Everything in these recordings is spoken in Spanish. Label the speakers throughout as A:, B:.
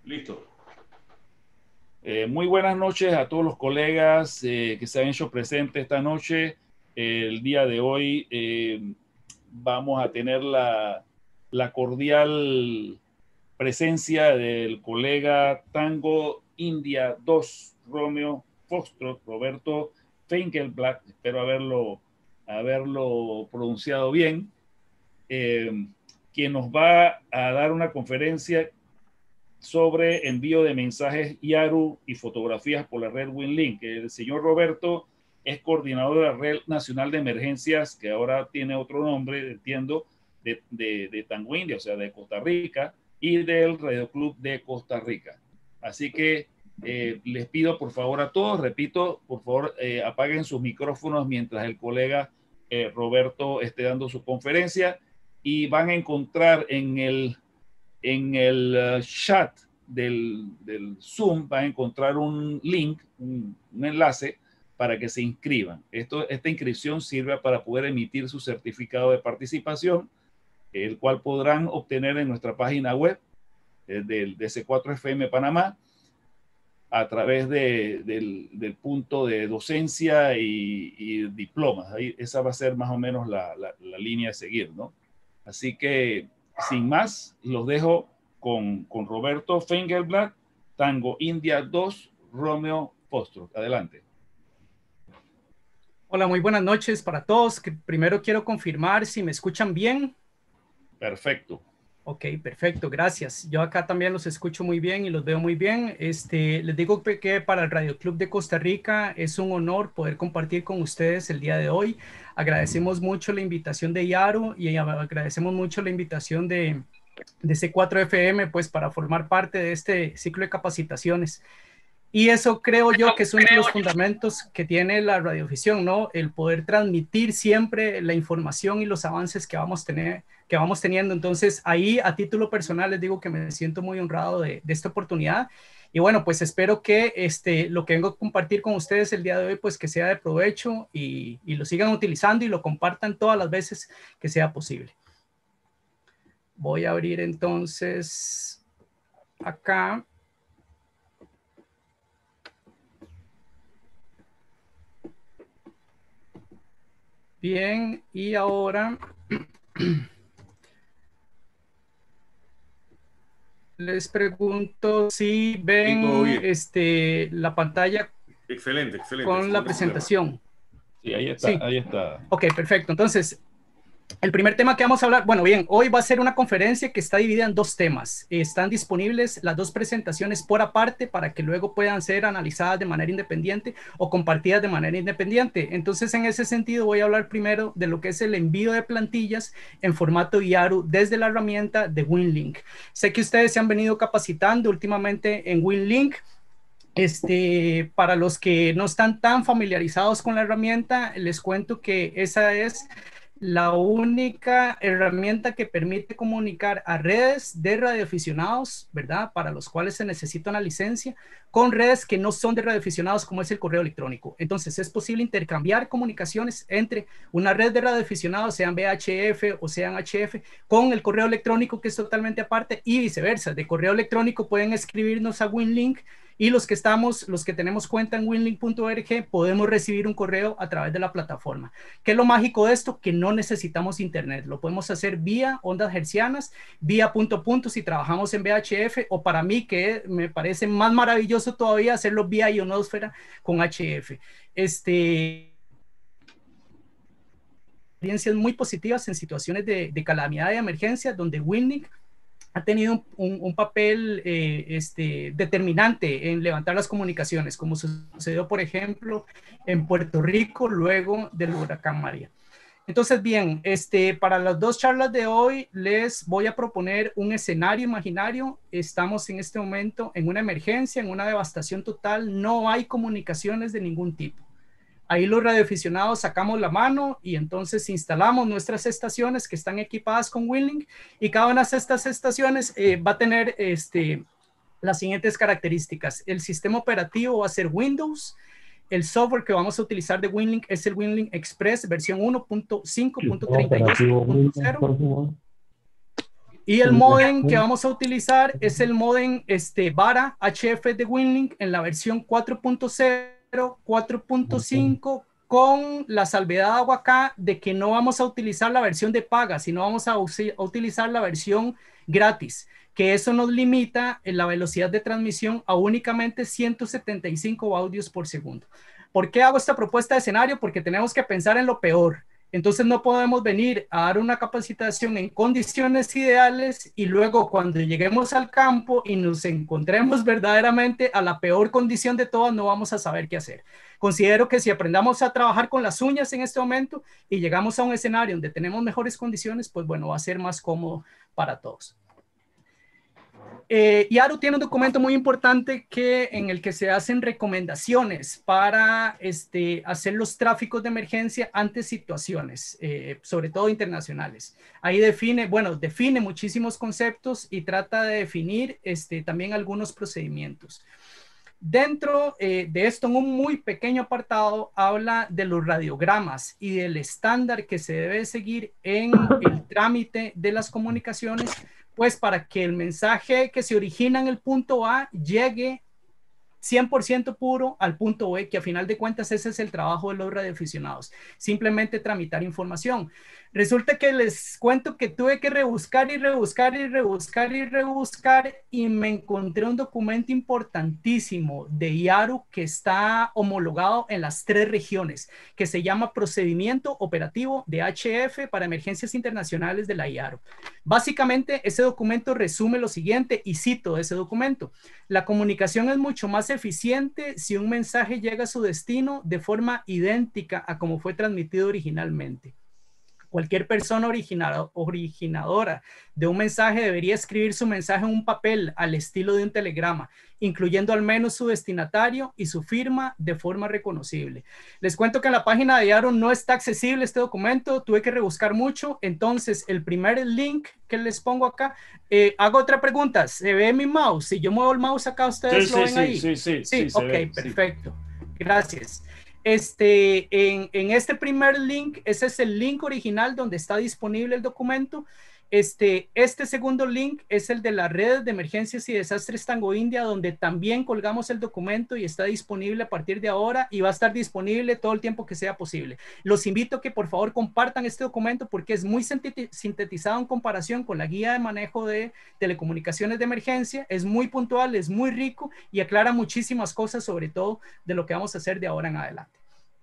A: Listo.
B: Muy buenas noches a todos los colegas que se han hecho presentes esta noche. El día de hoy vamos a tener la cordial presencia del colega Tango India 2, Romeo Foxtrot, Roberto Fengelblatt, espero haberlo pronunciado bien, quien nos va a dar una conferencia sobre envío de mensajes YARU y fotografías por la red WinLink. El señor Roberto es coordinador de la Red Nacional de Emergencias, que ahora tiene otro nombre, entiendo, de Tango India, o sea, de Costa Rica, y del Radio Club de Costa Rica. Así que les pido por favor a todos, repito, por favor apaguen sus micrófonos mientras el colega Roberto esté dando su conferencia, y van a encontrar en el chat del Zoom, van a encontrar un link, un enlace para que se inscriban. Esta inscripción sirve para poder emitir su certificado de participación, el cual podrán obtener en nuestra página web del DC4FM Panamá, a través del punto de docencia y diplomas. Ahí, esa va a ser más o menos la línea a seguir, ¿no? Así que, sin más, los dejo con Roberto Fengelblatt, Tango India 2, Romeo Foxtrot. Adelante.
C: Hola, muy buenas noches para todos. Primero quiero confirmar si me escuchan bien.
B: Perfecto.
C: Ok, perfecto, gracias. Yo acá también los escucho muy bien y los veo muy bien. Les digo que para el Radio Club de Costa Rica es un honor poder compartir con ustedes el día de hoy. Agradecemos mucho la invitación de Yaru y agradecemos mucho la invitación de C4FM, pues, para formar parte de este ciclo de capacitaciones. Y eso creo yo que es uno de los fundamentos que tiene la radiodifusión, ¿no? El poder transmitir siempre la información y los avances que vamos teniendo. Entonces, ahí a título personal les digo que me siento muy honrado de esta oportunidad. Y bueno, pues espero que lo que vengo a compartir con ustedes el día de hoy, pues que sea de provecho y lo sigan utilizando y lo compartan todas las veces que sea posible. Voy a abrir entonces acá. Bien, y ahora les pregunto si ven la pantalla.
A: Excelente, excelente.
C: Con la presentación.
B: Sí, ahí está, sí. Ahí está.
C: Ok, perfecto. Entonces, el primer tema que vamos a hablar, bueno, bien, hoy va a ser una conferencia que está dividida en dos temas. Están disponibles las dos presentaciones por aparte para que luego puedan ser analizadas de manera independiente o compartidas de manera independiente. Entonces, en ese sentido, voy a hablar primero de lo que es el envío de plantillas en formato YARU desde la herramienta de WinLink. Sé que ustedes se han venido capacitando últimamente en WinLink. Para los que no están tan familiarizados con la herramienta, les cuento que esa es la única herramienta que permite comunicar a redes de radioaficionados, ¿verdad? Para los cuales se necesita una licencia, con redes que no son de radioaficionados, como es el correo electrónico. Entonces, es posible intercambiar comunicaciones entre una red de radioaficionados, sean VHF o sean HF, con el correo electrónico, que es totalmente aparte, y viceversa. De correo electrónico pueden escribirnos a WinLink, y los que tenemos cuenta en winlink.org podemos recibir un correo a través de la plataforma. ¿Qué es lo mágico de esto? Que no necesitamos internet, lo podemos hacer vía ondas hertzianas, vía punto a punto si trabajamos en VHF, o para mí, que me parece más maravilloso todavía, hacerlo vía ionosfera con HF. Experiencias muy positivas en situaciones de calamidad y emergencia, donde WinLink ha tenido un papel determinante en levantar las comunicaciones, como sucedió, por ejemplo, en Puerto Rico luego del huracán María. Entonces, bien, para las dos charlas de hoy les voy a proponer un escenario imaginario. Estamos en este momento en una emergencia, en una devastación total, no hay comunicaciones de ningún tipo. Ahí los radioaficionados sacamos la mano y entonces instalamos nuestras estaciones que están equipadas con WinLink, y cada una de estas estaciones va a tener las siguientes características. El sistema operativo va a ser Windows. El software que vamos a utilizar de WinLink es el WinLink Express versión 1.5.32.0. Y el modem que vamos a utilizar es el modem VARA HF de WinLink en la versión 4.0, 4.5, con la salvedad acá de que no vamos a utilizar la versión de paga, sino vamos a utilizar la versión gratis, que eso nos limita en la velocidad de transmisión a únicamente 175 audios por segundo. ¿Por qué hago esta propuesta de escenario? Porque tenemos que pensar en lo peor. Entonces no podemos venir a dar una capacitación en condiciones ideales y luego cuando lleguemos al campo y nos encontremos verdaderamente a la peor condición de todas, no vamos a saber qué hacer. Considero que si aprendamos a trabajar con las uñas en este momento y llegamos a un escenario donde tenemos mejores condiciones, pues bueno, va a ser más cómodo para todos. Yaru tiene un documento muy importante en el que se hacen recomendaciones para hacer los tráficos de emergencia ante situaciones, sobre todo internacionales. Ahí define muchísimos conceptos y trata de definir también algunos procedimientos. Dentro de esto, en un muy pequeño apartado, habla de los radiogramas y del estándar que se debe seguir en el trámite de las comunicaciones, pues para que el mensaje que se origina en el punto A llegue 100% puro al punto B, que a final de cuentas ese es el trabajo de los radioaficionados, simplemente tramitar información. Resulta que les cuento que tuve que rebuscar y me encontré un documento importantísimo de Yaru que está homologado en las 3 regiones, que se llama Procedimiento Operativo de HF para Emergencias Internacionales de la Yaru. Básicamente, ese documento resume lo siguiente, y cito ese documento: la comunicación es mucho más eficiente si un mensaje llega a su destino de forma idéntica a como fue transmitido originalmente. Cualquier persona originadora de un mensaje debería escribir su mensaje en un papel al estilo de un telegrama, incluyendo al menos su destinatario y su firma de forma reconocible. Les cuento que en la página de Yaru no está accesible este documento, tuve que rebuscar mucho. Entonces, el primer link que les pongo acá, hago otra pregunta: ¿se ve mi mouse? Si yo muevo el mouse acá, ¿ustedes lo ven ahí? Sí, ok, perfecto. Gracias. En este primer link, ese es el link original donde está disponible el documento. Este segundo link es el de la red de emergencias y desastres Tango India, donde también colgamos el documento y está disponible a partir de ahora y va a estar disponible todo el tiempo que sea posible. Los invito a que por favor compartan este documento porque es muy sintetizado en comparación con la guía de manejo de telecomunicaciones de emergencia. Es muy puntual, es muy rico y aclara muchísimas cosas, sobre todo de lo que vamos a hacer de ahora en adelante.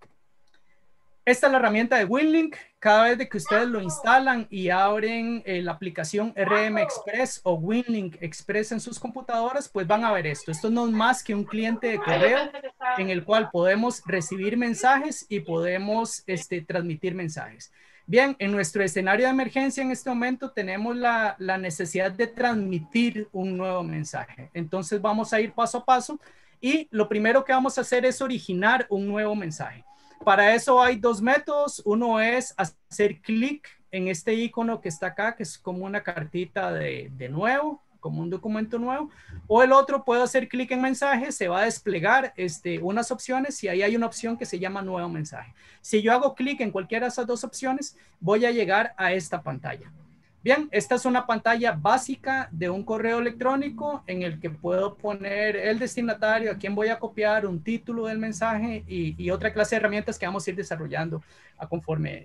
C: Esta es la herramienta de WinLink. Cada vez que ustedes lo instalan y abren la aplicación RM Express o WinLink Express en sus computadoras, pues van a ver esto. Esto no es más que un cliente de correo en el cual podemos recibir mensajes y podemos transmitir mensajes. Bien, en nuestro escenario de emergencia en este momento tenemos la necesidad de transmitir un nuevo mensaje. Entonces vamos a ir paso a paso y lo primero que vamos a hacer es originar un nuevo mensaje. Para eso hay 2 métodos. Uno es hacer clic en este icono que está acá, que es como una cartita de nuevo, como un documento nuevo. O el otro, puedo hacer clic en mensaje, se va a desplegar unas opciones y ahí hay una opción que se llama nuevo mensaje. Si yo hago clic en cualquiera de esas 2 opciones, voy a llegar a esta pantalla. Bien, esta es una pantalla básica de un correo electrónico en el que puedo poner el destinatario, a quién voy a copiar, un título del mensaje y otra clase de herramientas que vamos a ir desarrollando conforme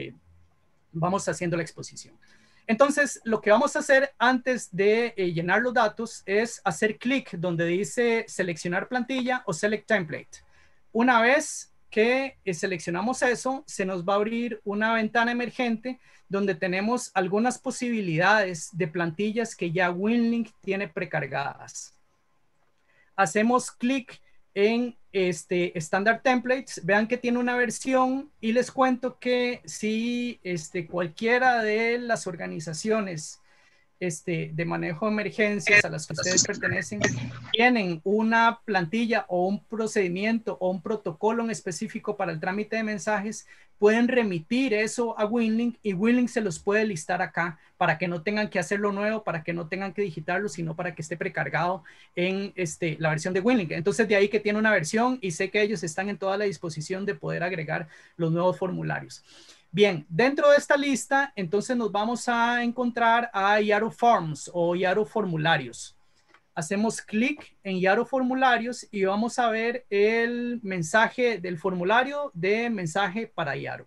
C: vamos haciendo la exposición. Entonces, lo que vamos a hacer antes de llenar los datos es hacer clic donde dice seleccionar plantilla o select template. Una vez que seleccionamos eso, se nos va a abrir una ventana emergente donde tenemos algunas posibilidades de plantillas que ya WinLink tiene precargadas. Hacemos clic en Standard Templates, vean que tiene una versión y les cuento que si cualquiera de las organizaciones de manejo de emergencias a las que ustedes pertenecen tienen una plantilla o un procedimiento o un protocolo en específico para el trámite de mensajes, pueden remitir eso a WinLink y WinLink se los puede listar acá para que no tengan que hacerlo nuevo, para que no tengan que digitarlo, sino para que esté precargado en la versión de WinLink. Entonces de ahí que tiene una versión y sé que ellos están en toda la disposición de poder agregar los nuevos formularios. Bien, dentro de esta lista, entonces nos vamos a encontrar a Yaro Forms o Yaro Formularios. Hacemos clic en Yaro Formularios y vamos a ver el mensaje del formulario de mensaje para Yaro.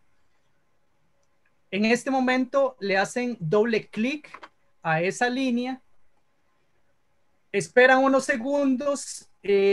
C: En este momento le hacen doble clic a esa línea, esperan unos segundos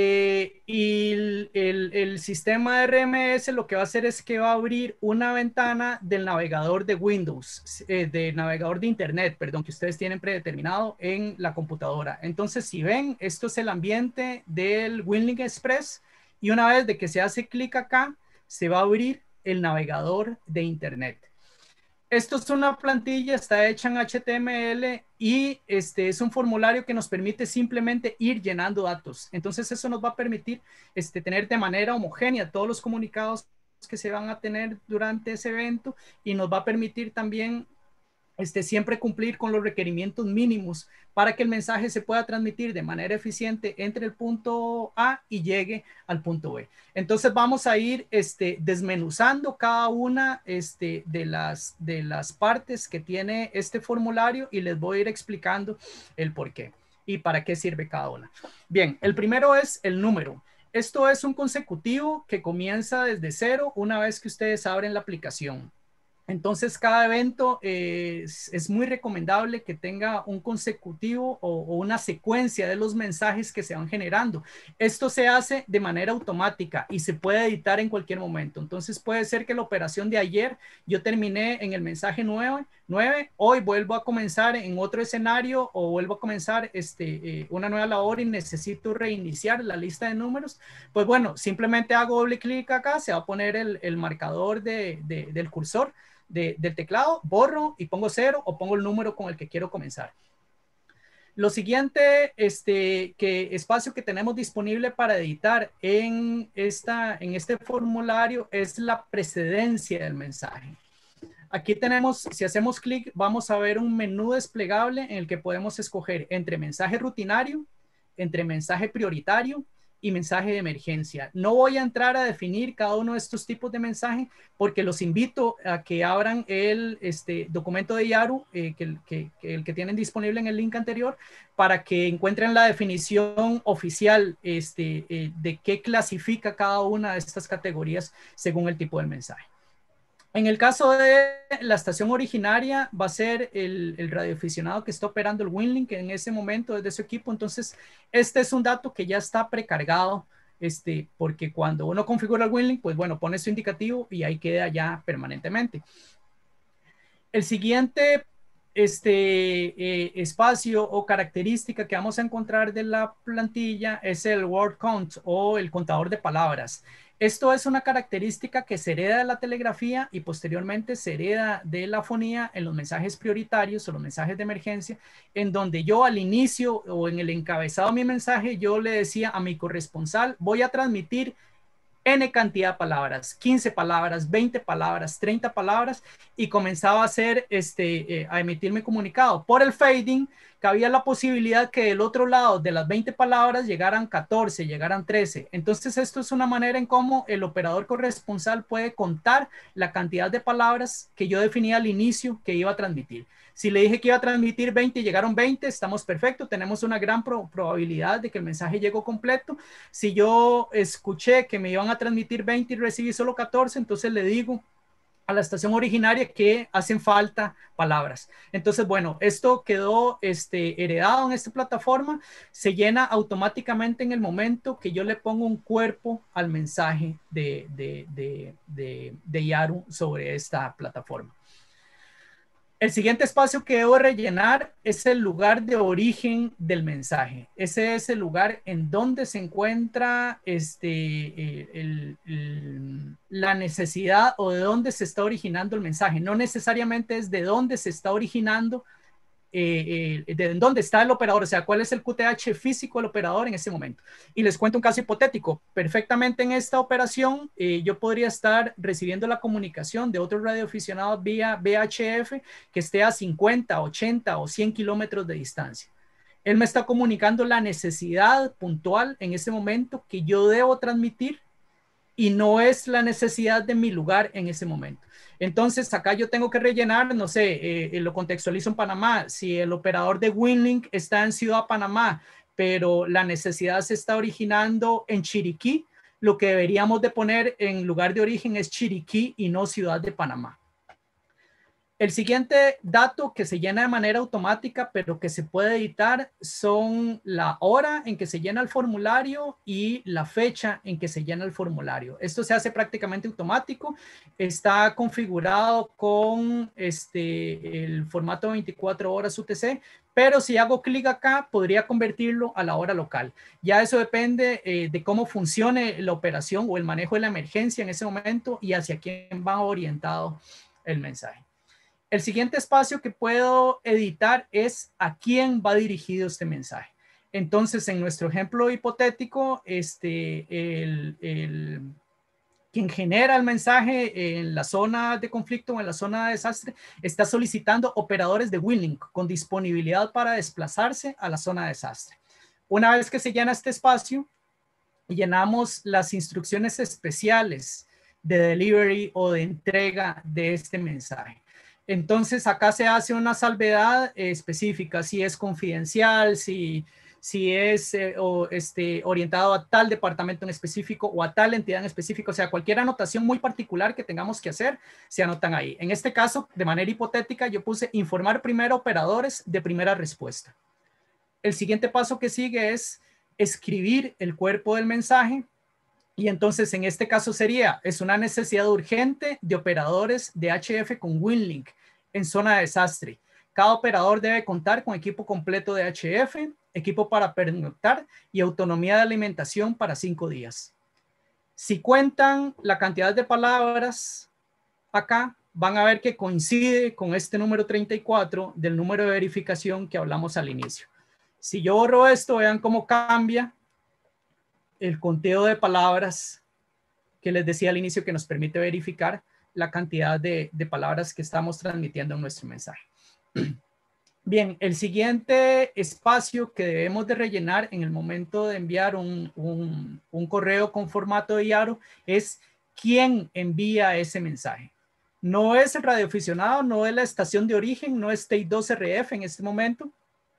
C: y el sistema de RMS lo que va a hacer es que va a abrir una ventana del navegador de Windows, del navegador de Internet, perdón, que ustedes tienen predeterminado en la computadora. Entonces, si ven, esto es el ambiente del WinLink Express y una vez de que se hace clic acá, se va a abrir el navegador de Internet. Esto es una plantilla, está hecha en HTML y es un formulario que nos permite simplemente ir llenando datos. Entonces eso nos va a permitir tener de manera homogénea todos los comunicados que se van a tener durante ese evento y nos va a permitir también siempre cumplir con los requerimientos mínimos para que el mensaje se pueda transmitir de manera eficiente entre el punto A y llegue al punto B. Entonces vamos a ir desmenuzando cada una de las partes que tiene este formulario y les voy a ir explicando el por qué y para qué sirve cada una. Bien, el primero es el número. Esto es un consecutivo que comienza desde cero una vez que ustedes abren la aplicación. Entonces, cada evento es muy recomendable que tenga un consecutivo o una secuencia de los mensajes que se van generando. Esto se hace de manera automática y se puede editar en cualquier momento. Entonces, puede ser que la operación de ayer yo terminé en el mensaje 9, hoy vuelvo a comenzar en otro escenario o vuelvo a comenzar una nueva labor y necesito reiniciar la lista de números. Pues bueno, simplemente hago doble clic acá, se va a poner el marcador del cursor del teclado, borro y pongo 0 o pongo el número con el que quiero comenzar. Lo siguiente, espacio que tenemos disponible para editar en este formulario es la precedencia del mensaje. Aquí tenemos, si hacemos clic, vamos a ver un menú desplegable en el que podemos escoger entre mensaje rutinario, entre mensaje prioritario y mensaje de emergencia. No voy a entrar a definir cada uno de estos tipos de mensaje porque los invito a que abran el documento de Yaru, el que tienen disponible en el link anterior, para que encuentren la definición oficial de qué clasifica cada una de estas categorías según el tipo del mensaje. En el caso de la estación originaria, va a ser el radioaficionado que está operando el WinLink en ese momento desde su equipo. Entonces, este es un dato que ya está precargado, porque cuando uno configura el WinLink, pues bueno, pone su indicativo y ahí queda ya permanentemente. El siguiente espacio o característica que vamos a encontrar de la plantilla es el word count o el contador de palabras. Esto es una característica que se hereda de la telegrafía y posteriormente se hereda de la fonía en los mensajes prioritarios o los mensajes de emergencia, en donde yo al inicio o en el encabezado de mi mensaje, yo le decía a mi corresponsal, voy a transmitir N cantidad de palabras, 15 palabras, 20 palabras, 30 palabras, y comenzaba a hacer, a emitirme comunicado. Por el fading, cabía la posibilidad que del otro lado de las 20 palabras llegaran 14, llegaran 13. Entonces, esto es una manera en cómo el operador corresponsal puede contar la cantidad de palabras que yo definía al inicio que iba a transmitir. Si le dije que iba a transmitir 20 y llegaron 20, estamos perfectos. Tenemos una gran probabilidad de que el mensaje llegó completo. Si yo escuché que me iban a transmitir 20 y recibí solo 14, entonces le digo a la estación originaria que hacen falta palabras. Entonces, bueno, esto quedó heredado en esta plataforma. Se llena automáticamente en el momento que yo le pongo un cuerpo al mensaje de Yaru sobre esta plataforma. El siguiente espacio que debo rellenar es el lugar de origen del mensaje. Ese es el lugar en donde se encuentra la necesidad o de dónde se está originando el mensaje. No necesariamente es de dónde se está originando, de dónde está el operador, o sea, cuál es el QTH físico del operador en ese momento. Y les cuento un caso hipotético. Perfectamente en esta operación, yo podría estar recibiendo la comunicación de otro radioaficionado vía VHF que esté a 50, 80 o 100 kilómetros de distancia. Él me está comunicando la necesidad puntual en ese momento que yo debo transmitir y no es la necesidad de mi lugar en ese momento. Entonces, acá yo tengo que rellenar, no sé, lo contextualizo en Panamá. Si el operador de WinLink está en Ciudad Panamá, pero la necesidad se está originando en Chiriquí, lo que deberíamos de poner en lugar de origen es Chiriquí y no Ciudad de Panamá. El siguiente dato que se llena de manera automática, pero que se puede editar, son la hora en que se llena el formulario y la fecha en que se llena el formulario. Esto se hace prácticamente automático. Está configurado con el formato 24 horas UTC, pero si hago clic acá, podría convertirlo a la hora local. Ya eso depende de cómo funcione la operación o el manejo de la emergencia en ese momento y hacia quién va orientado el mensaje. El siguiente espacio que puedo editar es a quién va dirigido este mensaje. Entonces, en nuestro ejemplo hipotético, quien genera el mensaje en la zona de conflicto o en la zona de desastre está solicitando operadores de WinLink con disponibilidad para desplazarse a la zona de desastre. Una vez que se llena este espacio, llenamos las instrucciones especiales de delivery o de entrega de este mensaje. Entonces, acá se hace una salvedad específica, si es confidencial, si es orientado a tal departamento en específico o a tal entidad en específico. O sea, cualquier anotación muy particular que tengamos que hacer, se anotan ahí. En este caso, de manera hipotética, yo puse informar primero operadores de primera respuesta. El siguiente paso que sigue es escribir el cuerpo del mensaje. Y entonces en este caso es una necesidad urgente de operadores de HF con WinLink en zona de desastre. Cada operador debe contar con equipo completo de HF, equipo para pernoctar y autonomía de alimentación para 5 días. Si cuentan la cantidad de palabras acá, van a ver que coincide con este número 34 del número de verificación que hablamos al inicio. Si yo borro esto, vean cómo cambia el conteo de palabras que les decía al inicio, que nos permite verificar la cantidad de palabras que estamos transmitiendo en nuestro mensaje. Bien, el siguiente espacio que debemos de rellenar en el momento de enviar un correo con formato de IARO es quién envía ese mensaje. No es el radioaficionado, no es la estación de origen, no es TEI2RF en este momento.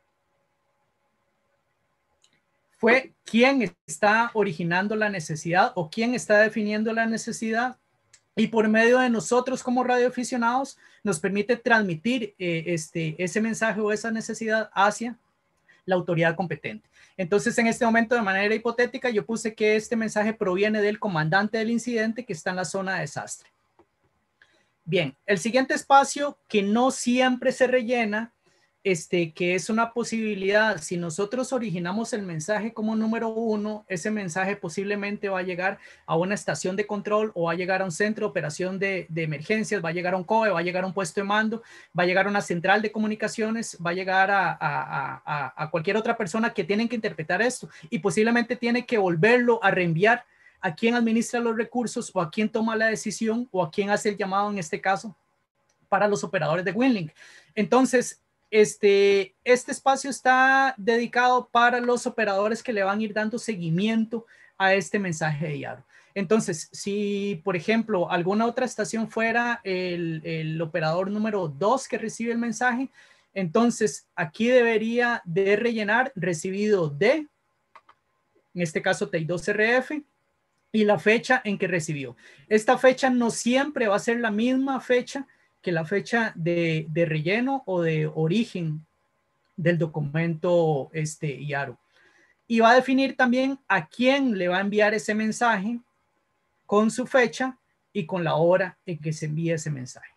C: Fue quién está originando la necesidad o quién está definiendo la necesidad, y por medio de nosotros como radioaficionados nos permite transmitir ese mensaje o esa necesidad hacia la autoridad competente. Entonces, en este momento, de manera hipotética, yo puse que este mensaje proviene del comandante del incidente que está en la zona de desastre. Bien, el siguiente espacio que no siempre se rellena, que es una posibilidad. Si nosotros originamos el mensaje como número 1, ese mensaje posiblemente va a llegar a una estación de control o va a llegar a un centro de operación de emergencias, va a llegar a un COE, va a llegar a un puesto de mando, va a llegar a una central de comunicaciones, va a llegar a cualquier otra persona que tiene que interpretar esto y posiblemente tiene que volverlo a reenviar a quién administra los recursos o a quién toma la decisión o a quién hace el llamado, en este caso, para los operadores de WinLink. Entonces, este espacio está dedicado para los operadores que le van a ir dando seguimiento a este mensaje de IARO. Entonces, si, por ejemplo, alguna otra estación fuera el operador número 2 que recibe el mensaje, entonces aquí debería de rellenar recibido de, en este caso, TEI2RF, y la fecha en que recibió. Esta fecha no siempre va a ser la misma fecha que la fecha de relleno o de origen del documento IARO. Y va a definir también a quién le va a enviar ese mensaje con su fecha y con la hora en que se envía ese mensaje.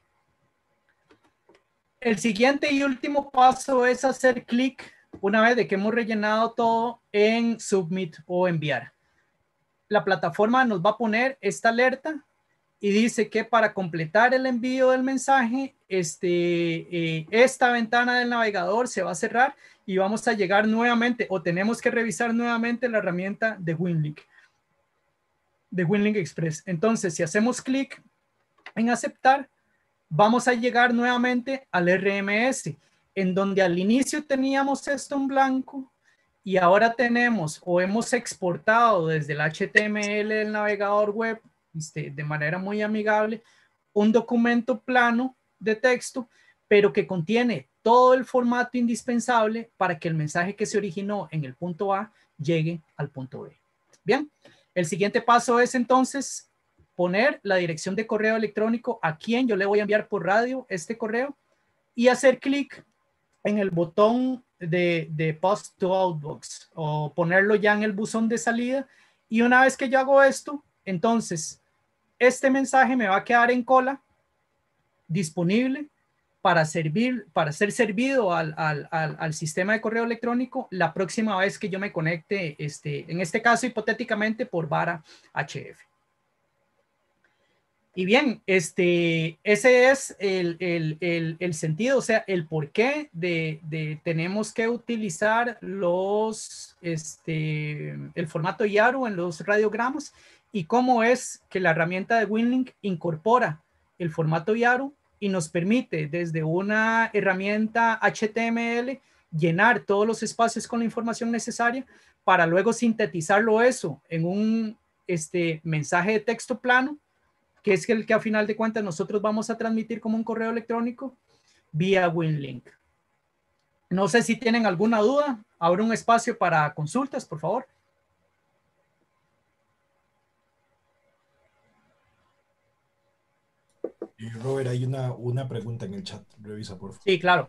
C: El siguiente y último paso es hacer clic, una vez de que hemos rellenado todo, en Submit o enviar. La plataforma nos va a poner esta alerta y dice que para completar el envío del mensaje, esta ventana del navegador se va a cerrar y vamos a llegar nuevamente, o tenemos que revisar nuevamente la herramienta de WinLink Express. Entonces, si hacemos clic en aceptar, vamos a llegar nuevamente al RMS, en donde al inicio teníamos esto en blanco y ahora tenemos o hemos exportado desde el HTML del navegador web de manera muy amigable un documento plano de texto, pero que contiene todo el formato indispensable para que el mensaje que se originó en el punto A llegue al punto B. Bien, el siguiente paso es entonces poner la dirección de correo electrónico a quien yo le voy a enviar por radio este correo y hacer clic en el botón de Post to Outbox o ponerlo ya en el buzón de salida. Y una vez que yo hago esto, entonces este mensaje me va a quedar en cola disponible para ser servido al sistema de correo electrónico la próxima vez que yo me conecte, en este caso hipotéticamente por vara HF. Y bien, ese es el sentido, o sea, el por qué tenemos que utilizar el formato YARU en los radiogramas y cómo es que la herramienta de WinLink incorpora el formato YARU y nos permite desde una herramienta HTML llenar todos los espacios con la información necesaria para luego sintetizarlo eso en un mensaje de texto plano, que es el que a final de cuentas nosotros vamos a transmitir como un correo electrónico vía WinLink. No sé si tienen alguna duda. Abro un espacio para consultas, por favor.
A: Robert, hay una pregunta en el chat. Revisa, por favor.
C: Sí, claro.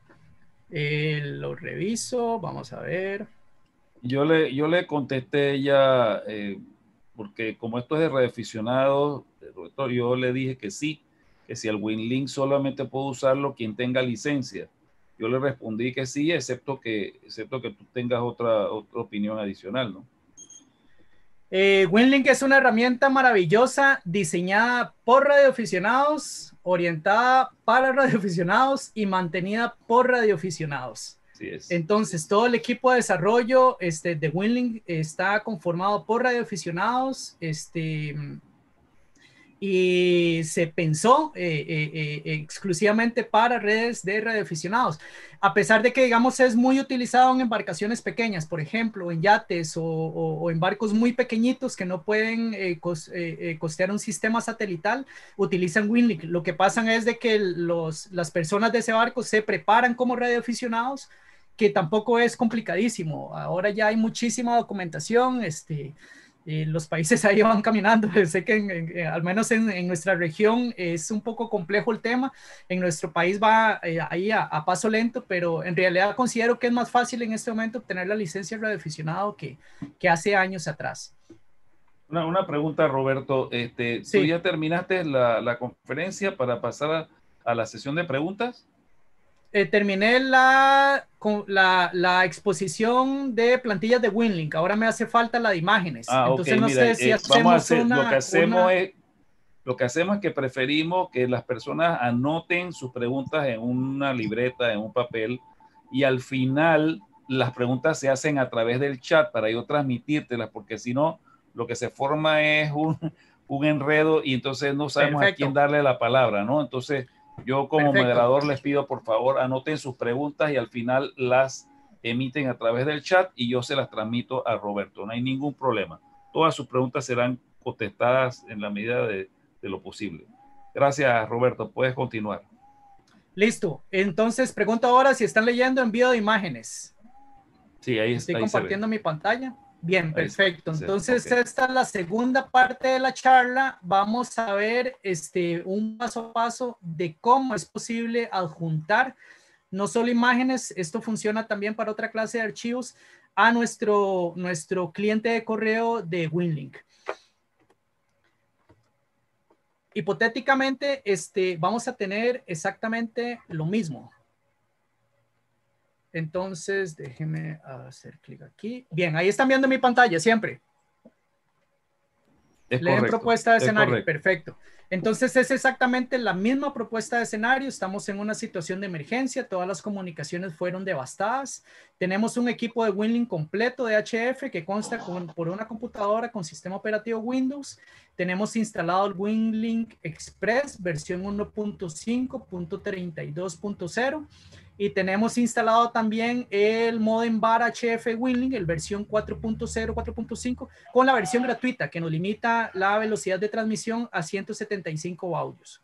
C: Lo reviso. Vamos a ver.
B: Yo le contesté ya, porque como esto es de radioaficionados, yo le dije que sí, que si el WinLink solamente puede usarlo quien tenga licencia. Yo le respondí que sí, excepto que tú tengas otra opinión adicional, ¿no?
C: WinLink es una herramienta maravillosa diseñada por radioaficionados, orientada para radioaficionados y mantenida por radioaficionados.
B: Así es.
C: Entonces, todo el equipo de desarrollo de WinLink está conformado por radioaficionados, y se pensó exclusivamente para redes de radioaficionados. A pesar de que, digamos, es muy utilizado en embarcaciones pequeñas, por ejemplo, en yates o en barcos muy pequeñitos que no pueden costear un sistema satelital, utilizan WinLink. Lo que pasa es de que las personas de ese barco se preparan como radioaficionados, que tampoco es complicadísimo. Ahora ya hay muchísima documentación, los países ahí van caminando. Sé que al menos en nuestra región es un poco complejo el tema. En nuestro país va ahí a paso lento, pero en realidad considero que es más fácil en este momento obtener la licencia de radioaficionado que hace años atrás.
B: Una pregunta, Roberto.
C: Sí.
B: ¿Tú ya terminaste la conferencia para pasar a la sesión de preguntas?
C: Terminé la exposición de plantillas de WinLink. Ahora me hace falta la de imágenes. Entonces
B: okay,
C: no
B: mira,
C: sé si
B: vamos a
C: hacemos
B: hacer, lo que hacemos es que preferimos que las personas anoten sus preguntas en una libreta, en un papel, y al final las preguntas se hacen a través del chat para yo transmitírtelas, porque si no, lo que se forma es un enredo y entonces no sabemos a quién darle la palabra, ¿no? Entonces, yo como moderador les pido, por favor, anoten sus preguntas y al final las emiten a través del chat y yo se las transmito a Roberto. No hay ningún problema. Todas sus preguntas serán contestadas en la medida de lo posible. Gracias, Roberto. Puedes continuar.
C: Listo. Entonces, pregunto ahora si están leyendo envío de imágenes.
B: Sí, ahí
C: estoy compartiendo mi pantalla. Bien, perfecto. Entonces,
B: okay.
C: Esta es la segunda parte de la charla. Vamos a ver un paso a paso de cómo es posible adjuntar no solo imágenes, esto funciona también para otra clase de archivos, a nuestro cliente de correo de WinLink. Hipotéticamente, vamos a tener exactamente lo mismo. Entonces, déjenme hacer clic aquí. Bien, ahí están viendo mi pantalla siempre. Leen propuesta de escenario. Perfecto. Entonces es exactamente la misma propuesta de escenario. Estamos en una situación de emergencia. Todas las comunicaciones fueron devastadas. Tenemos un equipo de WinLink completo de HF que consta por una computadora con sistema operativo Windows. Tenemos instalado el WinLink Express versión 1.5.32.0. Y tenemos instalado también el modem VAR HF WinLink, el versión 4.0, 4.5, con la versión gratuita que nos limita la velocidad de transmisión a 175 audios.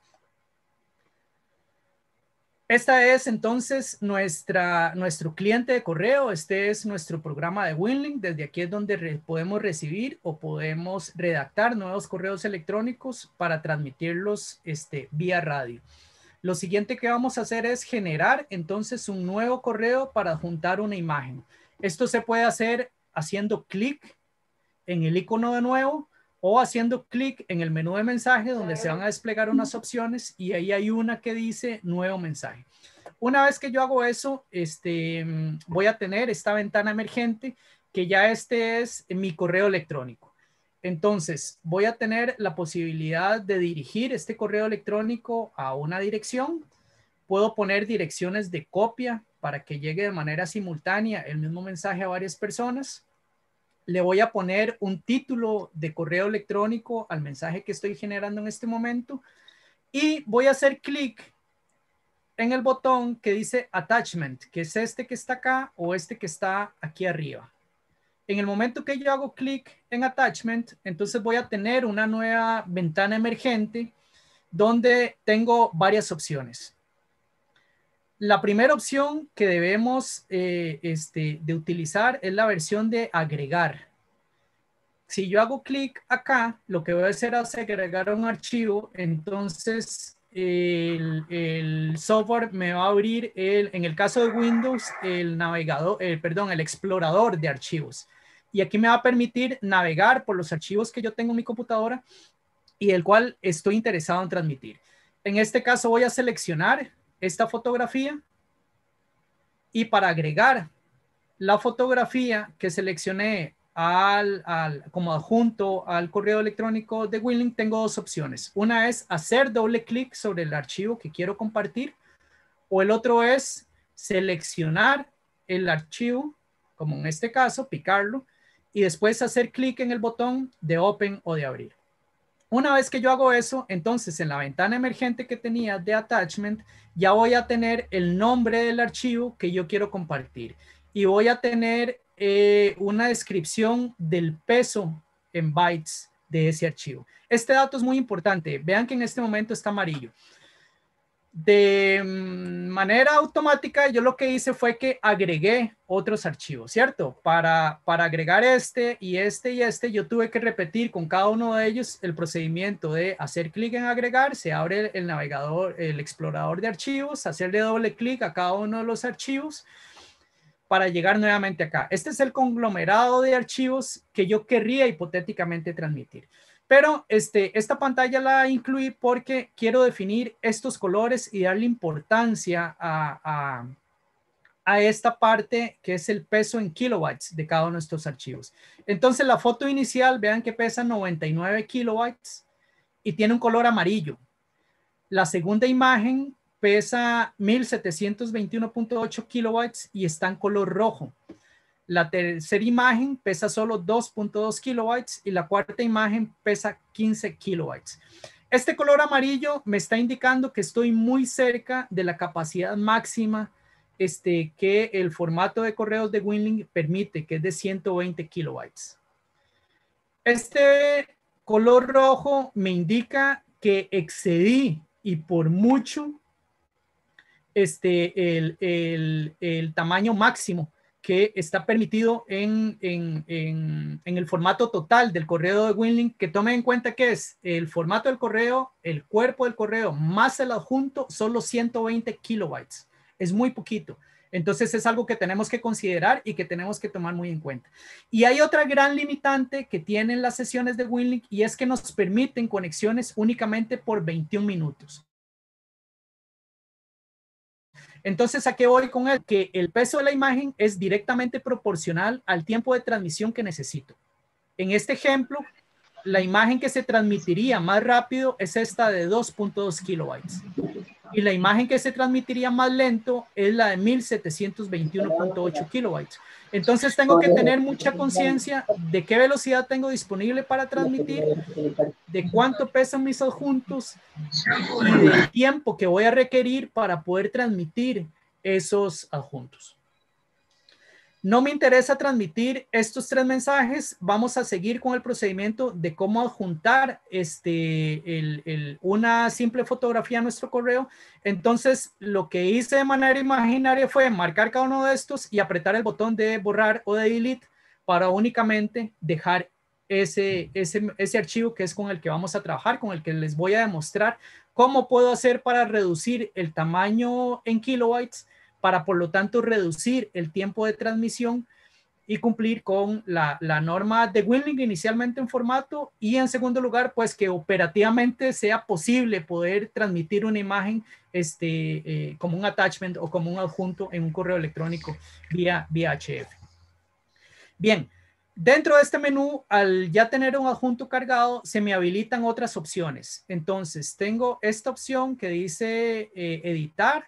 C: Esta es entonces nuestro cliente de correo. Este es nuestro programa de WinLink. Desde aquí es donde podemos recibir o podemos redactar nuevos correos electrónicos para transmitirlos vía radio. Lo siguiente que vamos a hacer es generar entonces un nuevo correo para adjuntar una imagen. Esto se puede hacer haciendo clic en el icono de nuevo o haciendo clic en el menú de mensaje donde se van a desplegar unas opciones y ahí hay una que dice nuevo mensaje. Una vez que yo hago eso, voy a tener esta ventana emergente que ya es mi correo electrónico. Entonces, voy a tener la posibilidad de dirigir este correo electrónico a una dirección. Puedo poner direcciones de copia para que llegue de manera simultánea el mismo mensaje a varias personas. Le voy a poner un título de correo electrónico al mensaje que estoy generando en este momento. Y voy a hacer clic en el botón que dice Attachment, que es este que está acá o este que está aquí arriba. En el momento que yo hago clic en Attachment, entonces voy a tener una nueva ventana emergente donde tengo varias opciones. La primera opción que debemos de utilizar es la versión de agregar. Si yo hago clic acá, lo que voy a hacer es agregar un archivo, entonces el software me va a abrir, en el caso de Windows, el navegador, el explorador de archivos. Y aquí me va a permitir navegar por los archivos que yo tengo en mi computadora y el cual estoy interesado en transmitir. En este caso voy a seleccionar esta fotografía y para agregar la fotografía que seleccioné como adjunto al correo electrónico de WinLink, tengo dos opciones. Una es hacer doble clic sobre el archivo que quiero compartir o el otro es seleccionar el archivo, como en este caso, picarlo, y después hacer clic en el botón de Open o de abrir. Una vez que yo hago eso, entonces en la ventana emergente que tenía de Attachment, ya voy a tener el nombre del archivo que yo quiero compartir. Y voy a tener una descripción del peso en bytes de ese archivo. Este dato es muy importante. Vean que en este momento está amarillo. De manera automática, yo lo que hice fue que agregué otros archivos, ¿cierto? Para agregar este, yo tuve que repetir con cada uno de ellos el procedimiento de hacer clic en agregar, se abre el navegador, el explorador de archivos, hacerle doble clic a cada uno de los archivos para llegar nuevamente acá. Este es el conglomerado de archivos que yo querría hipotéticamente transmitir. Pero esta pantalla la incluí porque quiero definir estos colores y darle importancia a esta parte que es el peso en kilobytes de cada uno de estos archivos. Entonces la foto inicial, vean que pesa 99 kilobytes y tiene un color amarillo. La segunda imagen pesa 1721.8 kilobytes y está en color rojo. La tercera imagen pesa solo 2.2 kilobytes y la cuarta imagen pesa 15 kilobytes. Este color amarillo me está indicando que estoy muy cerca de la capacidad máxima que el formato de correos de WinLink permite, que es de 120 kilobytes. Este color rojo me indica que excedí y por mucho el tamaño máximo que está permitido en el formato total del correo de WinLink, que tome en cuenta que es el formato del correo, el cuerpo del correo, más el adjunto, solo 120 kilobytes. Es muy poquito. Entonces es algo que tenemos que considerar y que tenemos que tomar muy en cuenta. Y hay otra gran limitante que tienen las sesiones de WinLink y es que nos permiten conexiones únicamente por 21 minutos. Entonces, ¿a qué voy con él? Que el peso de la imagen es directamente proporcional al tiempo de transmisión que necesito. En este ejemplo, la imagen que se transmitiría más rápido es esta de 2.2 kilobytes. Y la imagen que se transmitiría más lento es la de 1721.8 kilobytes. Entonces, tengo que tener mucha conciencia de qué velocidad tengo disponible para transmitir, de cuánto pesan mis adjuntos y del tiempo que voy a requerir para poder transmitir esos adjuntos. No me interesa transmitir estos 3 mensajes. Vamos a seguir con el procedimiento de cómo adjuntar una simple fotografía a nuestro correo. Entonces, lo que hice de manera imaginaria fue marcar cada uno de estos y apretar el botón de borrar o de delete para únicamente dejar ese archivo que es con el que vamos a trabajar, con el que les voy a demostrar cómo puedo hacer para reducir el tamaño en kilobytes, para por lo tanto reducir el tiempo de transmisión y cumplir con la norma de WinLink inicialmente en formato, y en segundo lugar, pues que operativamente sea posible poder transmitir una imagen como un attachment o como un adjunto en un correo electrónico vía HF. Bien, dentro de este menú, al ya tener un adjunto cargado, se me habilitan otras opciones. Entonces, tengo esta opción que dice editar,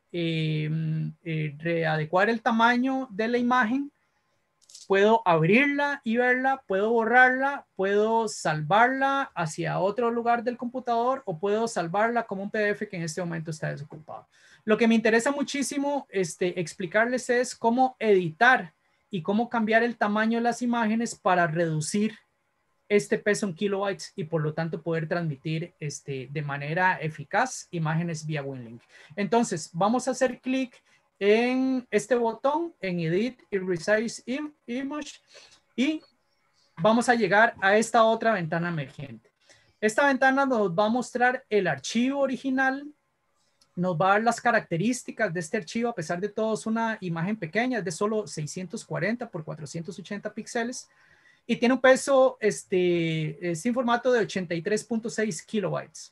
C: readecuar el tamaño de la imagen. Puedo abrirla y verla, puedo borrarla, puedo salvarla hacia otro lugar del computador o puedo salvarla como un PDF que en este momento está desocupado. Lo que me interesa muchísimo explicarles es cómo editar y cómo cambiar el tamaño de las imágenes para reducir este peso en kilobytes y por lo tanto poder transmitir de manera eficaz imágenes vía WinLink. Entonces vamos a hacer clic en este botón en Edit y Resize Image y vamos a llegar a esta otra ventana emergente. Esta ventana nos va a mostrar el archivo original, nos va a dar las características de este archivo. A pesar de todo es una imagen pequeña, es de solo 640 por 480 píxeles. Y tiene un peso sin formato de 83.6 kilobytes.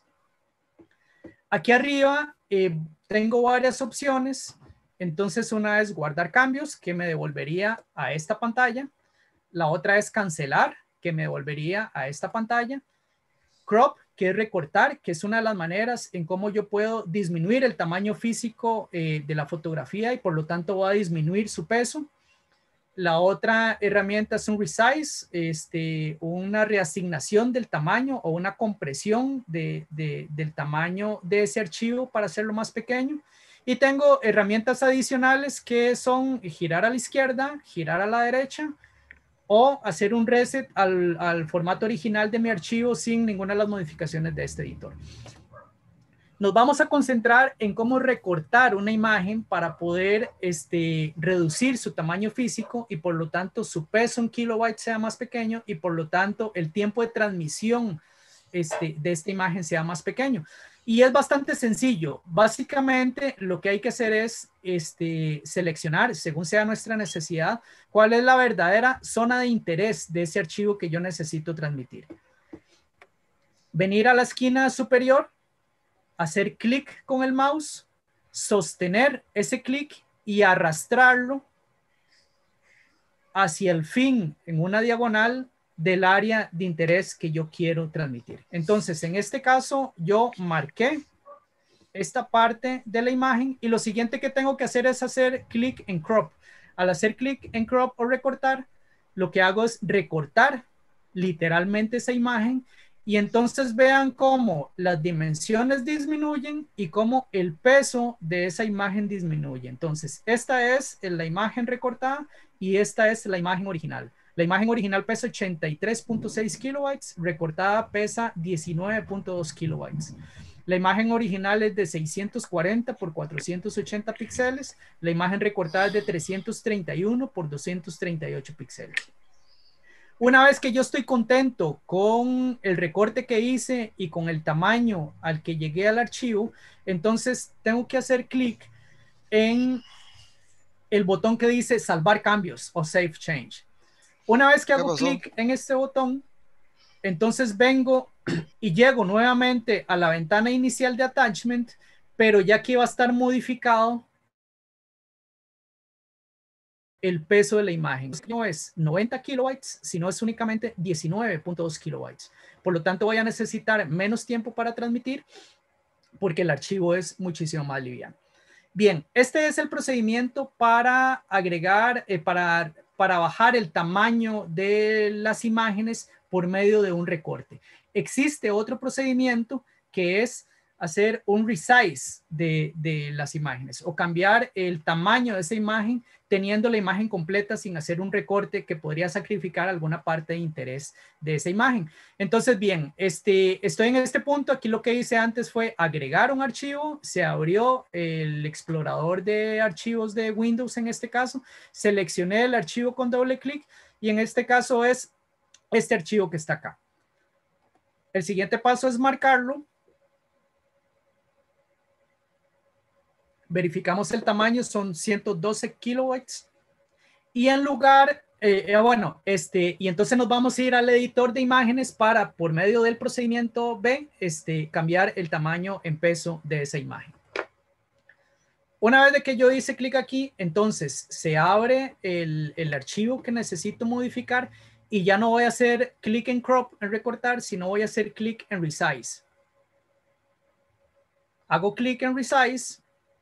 C: Aquí arriba tengo varias opciones. Entonces una es guardar cambios, que me devolvería a esta pantalla. La otra es cancelar, que me devolvería a esta pantalla. Crop, que es recortar, que es una de las maneras en cómo yo puedo disminuir el tamaño físico de la fotografía y por lo tanto voy a disminuir su peso. La otra herramienta es un resize, una reasignación del tamaño o una compresión del tamaño de ese archivo para hacerlo más pequeño. Y tengo herramientas adicionales que son girar a la izquierda, girar a la derecha o hacer un reset al formato original de mi archivo sin ninguna de las modificaciones de este editor. Nos vamos a concentrar en cómo recortar una imagen para poder reducir su tamaño físico y por lo tanto su peso en kilobytes sea más pequeño y por lo tanto el tiempo de transmisión de esta imagen sea más pequeño. Y es bastante sencillo. Básicamente lo que hay que hacer es seleccionar, según sea nuestra necesidad, cuál es la verdadera zona de interés de ese archivo que yo necesito transmitir. Venir a la esquina superior, hacer clic con el mouse, sostener ese clic y arrastrarlo hacia el fin en una diagonal del área de interés que yo quiero transmitir. Entonces, en este caso, yo marqué esta parte de la imagen y lo siguiente que tengo que hacer es hacer clic en crop. Al hacer clic en crop o recortar, lo que hago es recortar literalmente esa imagen. Y entonces vean cómo las dimensiones disminuyen y cómo el peso de esa imagen disminuye. Entonces, esta es la imagen recortada y esta es la imagen original. La imagen original pesa 83.6 kilobytes, recortada pesa 19.2 kilobytes. La imagen original es de 640 por 480 píxeles. La imagen recortada es de 331 por 238 píxeles. Una vez que yo estoy contento con el recorte que hice y con el tamaño al que llegué al archivo, entonces tengo que hacer clic en el botón que dice salvar cambios o save change. Una vez que hago clic en este botón, entonces vengo y llego nuevamente a la ventana inicial de attachment, pero ya que va a estar modificado el peso de la imagen. No es 90 kilobytes, sino es únicamente 19.2 kilobytes. Por lo tanto, voy a necesitar menos tiempo para transmitir porque el archivo es muchísimo más liviano. Bien, este es el procedimiento para agregar, para bajar el tamaño de las imágenes por medio de un recorte. Existe otro procedimiento que es hacer un resize de las imágenes o cambiar el tamaño de esa imagen teniendo la imagen completa sin hacer un recorte que podría sacrificar alguna parte de interés de esa imagen. Entonces, bien, estoy en este punto. Aquí lo que hice antes fue agregar un archivo, se abrió el explorador de archivos de Windows en este caso, seleccioné el archivo con doble clic y en este caso es este archivo que está acá. El siguiente paso es marcarlo. Verificamos el tamaño, son 112 kilobytes. Y en lugar, y entonces nos vamos a ir al editor de imágenes para, por medio del procedimiento B, cambiar el tamaño en peso de esa imagen. Una vez de que yo hice clic aquí, entonces se abre el archivo que necesito modificar y ya no voy a hacer clic en crop, en recortar, sino voy a hacer clic en resize. Hago clic en resize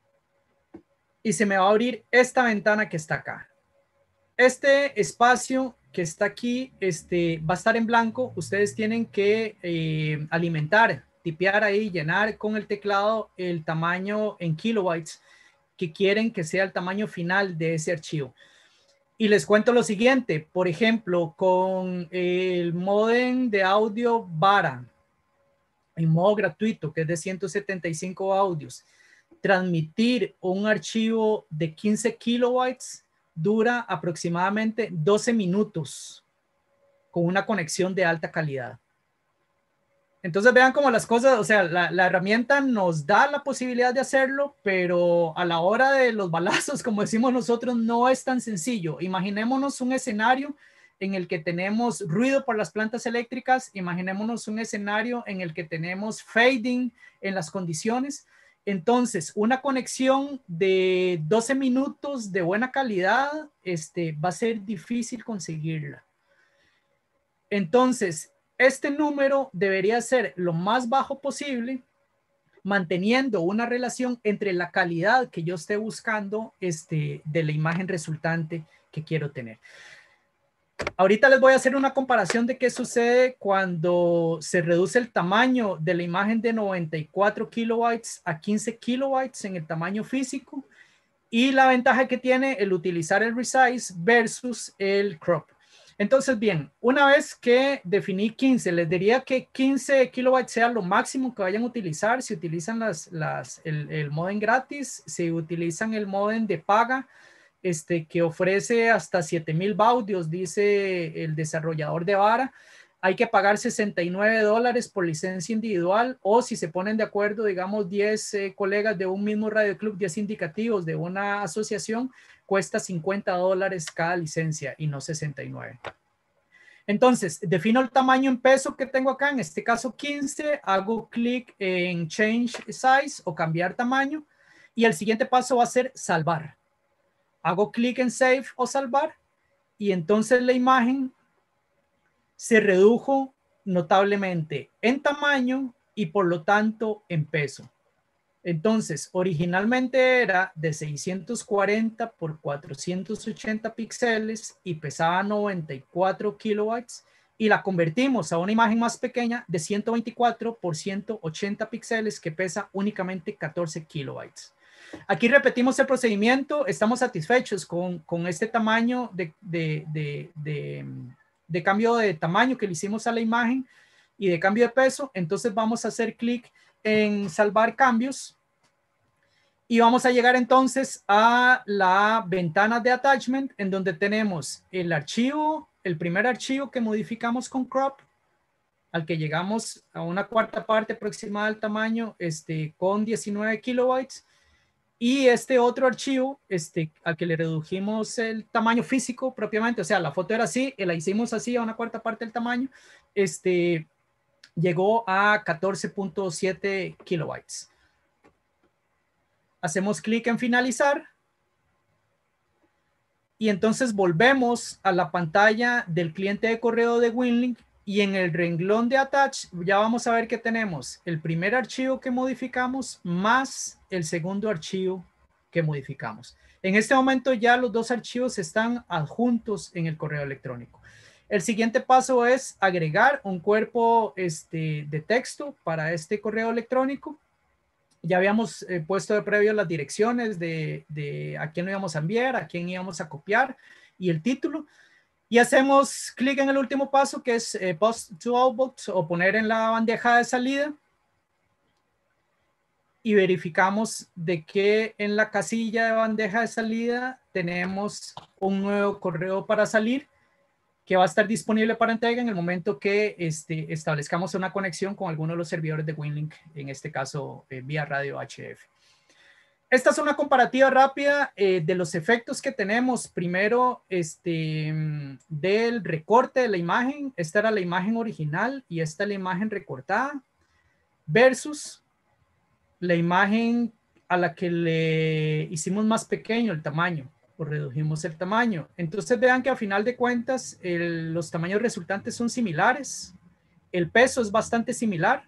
C: y se me va a abrir esta ventana que está acá. Este espacio que está aquí va a estar en blanco. Ustedes tienen que alimentar, tipear ahí, llenar con el teclado el tamaño en kilobytes que quieren que sea el tamaño final de ese archivo. Y les cuento lo siguiente, por ejemplo, con el módem de audio VARA, en modo gratuito, que es de 175 audios, transmitir un archivo de 15 kilobytes dura aproximadamente 12 minutos con una conexión de alta calidad. Entonces vean cómo las cosas, o sea, la herramienta nos da la posibilidad de hacerlo, pero a la hora de los balazos, como decimos nosotros, no es tan sencillo. Imaginémonos un escenario en el que tenemos ruido por las plantas eléctricas, imaginémonos un escenario en el que tenemos fading en las condiciones. Entonces, una conexión de 12 minutos de buena calidad, va a ser difícil conseguirla. Entonces, este número debería ser lo más bajo posible, manteniendo una relación entre la calidad que yo esté buscando de la imagen resultante que quiero tener. Ahorita les voy a hacer una comparación de qué sucede cuando se reduce el tamaño de la imagen de 94 kilobytes a 15 kilobytes en el tamaño físico y la ventaja que tiene el utilizar el resize versus el crop. Entonces, bien, una vez que definí 15, les diría que 15 kilobytes sea lo máximo que vayan a utilizar. Si utilizan el módem gratis, si utilizan el módem de paga, que ofrece hasta 7,000 baudios, dice el desarrollador de VARA. Hay que pagar $69 por licencia individual, o si se ponen de acuerdo, digamos, 10 colegas de un mismo radio club, 10 indicativos de una asociación, cuesta $50 cada licencia y no 69. Entonces, defino el tamaño en peso que tengo acá, en este caso 15, hago clic en Change Size o cambiar tamaño, y el siguiente paso va a ser salvar. Hago clic en Save o salvar, y entonces la imagen se redujo notablemente en tamaño y por lo tanto en peso. Entonces, originalmente era de 640 por 480 píxeles y pesaba 94 kilobytes, y la convertimos a una imagen más pequeña de 124 por 180 píxeles que pesa únicamente 14 kilobytes. Aquí repetimos el procedimiento. Estamos satisfechos con este tamaño de cambio de tamaño que le hicimos a la imagen y de cambio de peso. Entonces vamos a hacer clic en salvar cambios y vamos a llegar entonces a la ventana de attachment, en donde tenemos el archivo, el primer archivo que modificamos con crop, al que llegamos a una cuarta parte aproximada del tamaño, con 19 kilobytes, y este otro archivo, al que le redujimos el tamaño físico propiamente, o sea, la foto era así, la hicimos así a una cuarta parte del tamaño, llegó a 14.7 kilobytes. Hacemos clic en finalizar y entonces volvemos a la pantalla del cliente de correo de WinLink, y en el renglón de attach ya vamos a ver que tenemos el primer archivo que modificamos más el segundo archivo que modificamos. En este momento ya los dos archivos están adjuntos en el correo electrónico. El siguiente paso es agregar un cuerpo de texto para este correo electrónico. Ya habíamos puesto de previo las direcciones de a quién lo íbamos a enviar, a quién íbamos a copiar y el título. Y hacemos clic en el último paso, que es Post to Outbox, o poner en la bandeja de salida. Y verificamos de que en la casilla de bandeja de salida tenemos un nuevo correo para salir, que va a estar disponible para entrega en el momento que establezcamos una conexión con alguno de los servidores de WinLink, en este caso vía radio HF. Esta es una comparativa rápida de los efectos que tenemos. Primero, del recorte de la imagen. Esta era la imagen original y esta es la imagen recortada, versus la imagen a la que le hicimos más pequeño el tamaño, o redujimos el tamaño. Entonces vean que a final de cuentas los tamaños resultantes son similares. El peso es bastante similar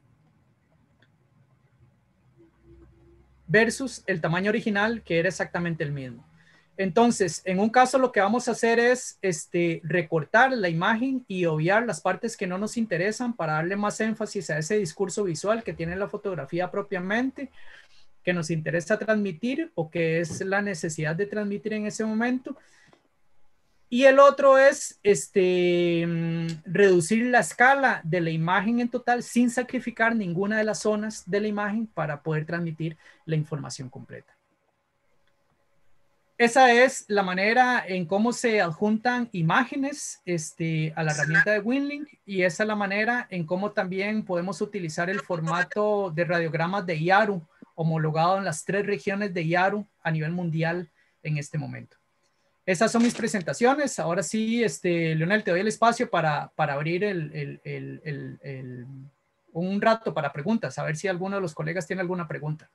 C: versus el tamaño original, que era exactamente el mismo. Entonces, en un caso lo que vamos a hacer es recortar la imagen y obviar las partes que no nos interesan para darle más énfasis a ese discurso visual que tiene la fotografía propiamente, que nos interesa transmitir o que es la necesidad de transmitir en ese momento. Y el otro es reducir la escala de la imagen en total sin sacrificar ninguna de las zonas de la imagen para poder transmitir la información completa. Esa es la manera en cómo se adjuntan imágenes a la herramienta de WinLink, y esa es la manera en cómo también podemos utilizar el formato de radiogramas de IARU, homologado en las 3 regiones de IARU a nivel mundial en este momento. Esas son mis presentaciones. Ahora sí, Leonel, te doy el espacio para abrir un rato para preguntas, a ver si alguno de los colegas tiene alguna pregunta.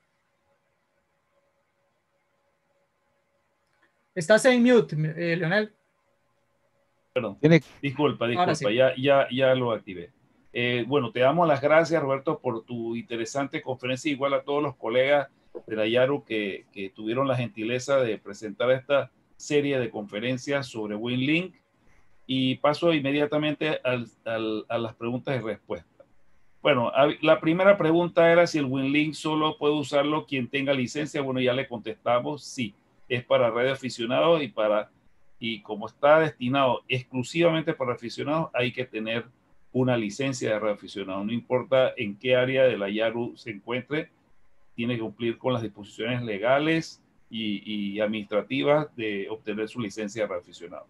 C: Estás en mute, Leonel.
B: Perdón, disculpa,
C: sí.
B: ya lo activé. Bueno, te damos las gracias, Roberto, por tu interesante conferencia, igual a todos los colegas de la IARU que tuvieron la gentileza de presentar esta serie de conferencias sobre WinLink, y paso inmediatamente a las preguntas y respuestas. Bueno, la primera pregunta era si el WinLink solo puede usarlo quien tenga licencia. Bueno, ya le contestamos, sí, es para radioaficionados, y como está destinado exclusivamente para aficionados, hay que tener una licencia de radioaficionado. No importa en qué área de la IARU se encuentre, tiene que cumplir con las disposiciones legales y administrativas de obtener su licencia de radioaficionado.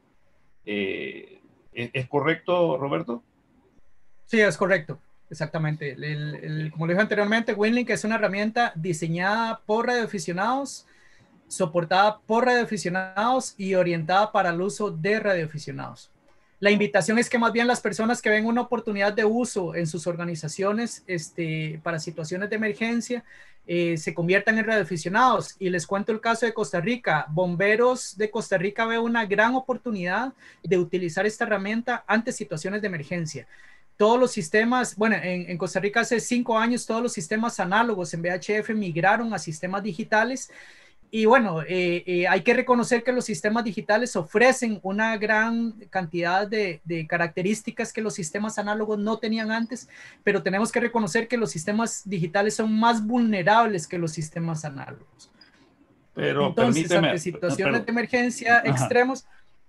B: ¿Es correcto, Roberto?
C: Sí, es correcto. Exactamente. Como lo dije anteriormente, WinLink es una herramienta diseñada por radioaficionados, soportada por radioaficionados y orientada para el uso de radioaficionados. La invitación es que más bien las personas que ven una oportunidad de uso en sus organizaciones para situaciones de emergencia se conviertan en radioaficionados. Y les cuento el caso de Costa Rica. Bomberos de Costa Rica ve una gran oportunidad de utilizar esta herramienta ante situaciones de emergencia. Todos los sistemas, bueno, en Costa Rica hace 5 años todos los sistemas análogos en VHF migraron a sistemas digitales. Y bueno, hay que reconocer que los sistemas digitales ofrecen una gran cantidad de características que los sistemas análogos no tenían antes, pero tenemos que reconocer que los sistemas digitales son más vulnerables que los sistemas análogos.
B: Pero
C: entonces, ante situaciones de emergencia extremos,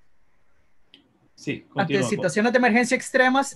B: sí,
C: ante situaciones de emergencia extremas,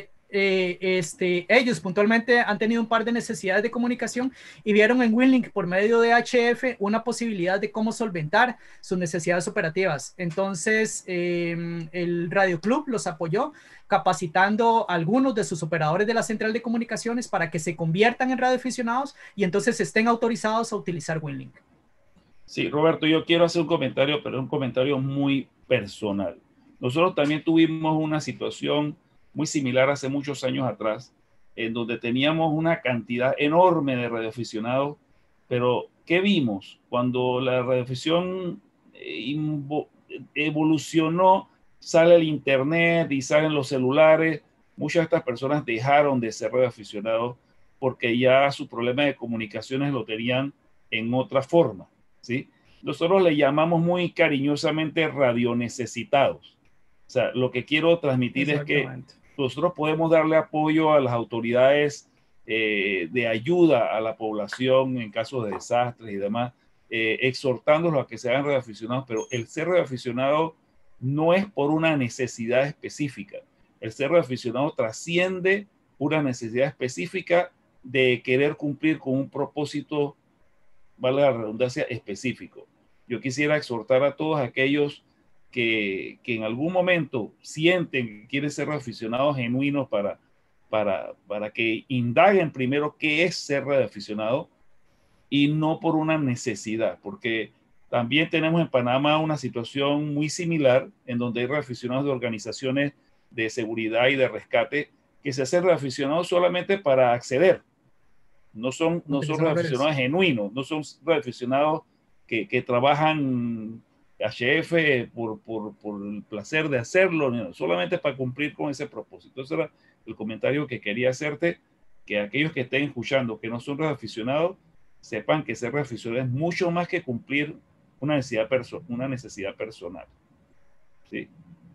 C: ellos puntualmente han tenido un par de necesidades de comunicación y vieron en WinLink por medio de HF una posibilidad de cómo solventar sus necesidades operativas. Entonces el Radio Club los apoyó capacitando a algunos de sus operadores de la central de comunicaciones para que se conviertan en radioaficionados y entonces estén autorizados a utilizar WinLink.
B: Sí, Roberto, yo quiero hacer un comentario, pero un comentario muy personal. Nosotros también tuvimos una situación muy similar hace muchos años atrás, en donde teníamos una cantidad enorme de radioaficionados, pero ¿qué vimos? Cuando la radioafición evolucionó, sale el internet y salen los celulares, muchas de estas personas dejaron de ser radioaficionados porque ya su problema de comunicaciones lo tenían en otra forma, ¿sí? Nosotros le llamamos muy cariñosamente radionecesitados. O sea, lo que quiero transmitir es que nosotros podemos darle apoyo a las autoridades de ayuda a la población en casos de desastres y demás, exhortándolos a que se hagan radioaficionados, pero el ser radioaficionado no es por una necesidad específica. El ser radioaficionado trasciende una necesidad específica de querer cumplir con un propósito, vale la redundancia, específico. Yo quisiera exhortar a todos aquellos que en algún momento sienten que quieren ser radioaficionados genuinos para que indaguen primero qué es ser radioaficionado y no por una necesidad, porque también tenemos en Panamá una situación muy similar en donde hay radioaficionados de organizaciones de seguridad y de rescate que se hacen radioaficionados solamente para acceder. No son radioaficionados genuinos, no son radioaficionados que trabajan HF por el placer de hacerlo, no, solamente para cumplir con ese propósito. Ese era el comentario que quería hacerte, que aquellos que estén escuchando que no son radioaficionados, sepan que ser radioaficionado es mucho más que cumplir una necesidad personal. ¿Sí?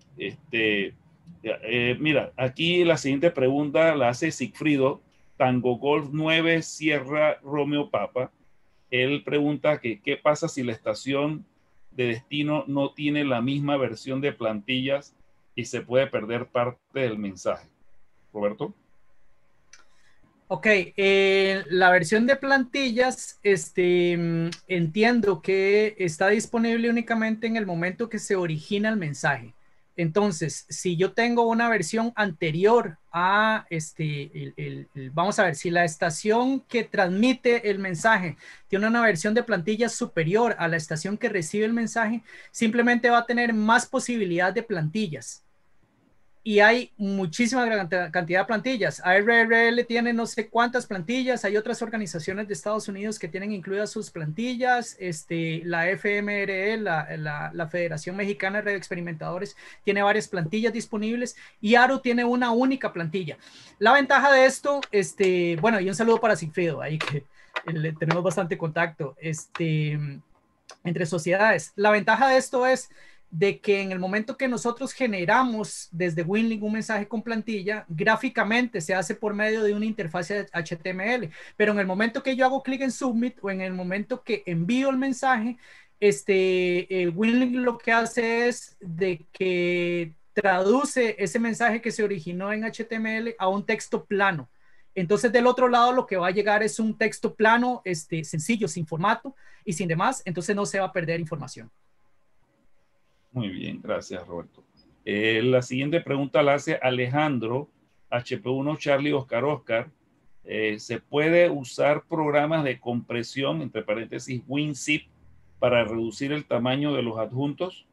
B: Mira, aquí la siguiente pregunta la hace Sigfrido, Tango Golf 9 Sierra Romeo Papa. Él pregunta que qué pasa si la estación de destino no tiene la misma versión de plantillas y se puede perder parte del mensaje. Roberto.
C: Ok, la versión de plantillas, entiendo que está disponible únicamente en el momento que se origina el mensaje. Entonces, si yo tengo una versión anterior a vamos a ver, si la estación que transmite el mensaje tiene una versión de plantillas superior a la estación que recibe el mensaje, simplemente va a tener más posibilidad de plantillas. Y hay muchísima cantidad de plantillas. ARRL tiene no sé cuántas plantillas. Hay otras organizaciones de Estados Unidos que tienen incluidas sus plantillas. La FMRE, la Federación Mexicana de Radioexperimentadores, tiene varias plantillas disponibles y ARU tiene una única plantilla. La ventaja de esto, bueno, y un saludo para Sigfrido, ahí que tenemos bastante contacto entre sociedades. La ventaja de esto es de que en el momento que nosotros generamos desde WinLink un mensaje con plantilla, gráficamente se hace por medio de una interfaz HTML, pero en el momento que yo hago clic en Submit o en el momento que envío el mensaje, el WinLink lo que hace es de que traduce ese mensaje que se originó en HTML a un texto plano. Entonces del otro lado lo que va a llegar es un texto plano, sencillo, sin formato y sin demás, entonces no se va a perder información.
B: Muy bien, gracias Roberto. La siguiente pregunta la hace Alejandro, HP1 Charlie Oscar Oscar. ¿Se puede usar programas de compresión, entre paréntesis WinZip, para reducir el tamaño de los adjuntos?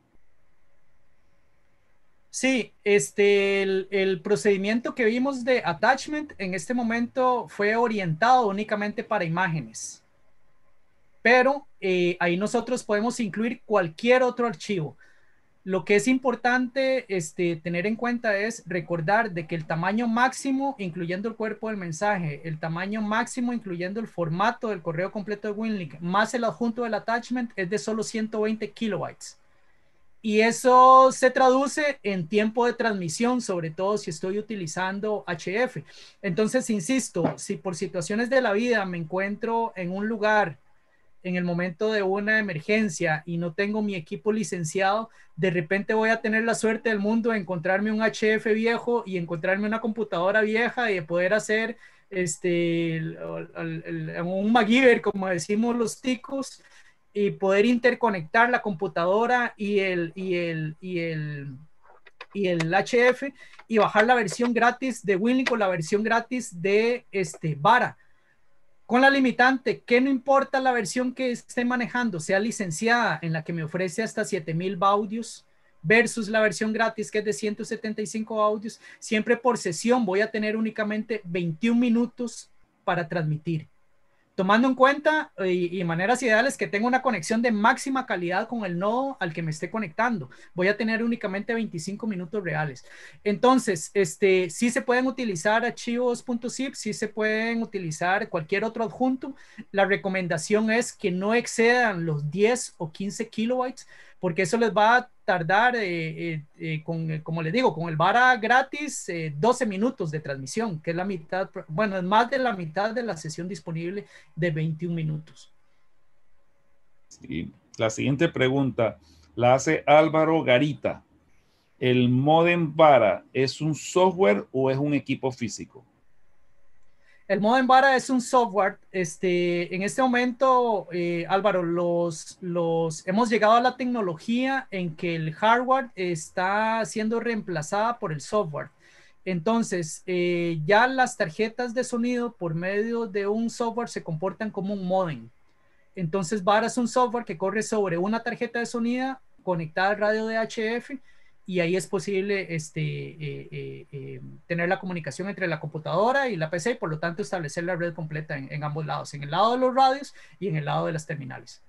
C: Sí, el procedimiento que vimos de attachment en este momento fue orientado únicamente para imágenes. Pero ahí nosotros podemos incluir cualquier otro archivo. Lo que es importante tener en cuenta es recordar de que el tamaño máximo, incluyendo el cuerpo del mensaje, el tamaño máximo, incluyendo el formato del correo completo de WinLink, más el adjunto del attachment, es de solo 120 kilobytes. Y eso se traduce en tiempo de transmisión, sobre todo si estoy utilizando HF. Entonces, insisto, si por situaciones de la vida me encuentro en un lugar en el momento de una emergencia y no tengo mi equipo licenciado, de repente voy a tener la suerte del mundo de encontrarme un HF viejo y encontrarme una computadora vieja y de poder hacer un MacGyver, como decimos los ticos, y poder interconectar la computadora y el HF y bajar la versión gratis de WinLink o la versión gratis de Vara. Con la limitante que no importa la versión que esté manejando, sea licenciada, en la que me ofrece hasta 7000 baudios, versus la versión gratis que es de 175 audios, siempre por sesión voy a tener únicamente 21 minutos para transmitir. Tomando en cuenta y maneras ideales que tenga una conexión de máxima calidad con el nodo al que me esté conectando. Voy a tener únicamente 25 minutos reales. Entonces, sí se pueden utilizar archivos .zip, sí se pueden utilizar cualquier otro adjunto. La recomendación es que no excedan los 10 o 15 kilobytes, porque eso les va a tardar, como les digo, con el VARA gratis, 12 minutos de transmisión, que es la mitad, bueno, es más de la mitad de la sesión disponible de 21 minutos.
B: Sí. La siguiente pregunta la hace Álvaro Garita. ¿El módem VARA es un software o es un equipo físico?
C: El módem VARA es un software. En este momento, Álvaro, hemos llegado a la tecnología en que el hardware está siendo reemplazada por el software. Entonces, ya las tarjetas de sonido por medio de un software se comportan como un módem. Entonces, VARA es un software que corre sobre una tarjeta de sonido conectada al radio de HF, y ahí es posible tener la comunicación entre la computadora y la PC, y por lo tanto establecer la red completa en ambos lados, en el lado de los radios y en el lado de las terminales.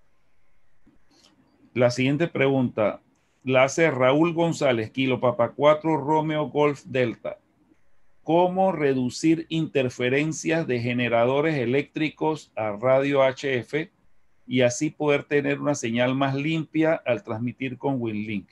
B: La siguiente pregunta la hace Raúl González, Kilo Papa 4 Romeo Golf Delta. ¿Cómo reducir interferencias de generadores eléctricos a radio HF y así poder tener una señal más limpia al transmitir con WinLink?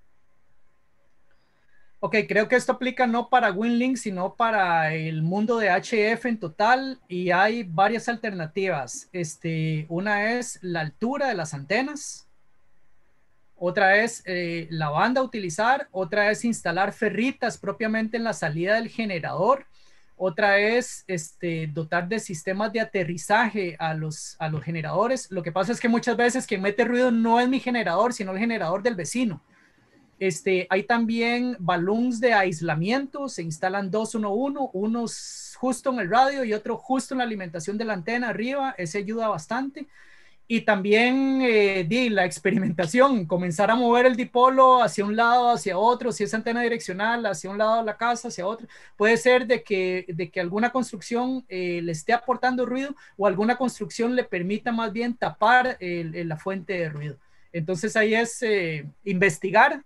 C: Ok, creo que esto aplica no para WinLink, sino para el mundo de HF en total, y hay varias alternativas. Una es la altura de las antenas, otra es la banda a utilizar, otra es instalar ferritas propiamente en la salida del generador, otra es dotar de sistemas de aterrizaje a los generadores. Lo que pasa es que muchas veces quien mete ruido no es mi generador, sino el generador del vecino. Hay también balloons de aislamiento, se instalan dos, uno, justo en el radio y otro justo en la alimentación de la antena arriba, ese ayuda bastante. Y también la experimentación, comenzar a mover el dipolo hacia un lado, hacia otro, si es antena direccional, hacia un lado de la casa, hacia otro. Puede ser de que alguna construcción le esté aportando ruido, o alguna construcción le permita más bien tapar la fuente de ruido. Entonces ahí es investigar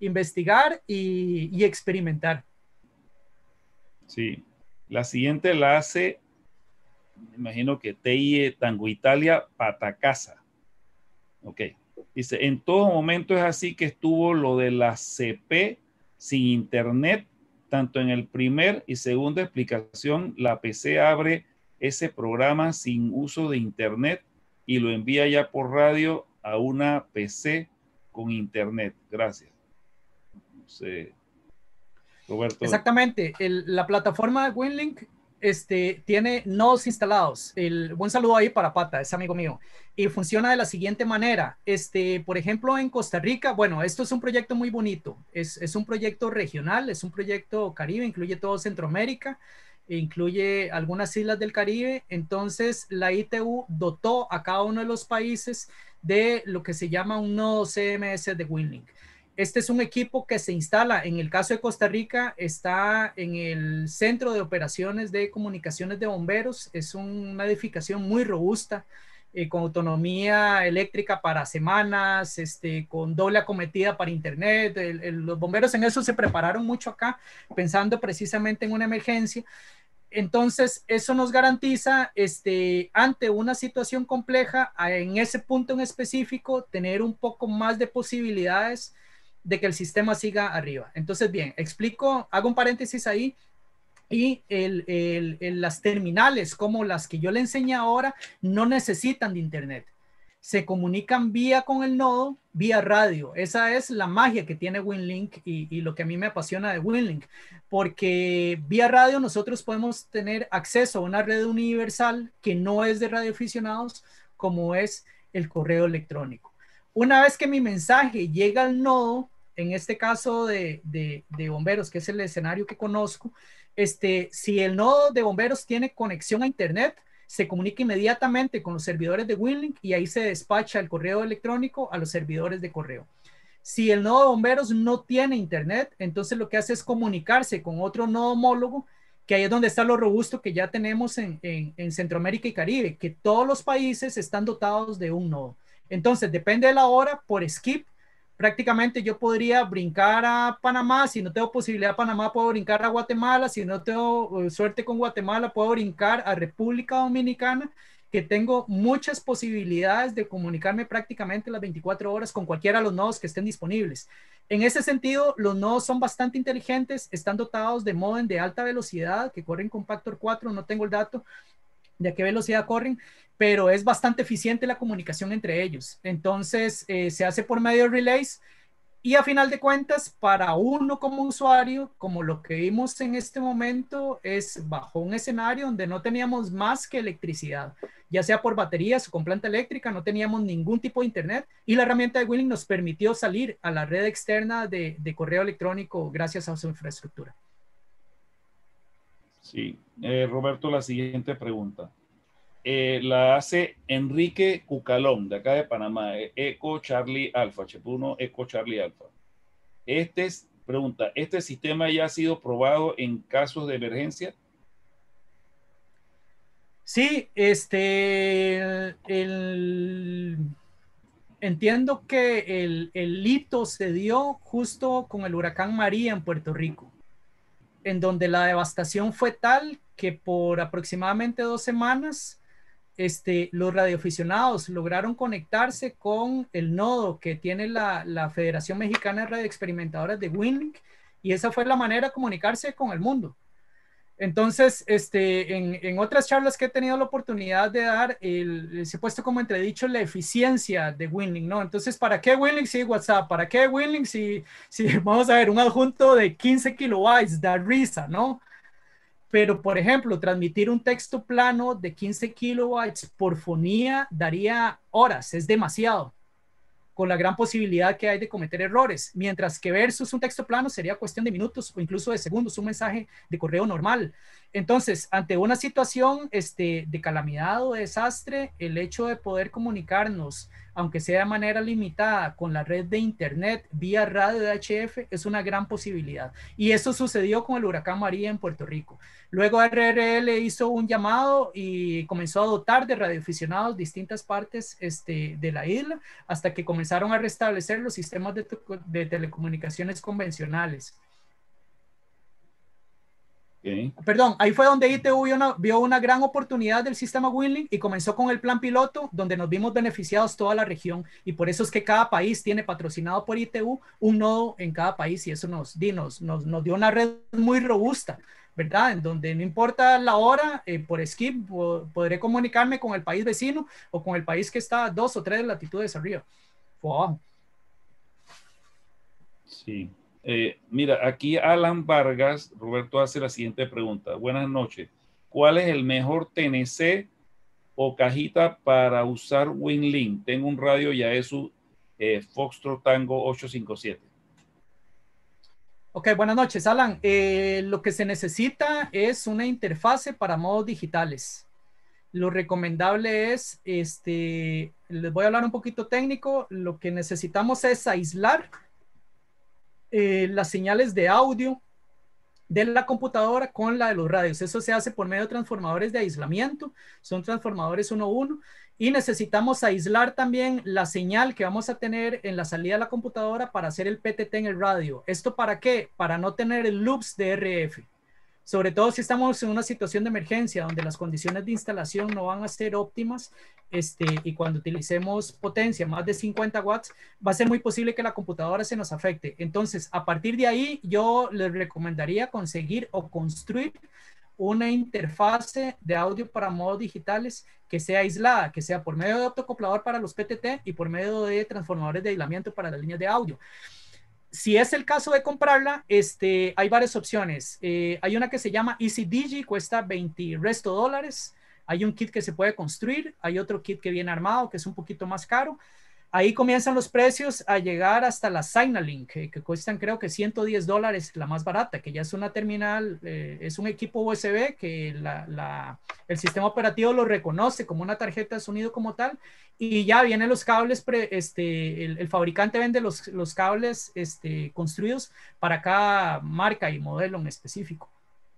C: y experimentar.
B: Sí. La siguiente la hace, me imagino que TI Tango Italia Patacasa. Ok. Dice, en todo momento es así que estuvo lo de la CP sin internet, tanto en el primer y segunda explicación, la PC abre ese programa sin uso de internet y lo envía ya por radio a una PC con internet. Gracias. Sí. Roberto.
C: Exactamente. La plataforma de WinLink tiene nodos instalados. Buen saludo ahí para Pata, es amigo mío. Y funciona de la siguiente manera. Por ejemplo, en Costa Rica, bueno, esto es un proyecto muy bonito. Es un proyecto regional, es un proyecto Caribe, incluye todo Centroamérica, incluye algunas islas del Caribe. Entonces, la ITU dotó a cada uno de los países de lo que se llama un nodo CMS de WinLink. Este es un equipo que se instala, en el caso de Costa Rica, está en el Centro de Operaciones de Comunicaciones de Bomberos. Es una edificación muy robusta, con autonomía eléctrica para semanas, con doble acometida para internet. Los bomberos en eso se prepararon mucho acá, pensando precisamente en una emergencia. Entonces, eso nos garantiza, ante una situación compleja, en ese punto en específico, tener un poco más de posibilidades de que el sistema siga arriba. Entonces, bien, explico, hago un paréntesis ahí, y las terminales como las que yo le enseñé ahora no necesitan de internet. Se comunican vía con el nodo, vía radio. Esa es la magia que tiene WinLink y lo que a mí me apasiona de WinLink, porque vía radio nosotros podemos tener acceso a una red universal que no es de radioaficionados, como es el correo electrónico. Una vez que mi mensaje llega al nodo, en este caso de bomberos, que es el escenario que conozco, si el nodo de bomberos tiene conexión a internet, se comunica inmediatamente con los servidores de WinLink y ahí se despacha el correo electrónico a los servidores de correo. Si el nodo de bomberos no tiene internet, entonces lo que hace es comunicarse con otro nodo homólogo, que ahí es donde está lo robusto que ya tenemos en Centroamérica y Caribe, que todos los países están dotados de un nodo. Entonces, depende de la hora, por skip, prácticamente yo podría brincar a Panamá. Si no tengo posibilidad de Panamá, puedo brincar a Guatemala. Si no tengo suerte con Guatemala, puedo brincar a República Dominicana que tengo muchas posibilidades de comunicarme prácticamente las 24 horas con cualquiera de los nodos que estén disponibles. En ese sentido, los nodos son bastante inteligentes, están dotados de módem de alta velocidad que corren con Factor 4, no tengo el dato de a qué velocidad corren, pero es bastante eficiente la comunicación entre ellos. Entonces, se hace por medio de relays. Y a final de cuentas, para uno como usuario, como lo que vimos en este momento, es bajo un escenario donde no teníamos más que electricidad, ya sea por baterías o con planta eléctrica, no teníamos ningún tipo de internet y la herramienta de WinLink nos permitió salir a la red externa de correo electrónico gracias a su infraestructura.
B: Sí, Roberto, la siguiente pregunta. La hace Enrique Cucalón, de acá de Panamá, Eco Charlie Alfa, HP1 Eco Charlie Alfa. Pregunta, ¿este sistema ya ha sido probado en casos de emergencia?
C: Sí, entiendo que el hito se dio justo con el huracán María en Puerto Rico, en donde la devastación fue tal que por aproximadamente 2 semanas los radioaficionados lograron conectarse con el nodo que tiene la Federación Mexicana de Radioexperimentadoras de WinLink y esa fue la manera de comunicarse con el mundo. Entonces, en otras charlas que he tenido la oportunidad de dar, se ha puesto como entredicho la eficiencia de WinLink, ¿no? Entonces, ¿para qué WinLink si WhatsApp? ¿Para qué WinLink si vamos a ver, un adjunto de 15 kilobytes da risa, ¿no? Pero, por ejemplo, transmitir un texto plano de 15 kilobytes por fonía daría horas, es demasiado, con la gran posibilidad que hay de cometer errores, mientras que versus un texto plano sería cuestión de minutos o incluso de segundos, un mensaje de correo normal. Entonces, ante una situación de calamidad o desastre, el hecho de poder comunicarnos, aunque sea de manera limitada, con la red de internet vía radio de HF es una gran posibilidad. Y eso sucedió con el huracán María en Puerto Rico. Luego RRL hizo un llamado y comenzó a dotar de radioaficionados distintas partes de la isla hasta que comenzaron a restablecer los sistemas de telecomunicaciones convencionales. Okay. Perdón, ahí fue donde ITU vio una gran oportunidad del sistema WinLink y comenzó con el plan piloto donde nos vimos beneficiados toda la región y por eso es que cada país tiene patrocinado por ITU un nodo en cada país y eso nos dio una red muy robusta, ¿verdad? En donde no importa la hora, por skip podré comunicarme con el país vecino o con el país que está a 2 o 3 latitudes arriba. Wow.
B: Sí. Mira, aquí Alan Vargas, Roberto hace la siguiente pregunta. Buenas noches. ¿Cuál es el mejor TNC o cajita para usar WinLink? Tengo un radio Yaesu Foxtrot Tango 857.
C: Ok, buenas noches, Alan. Lo que se necesita es una interfase para modos digitales. Lo recomendable es, les voy a hablar un poquito técnico, lo que necesitamos es aislar las señales de audio de la computadora con la de los radios. Eso se hace por medio de transformadores de aislamiento, son transformadores 1-1 y necesitamos aislar también la señal que vamos a tener en la salida de la computadora para hacer el PTT en el radio. ¿Esto para qué? Para no tener loops de RF. Sobre todo si estamos en una situación de emergencia donde las condiciones de instalación no van a ser óptimas y cuando utilicemos potencia más de 50 watts, va a ser muy posible que la computadora se nos afecte. Entonces, a partir de ahí, yo les recomendaría conseguir o construir una interfase de audio para modos digitales que sea aislada, que sea por medio de autoacoplador para los PTT y por medio de transformadores de aislamiento para las líneas de audio. Si es el caso de comprarla, hay varias opciones. Hay una que se llama EasyDigi, cuesta $20. Hay un kit que se puede construir. Hay otro kit que viene armado, que es un poquito más caro. Ahí comienzan los precios a llegar hasta la Signalink, que cuestan creo que $110, la más barata, que ya es una terminal, es un equipo USB que el sistema operativo lo reconoce como una tarjeta de sonido como tal, y ya vienen los cables, el fabricante vende los cables construidos para cada marca y modelo en específico.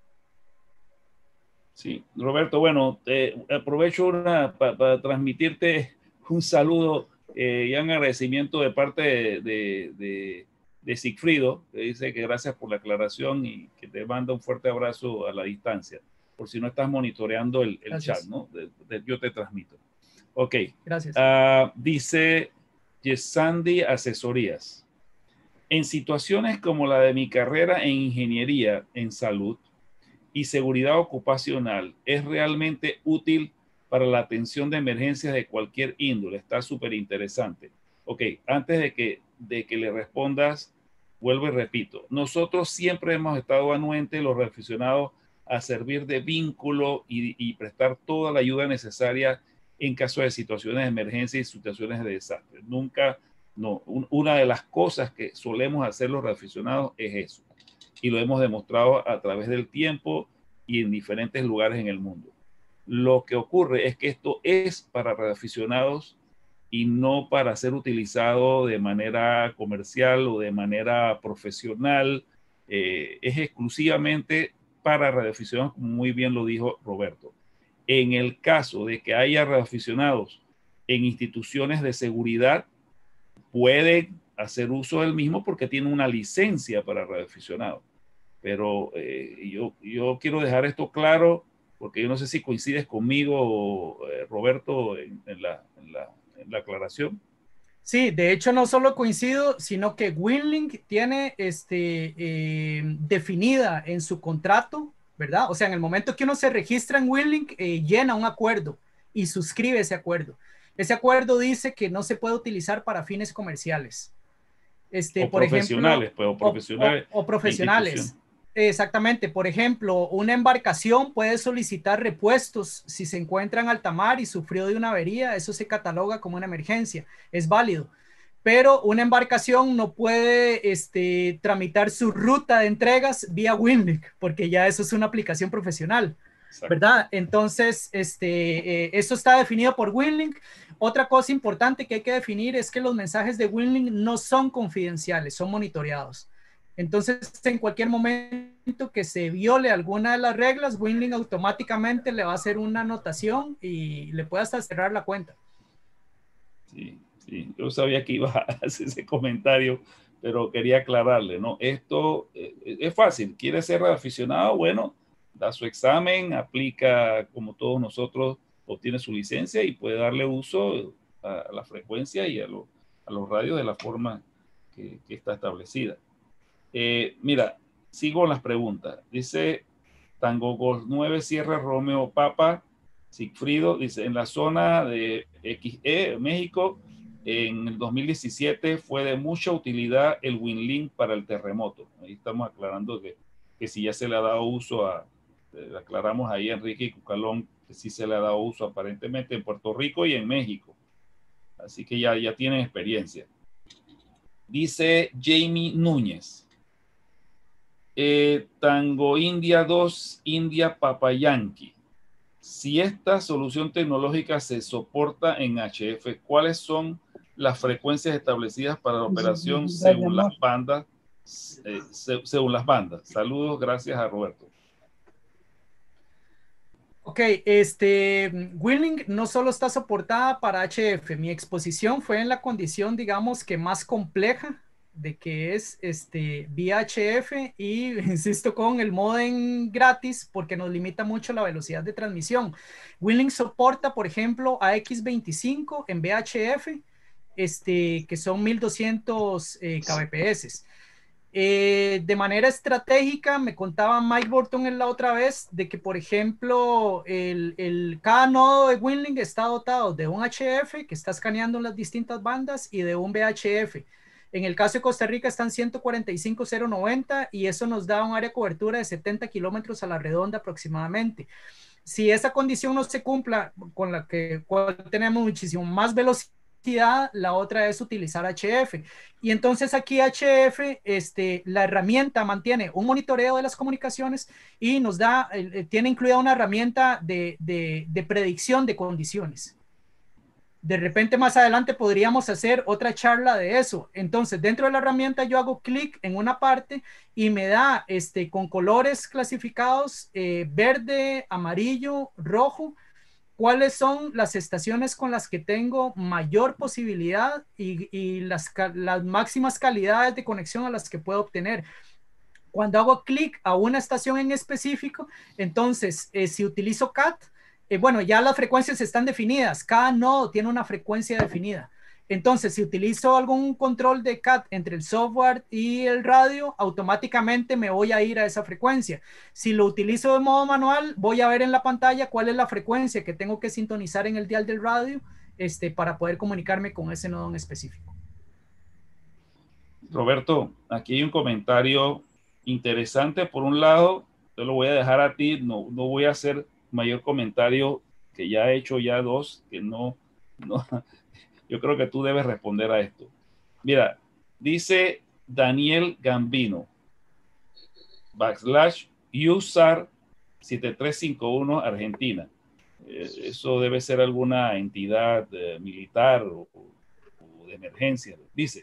B: Sí, Roberto, bueno, aprovecho para transmitirte un saludo y un agradecimiento de parte de Sigfrido, que dice que gracias por la aclaración y que te manda un fuerte abrazo a la distancia, por si no estás monitoreando el chat, ¿no? yo te transmito. Ok.
C: Gracias.
B: Dice Yesandi Asesorías. En situaciones como la de mi carrera en ingeniería en salud y seguridad ocupacional, ¿es realmente útil para la atención de emergencias de cualquier índole? Está súper interesante. Ok, antes de que le respondas, vuelvo y repito, nosotros siempre hemos estado anuentes, los aficionados, a servir de vínculo y prestar toda la ayuda necesaria en caso de situaciones de emergencia y situaciones de desastre. Nunca, no, una de las cosas que solemos hacer los aficionados es eso. Y lo hemos demostrado a través del tiempo y en diferentes lugares en el mundo. Lo que ocurre es que esto es para radioaficionados y no para ser utilizado de manera comercial o de manera profesional. Es exclusivamente para radioaficionados, como muy bien lo dijo Roberto. En el caso de que haya radioaficionados en instituciones de seguridad, pueden hacer uso del mismo porque tienen una licencia para radioaficionados. Pero yo quiero dejar esto claro porque yo no sé si coincides conmigo, Roberto, en la aclaración.
C: Sí, de hecho no solo coincido, sino que WinLink tiene definida en su contrato, ¿verdad? O sea, en el momento que uno se registra en WinLink, llena un acuerdo y suscribe ese acuerdo. Ese acuerdo dice que no se puede utilizar para fines comerciales.
B: O
C: Por
B: profesionales,
C: ejemplo,
B: pues, o profesionales.
C: o profesionales. Exactamente. Por ejemplo, una embarcación puede solicitar repuestos si se encuentra en alta mar y sufrió de una avería. Eso se cataloga como una emergencia. Es válido. Pero una embarcación no puede tramitar su ruta de entregas vía WinLink, porque ya eso es una aplicación profesional. Exacto. ¿Verdad? Entonces, eso está definido por WinLink. Otra cosa importante que hay que definir es que los mensajes de WinLink no son confidenciales, son monitoreados. Entonces, en cualquier momento que se viole alguna de las reglas, WinLink automáticamente le va a hacer una anotación y le puede hasta cerrar la cuenta.
B: Sí, sí, yo sabía que iba a hacer ese comentario, pero quería aclararle, ¿no? Esto es fácil. ¿Quiere ser aficionado? Bueno, da su examen, aplica como todos nosotros, obtiene su licencia y puede darle uso a la frecuencia y a los radios de la forma que está establecida. Mira, sigo las preguntas. Dice Tango Golf 9, Sierra Romeo Papa, Sigfrido, dice, en la zona de XE, México, en el 2017 fue de mucha utilidad el WinLink para el terremoto. Ahí estamos aclarando que si ya se le ha dado uso aclaramos ahí a Enrique y Cucalón, que sí se le ha dado uso aparentemente en Puerto Rico y en México. Así que ya tienen experiencia. Dice Jamie Núñez. Tango India 2, India Papa Yankee. Si esta solución tecnológica se soporta en HF, ¿cuáles son las frecuencias establecidas para la operación según las bandas? Según las bandas. Saludos, gracias a Roberto.
C: Ok, WinLink no solo está soportada para HF. Mi exposición fue en la condición, digamos, que más compleja de que es VHF y insisto con el modem gratis porque nos limita mucho la velocidad de transmisión. WinLink soporta, por ejemplo, a X25 en VHF, que son 1200 kbps. De manera estratégica, me contaba Mike Burton en la otra vez de que, por ejemplo, cada nodo de WinLink está dotado de un HF que está escaneando las distintas bandas y de un VHF. En el caso de Costa Rica están 145.090 y eso nos da un área de cobertura de 70 kilómetros a la redonda aproximadamente. Si esa condición no se cumpla, con la que tenemos muchísimo más velocidad, la otra es utilizar HF. Y entonces aquí HF, la herramienta mantiene un monitoreo de las comunicaciones y nos da, tiene incluida una herramienta de predicción de condiciones. De repente más adelante podríamos hacer otra charla de eso. Entonces dentro de la herramienta yo hago clic en una parte y me da con colores clasificados, verde, amarillo, rojo, cuáles son las estaciones con las que tengo mayor posibilidad y las máximas calidades de conexión a las que puedo obtener. Cuando hago clic a una estación en específico, entonces si utilizo CAT, bueno, ya las frecuencias están definidas, cada nodo tiene una frecuencia definida. Entonces, si utilizo algún control de CAT entre el software y el radio, automáticamente me voy a ir a esa frecuencia. Si lo utilizo de modo manual, voy a ver en la pantalla cuál es la frecuencia que tengo que sintonizar en el dial del radio para poder comunicarme con ese nodo en específico.
B: Roberto, aquí hay un comentario interesante. Por un lado, te lo voy a dejar a ti, no voy a hacer mayor comentario, que ya he hecho ya dos, que no, yo creo que tú debes responder a esto. Mira, dice Daniel Gambino, /usar 7351 Argentina. Eso debe ser alguna entidad militar o de emergencia. Dice,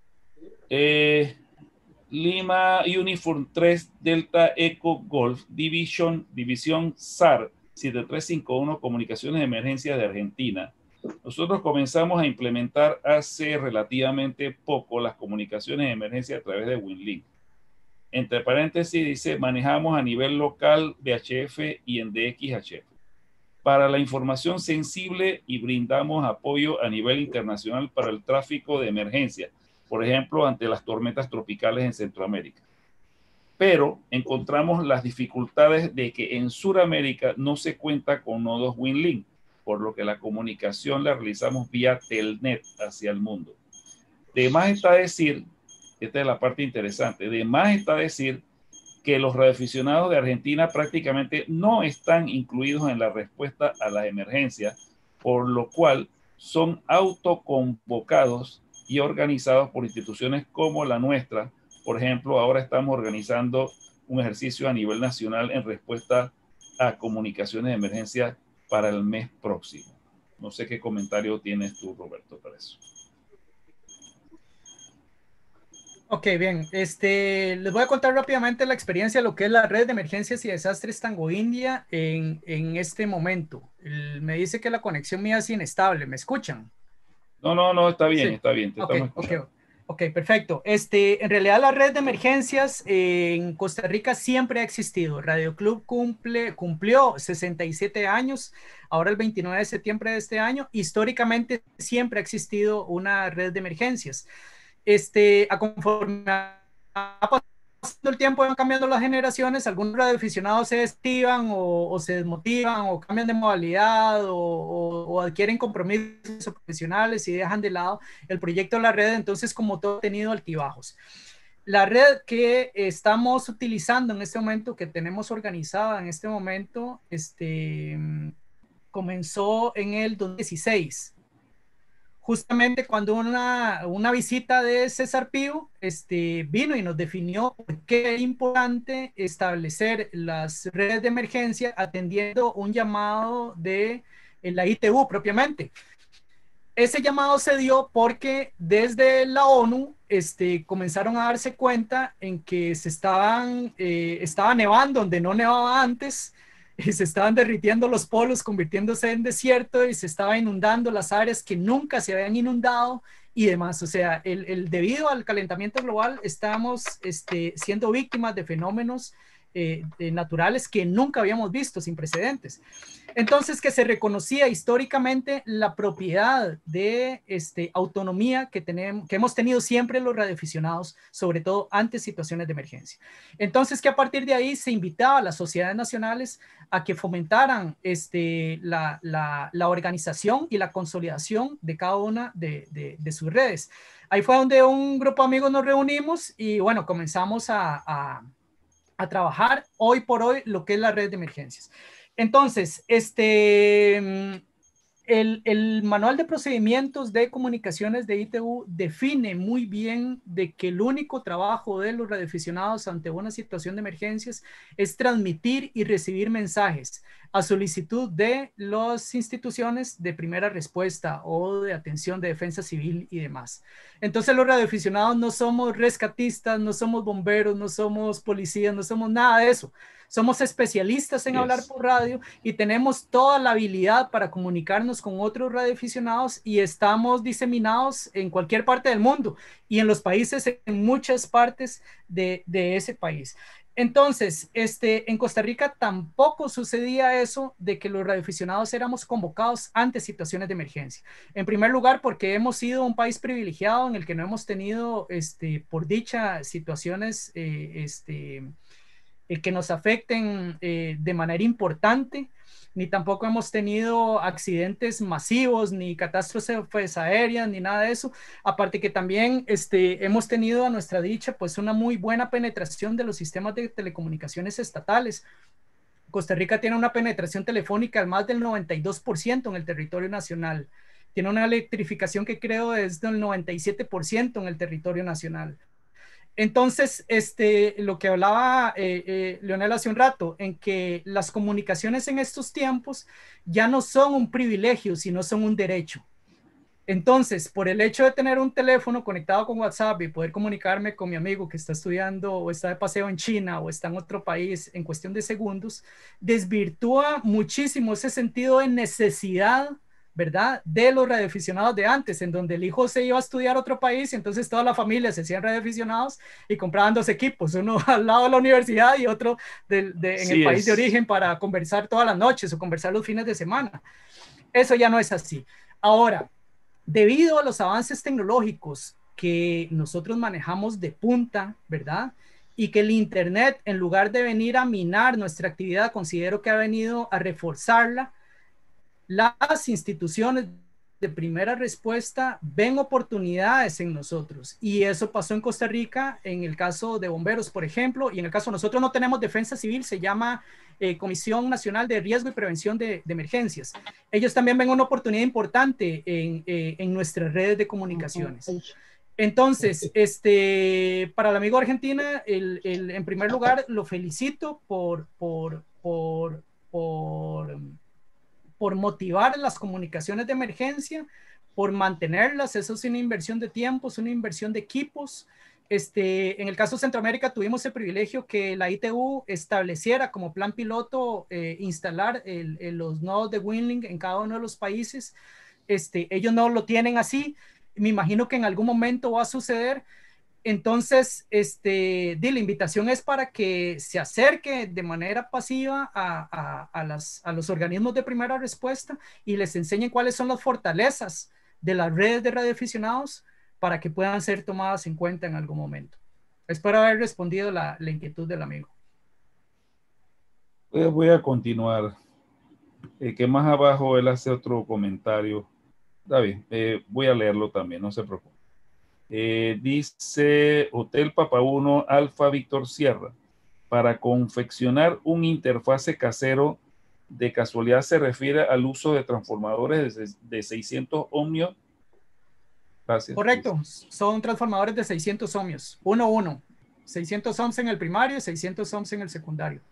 B: Lima Uniform 3 Delta Eco Golf División SAR 7351 Comunicaciones de Emergencia de Argentina. Nosotros comenzamos a implementar hace relativamente poco las comunicaciones de emergencia a través de WinLink. Entre paréntesis dice, manejamos a nivel local VHF y en DXHF. Para la información sensible y brindamos apoyo a nivel internacional para el tráfico de emergencia, por ejemplo, ante las tormentas tropicales en Centroamérica. Pero encontramos las dificultades de que en Sudamérica no se cuenta con nodos WinLink, por lo que la comunicación la realizamos vía Telnet hacia el mundo. De más está decir, esta es la parte interesante, de más está decir que los radioaficionados de Argentina prácticamente no están incluidos en la respuesta a las emergencias, por lo cual son autoconvocados y organizados por instituciones como la nuestra. Por ejemplo, ahora estamos organizando un ejercicio a nivel nacional en respuesta a comunicaciones de emergencia para el mes próximo. No sé qué comentario tienes tú, Roberto, para eso.
C: Ok, bien. Les voy a contar rápidamente la experiencia de lo que es la red de emergencias y desastres Tango India en este momento. Me dice que la conexión mía es inestable. ¿Me escuchan?
B: No, está bien,
C: Sí.
B: está bien. Te estamos escuchando.
C: Ok, perfecto. En realidad la red de emergencias en Costa Rica siempre ha existido. Radio Club cumplió 67 años, ahora el 29 de septiembre de este año. Históricamente siempre ha existido una red de emergencias. Conforme ha pasado el tiempo, van cambiando las generaciones, algunos radioaficionados se desactivan o se desmotivan o cambian de modalidad o adquieren compromisos profesionales y dejan de lado el proyecto de la red. Entonces, como todo, ha tenido altibajos. La red que estamos utilizando en este momento, que tenemos organizada en este momento, comenzó en el 2016. Justamente cuando una visita de César Pío vino y nos definió por qué es importante establecer las redes de emergencia atendiendo un llamado de la ITU propiamente. Ese llamado se dio porque desde la ONU comenzaron a darse cuenta en que estaba nevando donde no nevaba antes, y se estaban derritiendo los polos, convirtiéndose en desierto, y se estaba inundando las áreas que nunca se habían inundado y demás. O sea, debido al calentamiento global estamos siendo víctimas de fenómenos naturales que nunca habíamos visto, sin precedentes. Entonces, que se reconocía históricamente la propiedad de autonomía que hemos tenido siempre los radioaficionados, sobre todo ante situaciones de emergencia. Entonces, que a partir de ahí se invitaba a las sociedades nacionales a que fomentaran la organización y la consolidación de cada una de sus redes. Ahí fue donde un grupo de amigos nos reunimos y bueno, comenzamos a trabajar hoy por hoy lo que es la red de emergencias. Entonces, el manual de procedimientos de comunicaciones de ITU define muy bien de que el único trabajo de los radioaficionados ante una situación de emergencias es transmitir y recibir mensajes a solicitud de las instituciones de primera respuesta o de atención de defensa civil y demás. Entonces los radioaficionados no somos rescatistas, no somos bomberos, no somos policías, no somos nada de eso. somos especialistas en hablar por radio y tenemos toda la habilidad para comunicarnos con otros radioaficionados y estamos diseminados en cualquier parte del mundo y en los países, en muchas partes de ese país. Entonces, en Costa Rica tampoco sucedía eso de que los radioaficionados éramos convocados ante situaciones de emergencia. En primer lugar, porque hemos sido un país privilegiado en el que no hemos tenido, por dicha, situaciones que nos afecten de manera importante, ni tampoco hemos tenido accidentes masivos, ni catástrofes aéreas, ni nada de eso. Aparte que también hemos tenido a nuestra dicha pues una muy buena penetración de los sistemas de telecomunicaciones estatales. Costa Rica tiene una penetración telefónica al más del 92% en el territorio nacional. Tiene una electrificación que creo es del 97% en el territorio nacional. Entonces, lo que hablaba Leonel hace un rato, en que las comunicaciones en estos tiempos ya no son un privilegio, sino son un derecho. Entonces, por el hecho de tener un teléfono conectado con WhatsApp y poder comunicarme con mi amigo que está estudiando o está de paseo en China o está en otro país en cuestión de segundos, desvirtúa muchísimo ese sentido de necesidad, ¿verdad?, de los radioaficionados de antes, en donde el hijo se iba a estudiar a otro país y entonces toda la familia se hacían radioaficionados y compraban dos equipos, uno al lado de la universidad y otro en el país de origen para conversar todas las noches o conversar los fines de semana. Eso ya no es así. Ahora, debido a los avances tecnológicos que nosotros manejamos de punta, ¿verdad?, y que el Internet, en lugar de venir a minar nuestra actividad, considero que ha venido a reforzarla, las instituciones de primera respuesta ven oportunidades en nosotros y eso pasó en Costa Rica en el caso de bomberos, por ejemplo, y en el caso nosotros no tenemos defensa civil, se llama Comisión Nacional de Riesgo y Prevención de Emergencias. Ellos también ven una oportunidad importante en nuestras redes de comunicaciones. Entonces, para el amigo de Argentina, en primer lugar, lo felicito por motivar las comunicaciones de emergencia, por mantenerlas. Eso es una inversión de tiempo, es una inversión de equipos. En el caso de Centroamérica tuvimos el privilegio que la ITU estableciera como plan piloto instalar los nodos de WinLink en cada uno de los países. Ellos no lo tienen así. Me imagino que en algún momento va a suceder. Entonces, la invitación es para que se acerque de manera pasiva a los organismos de primera respuesta y les enseñen cuáles son las fortalezas de las redes de radioaficionados para que puedan ser tomadas en cuenta en algún momento. Espero haber respondido la inquietud del amigo.
B: Voy a continuar. Que más abajo él hace otro comentario. Está bien, voy a leerlo también, no se preocupe. Dice Hotel Papa 1 Alfa Víctor Sierra, para confeccionar un interfase casero, ¿de casualidad se refiere al uso de transformadores de 600 ohmios? Gracias.
C: Correcto, son transformadores de 600 ohmios, 1-1, 600 ohms en el primario y 600 ohms en el secundario.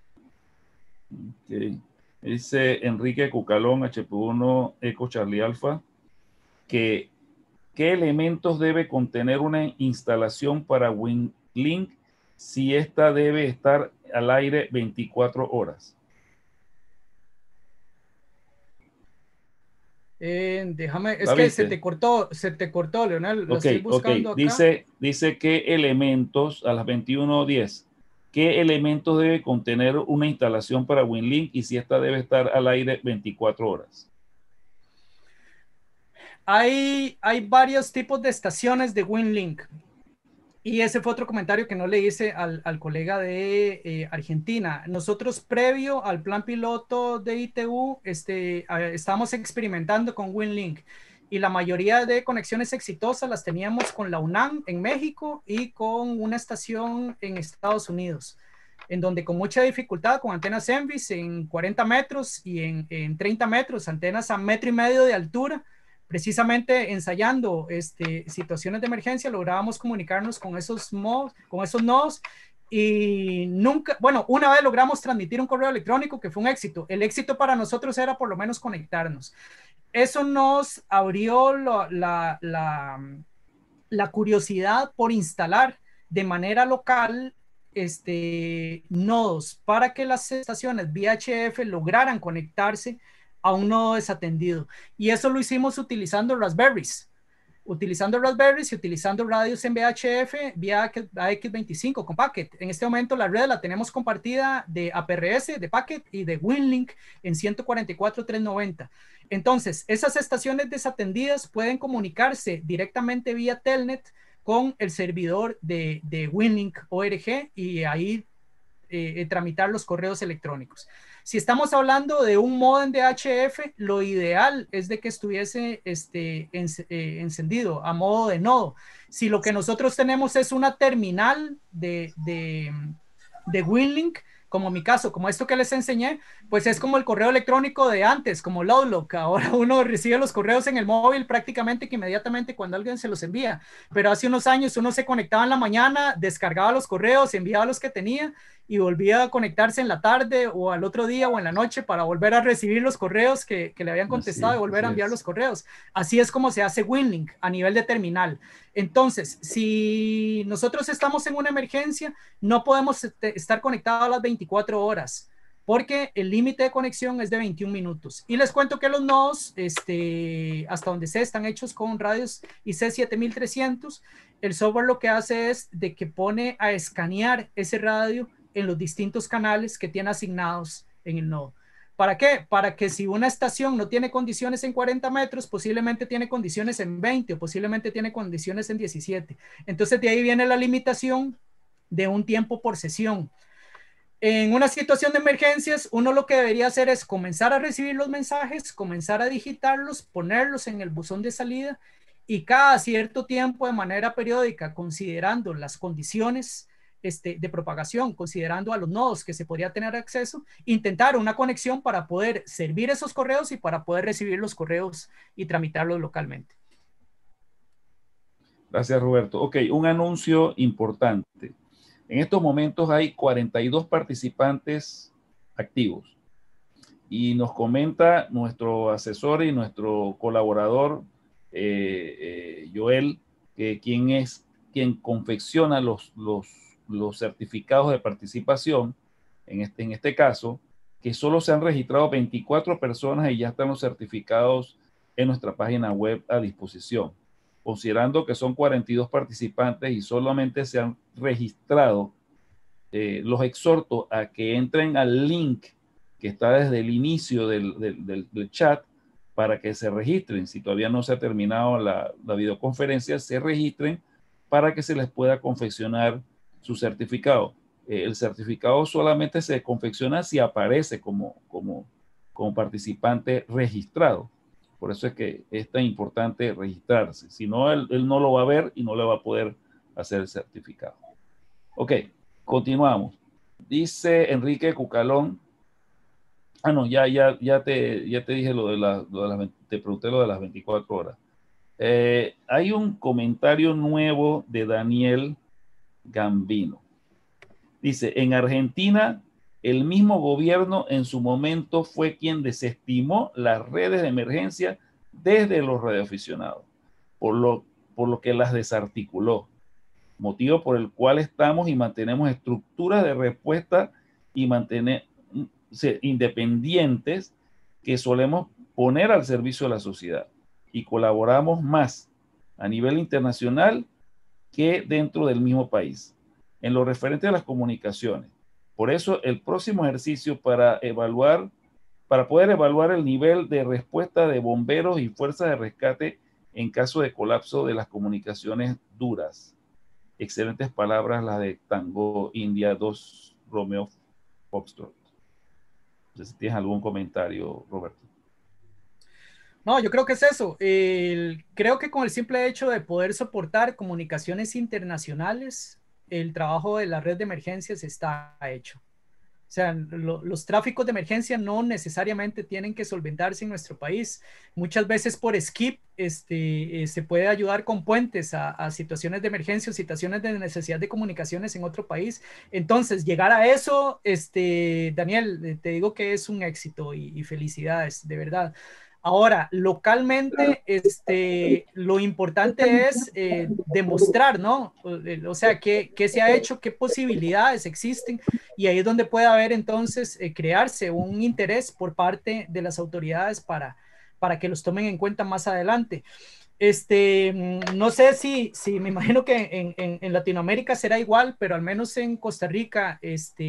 B: Okay. Dice Enrique Cucalón, HP1 Eco Charlie Alfa, que ¿qué elementos debe contener una instalación para WinLink si esta debe estar al aire 24 horas?
C: Déjame, es que se te cortó, Leonel. Lo estoy buscando acá.
B: Dice qué elementos a las 21:10. ¿Qué elementos debe contener una instalación para WinLink y si esta debe estar al aire 24 horas?
C: Hay varios tipos de estaciones de WinLink. Y ese fue otro comentario que no le hice al colega de Argentina. Nosotros, previo al plan piloto de ITU, estábamos experimentando con WinLink y la mayoría de conexiones exitosas las teníamos con la UNAM en México y con una estación en Estados Unidos, en donde con mucha dificultad, con antenas Envis en 40 metros y en 30 metros, antenas a 1,5 metros de altura, precisamente ensayando situaciones de emergencia, lográbamos comunicarnos con esos nodos y nunca, bueno, una vez logramos transmitir un correo electrónico que fue un éxito. El éxito para nosotros era por lo menos conectarnos. Eso nos abrió la curiosidad por instalar de manera local nodos para que las estaciones VHF lograran conectarse a un nodo desatendido. Y eso lo hicimos utilizando Raspberries y utilizando radios en VHF vía AX25 con Packet. En este momento la red la tenemos compartida de APRS, de Packet y de WinLink en 144.390. Entonces, esas estaciones desatendidas pueden comunicarse directamente vía Telnet con el servidor de WinLink ORG y ahí tramitar los correos electrónicos. Si estamos hablando de un módem de HF, lo ideal es de que estuviese encendido a modo de nodo. Si lo que nosotros tenemos es una terminal de WinLink, como mi caso, como esto que les enseñé, pues es como el correo electrónico de antes, como Loudlock. Ahora uno recibe los correos en el móvil prácticamente que inmediatamente cuando alguien se los envía. Pero hace unos años uno se conectaba en la mañana, descargaba los correos, enviaba los que tenía y volvía a conectarse en la tarde o al otro día o en la noche para volver a recibir los correos que le habían contestado y volver a enviar los correos. Así es como se hace WinLink a nivel de terminal. Entonces, si nosotros estamos en una emergencia, no podemos estar conectados a las 24 horas porque el límite de conexión es de 21 minutos. Y les cuento que los nodos, hasta donde sé, están hechos con radios IC7300. El software lo que hace es de que pone a escanear ese radio en los distintos canales que tiene asignados en el nodo. ¿Para qué? Para que si una estación no tiene condiciones en 40 metros, posiblemente tiene condiciones en 20 o posiblemente tiene condiciones en 17. Entonces de ahí viene la limitación de un tiempo por sesión. En una situación de emergencias, uno lo que debería hacer es comenzar a recibir los mensajes, comenzar a digitarlos, ponerlos en el buzón de salida y cada cierto tiempo de manera periódica, considerando las condiciones de propagación, considerando a los nodos que se podría tener acceso, intentar una conexión para poder servir esos correos y para poder recibir los correos y tramitarlos localmente.
B: Gracias, Roberto. Ok, un anuncio importante. En estos momentos hay 42 participantes activos y nos comenta nuestro asesor y nuestro colaborador, Joel, que quien confecciona los certificados de participación, en este caso, que solo se han registrado 24 personas y ya están los certificados en nuestra página web a disposición. Considerando que son 42 participantes y solamente se han registrado, los exhorto a que entren al link que está desde el inicio del chat para que se registren. Si todavía no se ha terminado la videoconferencia, se registren para que se les pueda confeccionar su certificado. El certificado solamente se confecciona si aparece como participante registrado. Por eso es que es tan importante registrarse. Si no, él no lo va a ver y no le va a poder hacer el certificado. Ok, continuamos. Dice Enrique Cucalón. Ah, no, ya te dije te pregunté lo de las 24 horas. Hay un comentario nuevo de Daniel Gambino. Dice, en Argentina, el mismo gobierno en su momento fue quien desestimó las redes de emergencia desde los radioaficionados, por lo que las desarticuló, motivo por el cual estamos y mantenemos estructuras de respuesta y independientes que solemos poner al servicio de la sociedad y colaboramos más a nivel internacional que dentro del mismo país en lo referente a las comunicaciones. Por eso el próximo ejercicio para poder evaluar el nivel de respuesta de bomberos y fuerzas de rescate en caso de colapso de las comunicaciones duras. Excelentes palabras las de Tango India 2 Romeo Foxtrot. No sé si tienes algún comentario, Roberto.
C: No, yo creo que es eso. Creo que con el simple hecho de poder soportar comunicaciones internacionales, el trabajo de la red de emergencias está hecho. O sea, los tráficos de emergencia no necesariamente tienen que solventarse en nuestro país. Muchas veces por skip se puede ayudar con puentes a situaciones de emergencia o situaciones de necesidad de comunicaciones en otro país. Entonces, llegar a eso, Daniel, te digo que es un éxito y felicidades, de verdad. Ahora, localmente, lo importante es demostrar, ¿no? O sea, qué se ha hecho, qué posibilidades existen, y ahí es donde puede haber entonces crearse un interés por parte de las autoridades para que los tomen en cuenta más adelante. No sé si me imagino que en Latinoamérica será igual, pero al menos en Costa Rica,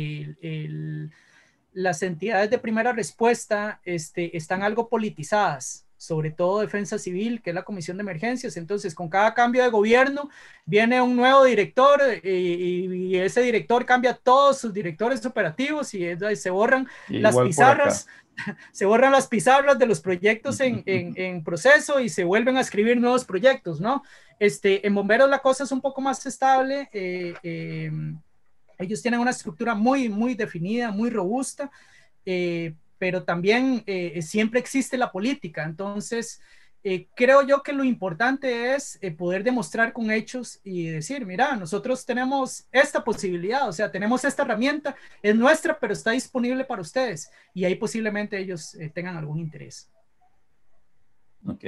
C: las entidades de primera respuesta están algo politizadas, sobre todo Defensa Civil, que es la Comisión de Emergencias. Entonces, con cada cambio de gobierno, viene un nuevo director y ese director cambia todos sus directores operativos y se borran las pizarras. Se borran las pizarras de los proyectos en proceso y se vuelven a escribir nuevos proyectos, ¿no? En bomberos la cosa es un poco más estable. Ellos tienen una estructura muy definida, muy robusta, pero también siempre existe la política. Entonces, creo yo que lo importante es poder demostrar con hechos y decir, mira, nosotros tenemos esta posibilidad, o sea, tenemos esta herramienta, es nuestra, pero está disponible para ustedes. Y ahí posiblemente ellos tengan algún interés.
B: Ok.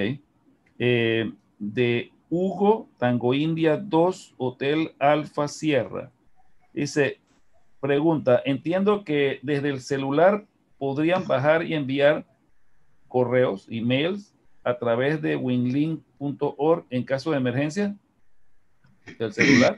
B: De Hugo, Tango India 2, Hotel Alfa Sierra. Dice, pregunta, entiendo que desde el celular podrían bajar y enviar correos, emails a través de winlink.org en caso de emergencia del celular.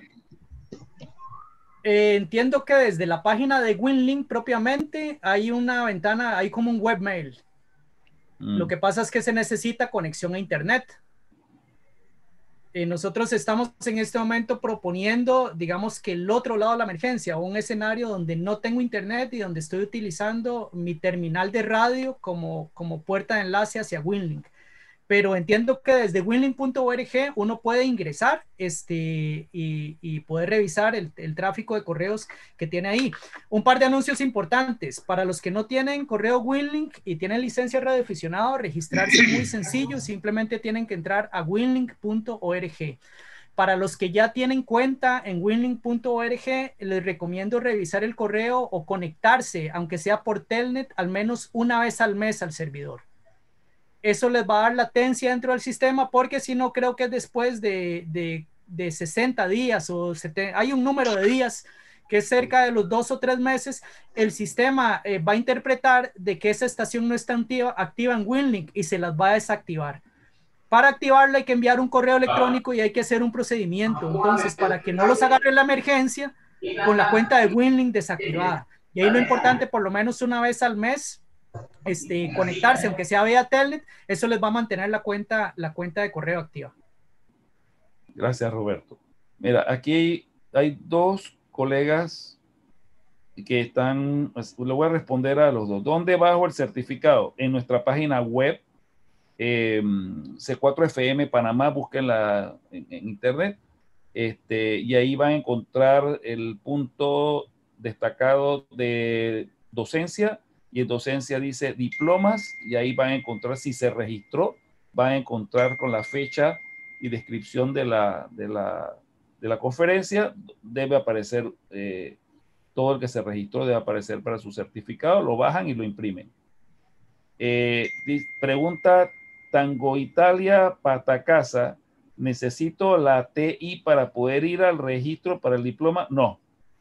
C: Entiendo que desde la página de WinLink propiamente hay una ventana, hay como un webmail. Lo que pasa es que se necesita conexión a internet. Nosotros estamos en este momento proponiendo, digamos, que el otro lado de la emergencia, un escenario donde no tengo internet y donde estoy utilizando mi terminal de radio como puerta de enlace hacia WinLink. Pero entiendo que desde winlink.org uno puede ingresar y poder revisar el tráfico de correos que tiene ahí. Un par de anuncios importantes. Para los que no tienen correo Winlink y tienen licencia de radioaficionado, registrarse es muy sencillo. Simplemente tienen que entrar a winlink.org. Para los que ya tienen cuenta en winlink.org, les recomiendo revisar el correo o conectarse, aunque sea por Telnet, al menos una vez al mes al servidor. Eso les va a dar latencia dentro del sistema, porque si no, creo que después de 60 días o 70, hay un número de días que es cerca de los 2 o 3 meses, el sistema va a interpretar de que esa estación no está activa en WinLink y se las va a desactivar. Para activarla hay que enviar un correo electrónico y hay que hacer un procedimiento. Entonces, para que no los agarre la emergencia con la cuenta de WinLink desactivada. Y ahí lo importante, por lo menos una vez al mes, conectarse, aunque sea vía Telnet, eso les va a mantener la cuenta de correo activa.
B: Gracias, Roberto. Mira, aquí hay dos colegas que están, le voy a responder a los dos. ¿Dónde bajo el certificado? En nuestra página web, C4FM Panamá, búsquenla en internet, y ahí van a encontrar el punto destacado de docencia, y en docencia dice diplomas, y ahí van a encontrar si se registró, van a encontrar con la fecha y descripción de la conferencia. Debe aparecer, todo el que se registró debe aparecer para su certificado, lo bajan y lo imprimen. Pregunta Tango Italia Patacasa, ¿necesito la TI para poder ir al registro para el diploma? No.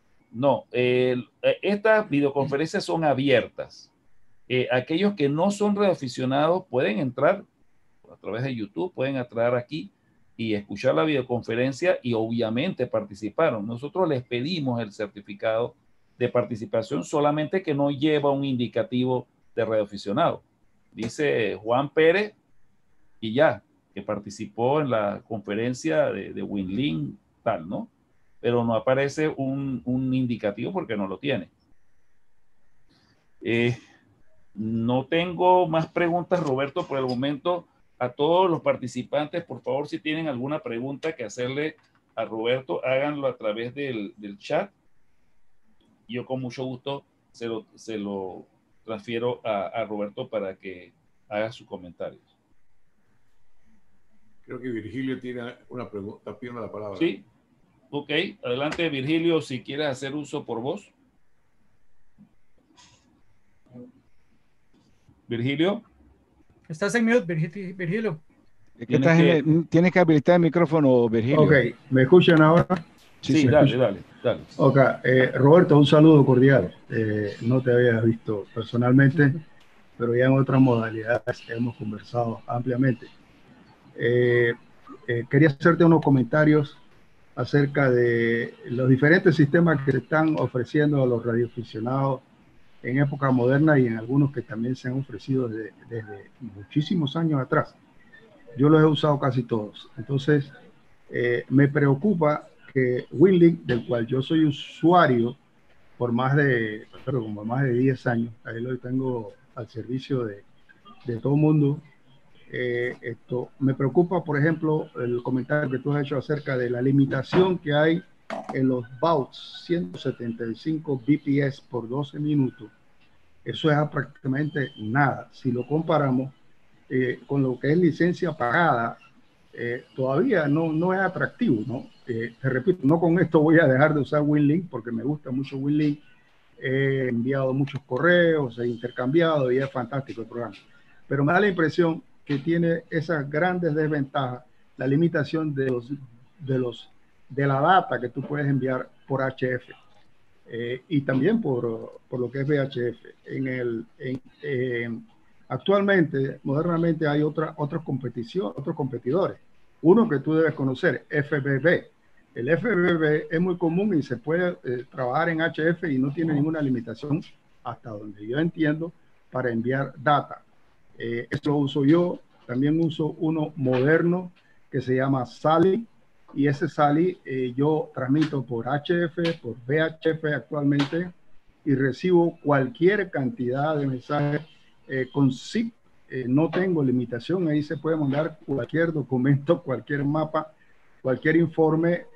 B: Estas videoconferencias son abiertas. Aquellos que no son radioaficionados pueden entrar a través de YouTube, pueden entrar aquí y escuchar la videoconferencia y obviamente participaron. Nosotros les pedimos el certificado de participación, solamente que no lleva un indicativo de radioaficionado. Dice Juan Pérez y ya, que participó en la conferencia de WinLink, tal, ¿no? Pero no aparece un indicativo porque no lo tiene. No tengo más preguntas, Roberto, por el momento. A todos los participantes, por favor, si tienen alguna pregunta que hacerle a Roberto, háganlo a través del chat. Yo con mucho gusto se lo transfiero a Roberto para que haga sus comentarios.
D: Creo que Virgilio tiene una pregunta, pidiendo la palabra.
B: Sí, ok. Adelante, Virgilio, si quieres hacer uso por voz. Virgilio.
C: Estás en mute, Virgilio.
E: Es que tienes que habilitar el micrófono, Virgilio.
F: Ok, ¿me escuchan ahora?
B: Sí, dale.
F: Ok, Roberto, un saludo cordial. No te había visto personalmente, pero ya en otras modalidades hemos conversado ampliamente. Quería hacerte unos comentarios acerca de los diferentes sistemas que se están ofreciendo a los radioaficionados en época moderna y en algunos que también se han ofrecido desde muchísimos años atrás. Yo los he usado casi todos. Entonces, me preocupa que WinLink, del cual yo soy usuario por más de 10 años, ahí lo tengo al servicio de todo el mundo. Esto me preocupa, por ejemplo, el comentario que tú has hecho acerca de la limitación que hay en los bouts, 175 bps por 12 minutos. Eso es prácticamente nada. Si lo comparamos con lo que es licencia pagada, todavía no es atractivo, ¿no? Te repito, no con esto voy a dejar de usar WinLink porque me gusta mucho WinLink. He enviado muchos correos, he intercambiado y es fantástico el programa. Pero me da la impresión que tiene esas grandes desventajas, la limitación de la data que tú puedes enviar por HF y también por lo que es VHF. Actualmente, modernamente, hay otros competidores. Uno que tú debes conocer, FBB. El FBB es muy común y se puede trabajar en HF y no tiene ninguna limitación, hasta donde yo entiendo, para enviar data. Esto lo uso yo. También uso uno moderno que se llama Sally, y ese Sally yo transmito por HF, por VHF actualmente, y recibo cualquier cantidad de mensajes con zip. No tengo limitación, ahí se puede mandar cualquier documento, cualquier mapa, cualquier informe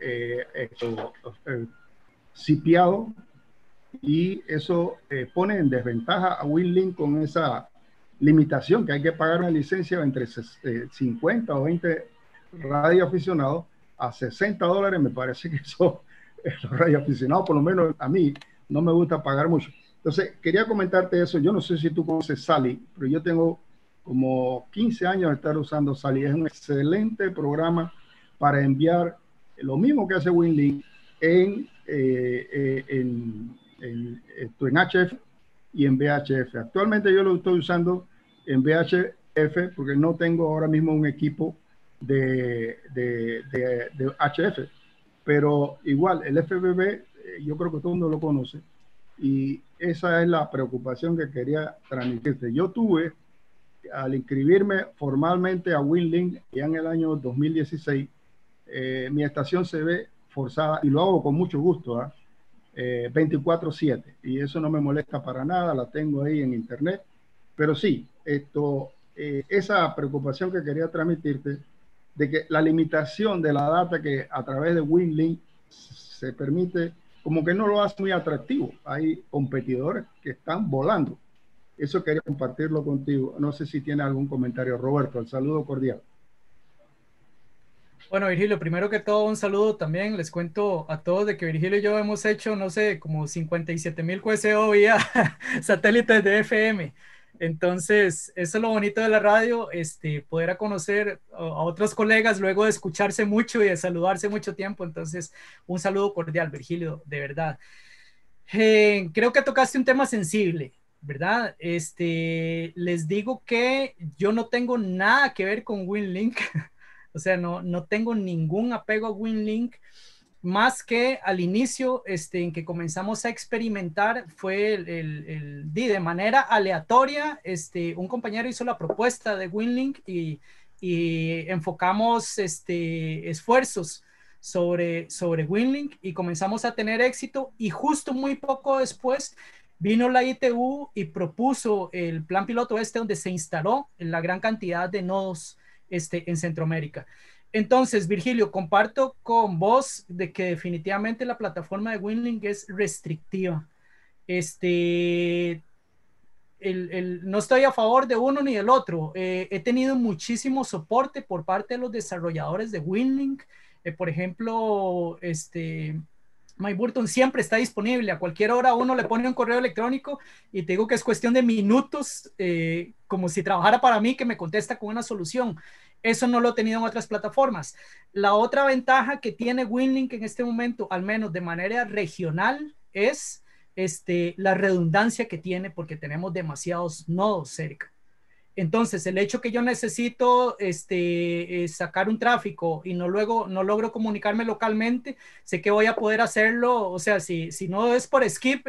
F: zipeado, y eso pone en desventaja a WinLink con esa limitación que hay que pagar una licencia entre 50 o 20 radioaficionados a $60. Me parece que eso, los radioaficionados, por lo menos a mí, no me gusta pagar mucho. Entonces, quería comentarte eso. Yo no sé si tú conoces Sally, pero yo tengo como 15 años de estar usando Sally. Es un excelente programa para enviar lo mismo que hace WinLink en HF y en VHF. Actualmente yo lo estoy usando en VHF porque no tengo ahora mismo un equipo de HF, pero igual el FBB yo creo que todo el mundo lo conoce, y esa es la preocupación que quería transmitirte. Yo tuve, al inscribirme formalmente a WinLink ya en el año 2016, mi estación se ve forzada, y lo hago con mucho gusto, 24/7, y eso no me molesta para nada, la tengo ahí en internet. Pero sí, esa preocupación que quería transmitirte, de que la limitación de la data que a través de WinLink se permite, como que no lo hace muy atractivo. Hay competidores que están volando. Eso quería compartirlo contigo. No sé si tiene algún comentario, Roberto. El saludo cordial.
C: Bueno, Virgilio, primero que todo, un saludo también. Les cuento a todos de que Virgilio y yo hemos hecho, no sé, como 57,000 QSO vía satélites de FM. Entonces, eso es lo bonito de la radio, poder conocer a otros colegas luego de escucharse mucho y de saludarse mucho tiempo. Entonces, un saludo cordial, Virgilio, de verdad. Creo que tocaste un tema sensible, ¿verdad? Les digo que yo no tengo nada que ver con WinLink. O sea, no tengo ningún apego a WinLink, más que al inicio, en que comenzamos a experimentar, fue de manera aleatoria, un compañero hizo la propuesta de WinLink y enfocamos esfuerzos sobre WinLink y comenzamos a tener éxito, y justo muy poco después vino la ITU y propuso el plan piloto donde se instaló la gran cantidad de nodos en Centroamérica. Entonces, Virgilio, comparto con vos de que definitivamente la plataforma de WinLink es restrictiva. No estoy a favor de uno ni del otro. He tenido muchísimo soporte por parte de los desarrolladores de WinLink. Por ejemplo, MyBurton siempre está disponible. A cualquier hora uno le pone un correo electrónico y te digo que es cuestión de minutos, como si trabajara para mí, que me contesta con una solución. Eso no lo he tenido en otras plataformas. La otra ventaja que tiene WinLink en este momento, al menos de manera regional, es la redundancia que tiene, porque tenemos demasiados nodos cerca. Entonces, el hecho que yo necesito sacar un tráfico y no logro comunicarme localmente, sé que voy a poder hacerlo. O sea, si no es por skip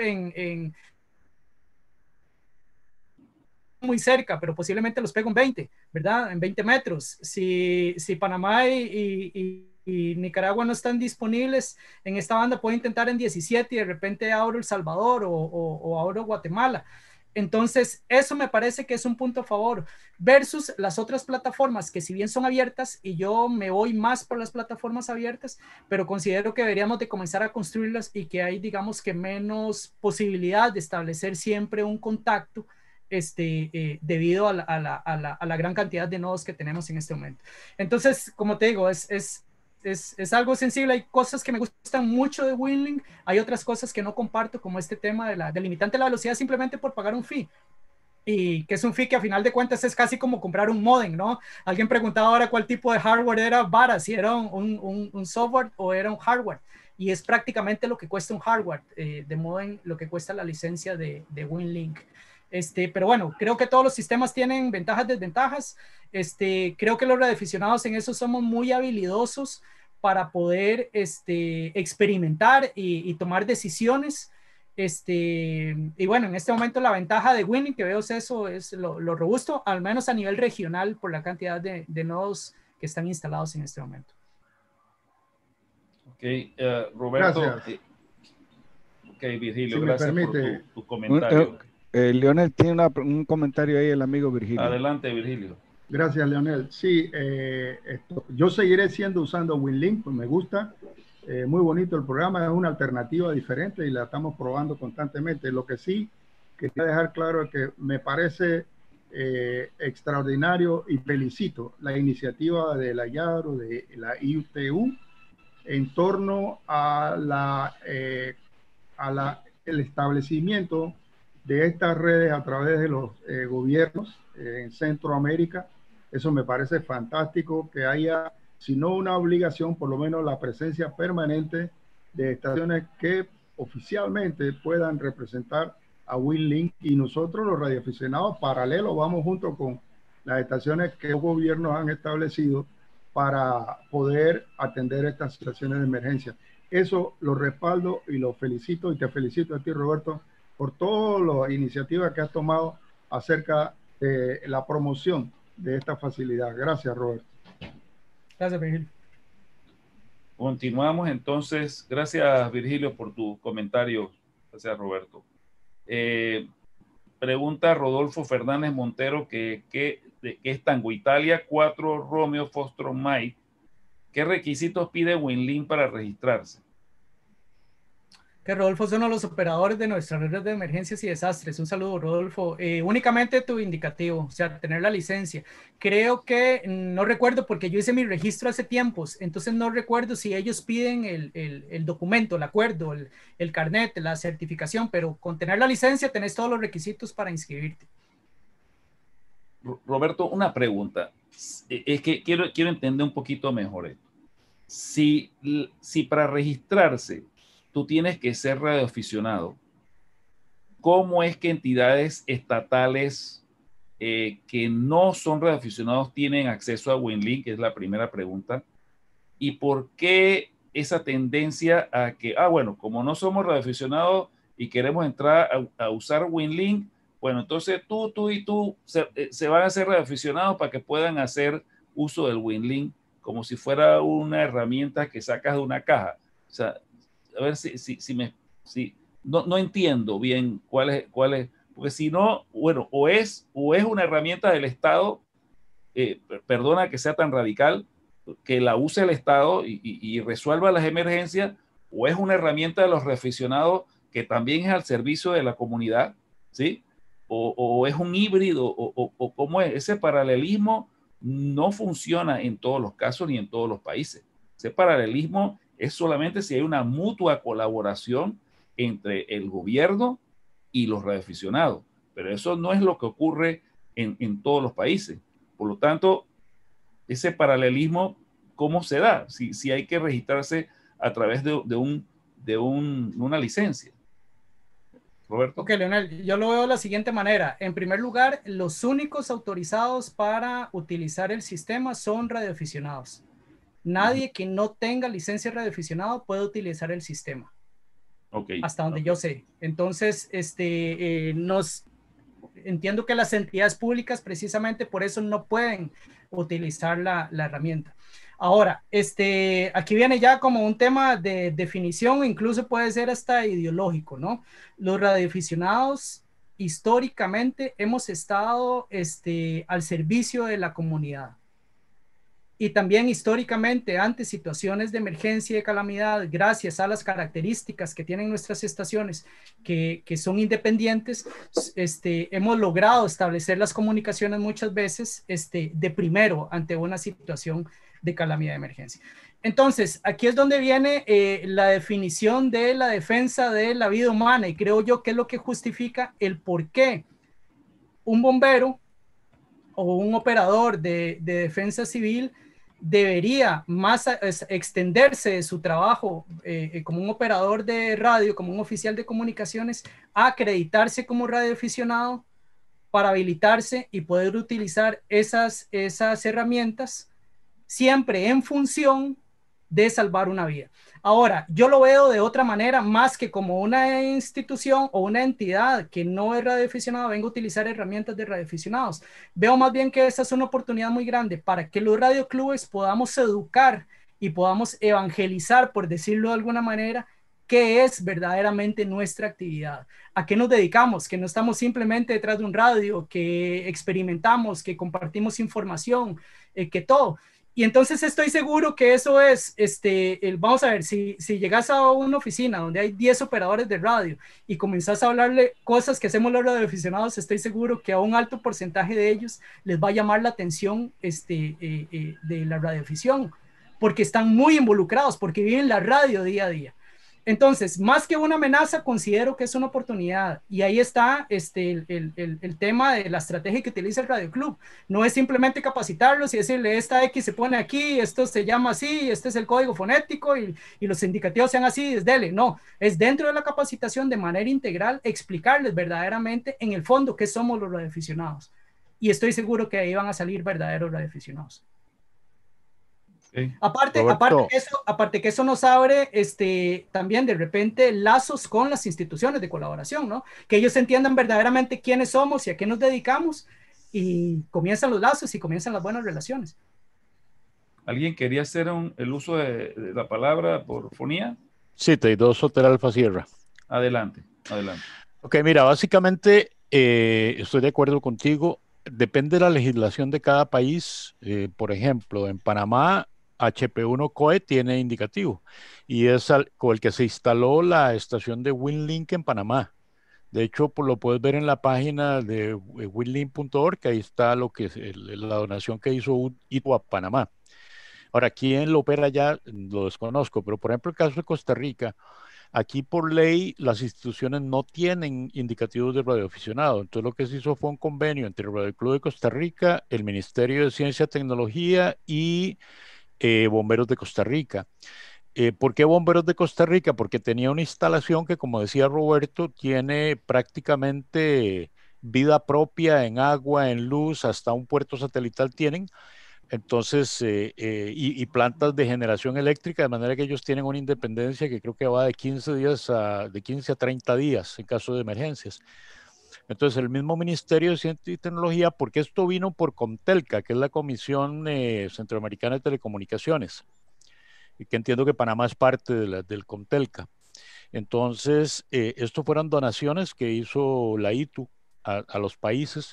C: muy cerca, pero posiblemente los pego en 20, ¿verdad? En 20 metros. Si Panamá y Nicaragua no están disponibles en esta banda, puedo intentar en 17 y de repente abro El Salvador o abro Guatemala. Entonces, eso me parece que es un punto a favor versus las otras plataformas que si bien son abiertas, y yo me voy más por las plataformas abiertas, pero considero que deberíamos de comenzar a construirlas y que hay, digamos, que menos posibilidad de establecer siempre un contacto debido a la gran cantidad de nodos que tenemos en este momento. Entonces, como te digo, es algo sensible. Hay cosas que me gustan mucho de WinLink, hay otras cosas que no comparto, como este tema del limitante de la velocidad simplemente por pagar un fee. Y que es un fee que a final de cuentas es casi como comprar un modem, ¿no? Alguien preguntaba ahora cuál tipo de hardware era vara, si era un software o era un hardware. Y es prácticamente lo que cuesta un hardware de modem, lo que cuesta la licencia de WinLink. Pero bueno, creo que todos los sistemas tienen ventajas, desventajas. Creo que los radioaficionados en eso somos muy habilidosos para poder experimentar y tomar decisiones. Y bueno, en este momento la ventaja de WinLink que veo es eso, es lo robusto, al menos a nivel regional, por la cantidad de nodos que están instalados en este momento.
B: Ok, Roberto.
F: Gracias.
B: Ok, Virgilio,
F: Si me
B: gracias
F: permite.
B: por tu comentario.
E: Leonel tiene un comentario ahí, el amigo Virgilio.
B: Adelante, Virgilio.
F: Gracias, Leonel. Sí, yo seguiré usando WinLink, pues me gusta. Muy bonito el programa, es una alternativa diferente y la estamos probando constantemente. Lo que sí quería dejar claro es que me parece extraordinario y felicito la iniciativa de la YARO, de la IUTU, en torno a el establecimiento de estas redes a través de los gobiernos en Centroamérica. Eso me parece fantástico, que haya, si no una obligación, por lo menos la presencia permanente de estaciones que oficialmente puedan representar a WinLink, y nosotros los radioaficionados paralelos vamos junto con las estaciones que los gobiernos han establecido para poder atender estas situaciones de emergencia. Eso lo respaldo y lo felicito, y te felicito a ti, Roberto, por todas las iniciativas que has tomado acerca de la promoción de esta facilidad. Gracias, Roberto.
C: Gracias, Virgilio.
B: Continuamos entonces. Gracias, Virgilio, por tu comentario. Gracias, Roberto. Pregunta Rodolfo Fernández Montero, que es Tango Italia 4 Romeo Foxtrot Mike. ¿Qué requisitos pide WinLink para registrarse?
C: Que Rodolfo es uno de los operadores de nuestra red de emergencias y desastres. Un saludo, Rodolfo. Únicamente tu indicativo, o sea, tener la licencia. Creo que, no recuerdo porque yo hice mi registro hace tiempos, entonces no recuerdo si ellos piden el documento, el acuerdo, el carnet, la certificación, pero con tener la licencia tenés todos los requisitos para inscribirte.
B: Roberto, una pregunta. Es que quiero entender un poquito mejor esto. Si para registrarse tú tienes que ser radioaficionado, ¿cómo es que entidades estatales que no son radioaficionados tienen acceso a WinLink? Es la primera pregunta. ¿Y por qué esa tendencia a que, bueno, como no somos radioaficionados y queremos entrar a usar WinLink, bueno, entonces tú y tú se van a hacer radioaficionados para que puedan hacer uso del WinLink como si fuera una herramienta que sacas de una caja? O sea, a ver si no entiendo bien cuál es, porque si no, bueno, o es una herramienta del Estado, perdona que sea tan radical, que la use el Estado y resuelva las emergencias, o es una herramienta de los radioaficionados que también es al servicio de la comunidad, ¿sí? O es un híbrido, o cómo es. Ese paralelismo no funciona en todos los casos ni en todos los países. Ese paralelismo Es solamente si hay una mutua colaboración entre el gobierno y los radioaficionados. Pero eso no es lo que ocurre en todos los países. Por lo tanto, ese paralelismo, ¿cómo se da? Si hay que registrarse a través de una licencia. Roberto.
C: Ok, Leonel, yo lo veo de la siguiente manera. En primer lugar, los únicos autorizados para utilizar el sistema son radioaficionados. Nadie que no tenga licencia de radioaficionado puede utilizar el sistema.
B: Okay,
C: hasta donde yo sé. Entonces, entiendo que las entidades públicas precisamente por eso no pueden utilizar la herramienta. Ahora, aquí viene ya como un tema de definición, incluso puede ser hasta ideológico, ¿no? Los radioaficionados históricamente hemos estado al servicio de la comunidad. Y también históricamente, ante situaciones de emergencia y de calamidad, gracias a las características que tienen nuestras estaciones, que son independientes, hemos logrado establecer las comunicaciones muchas veces de primero ante una situación de calamidad de emergencia. Entonces, aquí es donde viene la definición de la defensa de la vida humana, y creo yo que es lo que justifica el por qué un bombero o un operador de defensa civil debería más extenderse de su trabajo como un operador de radio, como un oficial de comunicaciones, a acreditarse como radioaficionado para habilitarse y poder utilizar esas herramientas siempre en función de salvar una vida. Ahora, yo lo veo de otra manera, más que como una institución o una entidad que no es radioaficionado venga a utilizar herramientas de radioaficionados. Veo más bien que esa es una oportunidad muy grande para que los radioclubes podamos educar y podamos evangelizar, por decirlo de alguna manera, qué es verdaderamente nuestra actividad, a qué nos dedicamos, que no estamos simplemente detrás de un radio, que experimentamos, que compartimos información, que todo. Y entonces estoy seguro que eso es, vamos a ver, si llegas a una oficina donde hay 10 operadores de radio y comenzás a hablarle cosas que hacemos los radioaficionados, estoy seguro que a un alto porcentaje de ellos les va a llamar la atención de la radioafición, porque están muy involucrados, porque viven la radio día a día. Entonces, más que una amenaza, considero que es una oportunidad. Y ahí está el tema de la estrategia que utiliza el Radio Club. No es simplemente capacitarlos y decirle, esta X se pone aquí, esto se llama así, este es el código fonético y los indicativos sean así, dele. No, es dentro de la capacitación de manera integral explicarles verdaderamente en el fondo qué somos los radioaficionados. Y estoy seguro que ahí van a salir verdaderos radioaficionados. Okay. Aparte que eso nos abre también de repente lazos con las instituciones de colaboración, ¿no? Que ellos entiendan verdaderamente quiénes somos y a qué nos dedicamos, y comienzan los lazos y comienzan las buenas relaciones.
B: ¿Alguien quería hacer el uso de la palabra por fonía?
G: Sí, Teidós Sotera Alfa Sierra.
B: Adelante.
G: Ok, mira, básicamente estoy de acuerdo contigo. Depende de la legislación de cada país. Por ejemplo, en Panamá, HP1 COE tiene indicativo y es con el que se instaló la estación de WinLink en Panamá. De hecho, lo puedes ver en la página de winlink.org, que ahí está la donación que hizo ITU a Panamá. Ahora, ¿quién lo opera ya? Lo desconozco, pero por ejemplo, el caso de Costa Rica, aquí por ley las instituciones no tienen indicativos de radioaficionado. Entonces lo que se hizo fue un convenio entre el Radio Club de Costa Rica, el Ministerio de Ciencia y Tecnología y Bomberos de Costa Rica. ¿Por qué Bomberos de Costa Rica? Porque tenía una instalación que, como decía Roberto, tiene prácticamente vida propia en agua, en luz, hasta un puerto satelital tienen. Entonces, y plantas de generación eléctrica, de manera que ellos tienen una independencia que creo que va de 15 a 30 días en caso de emergencias. Entonces, el mismo Ministerio de Ciencia y Tecnología, porque esto vino por Comtelca, que es la Comisión Centroamericana de Telecomunicaciones, y que entiendo que Panamá es parte del Comtelca. Entonces, esto fueron donaciones que hizo la ITU a los países.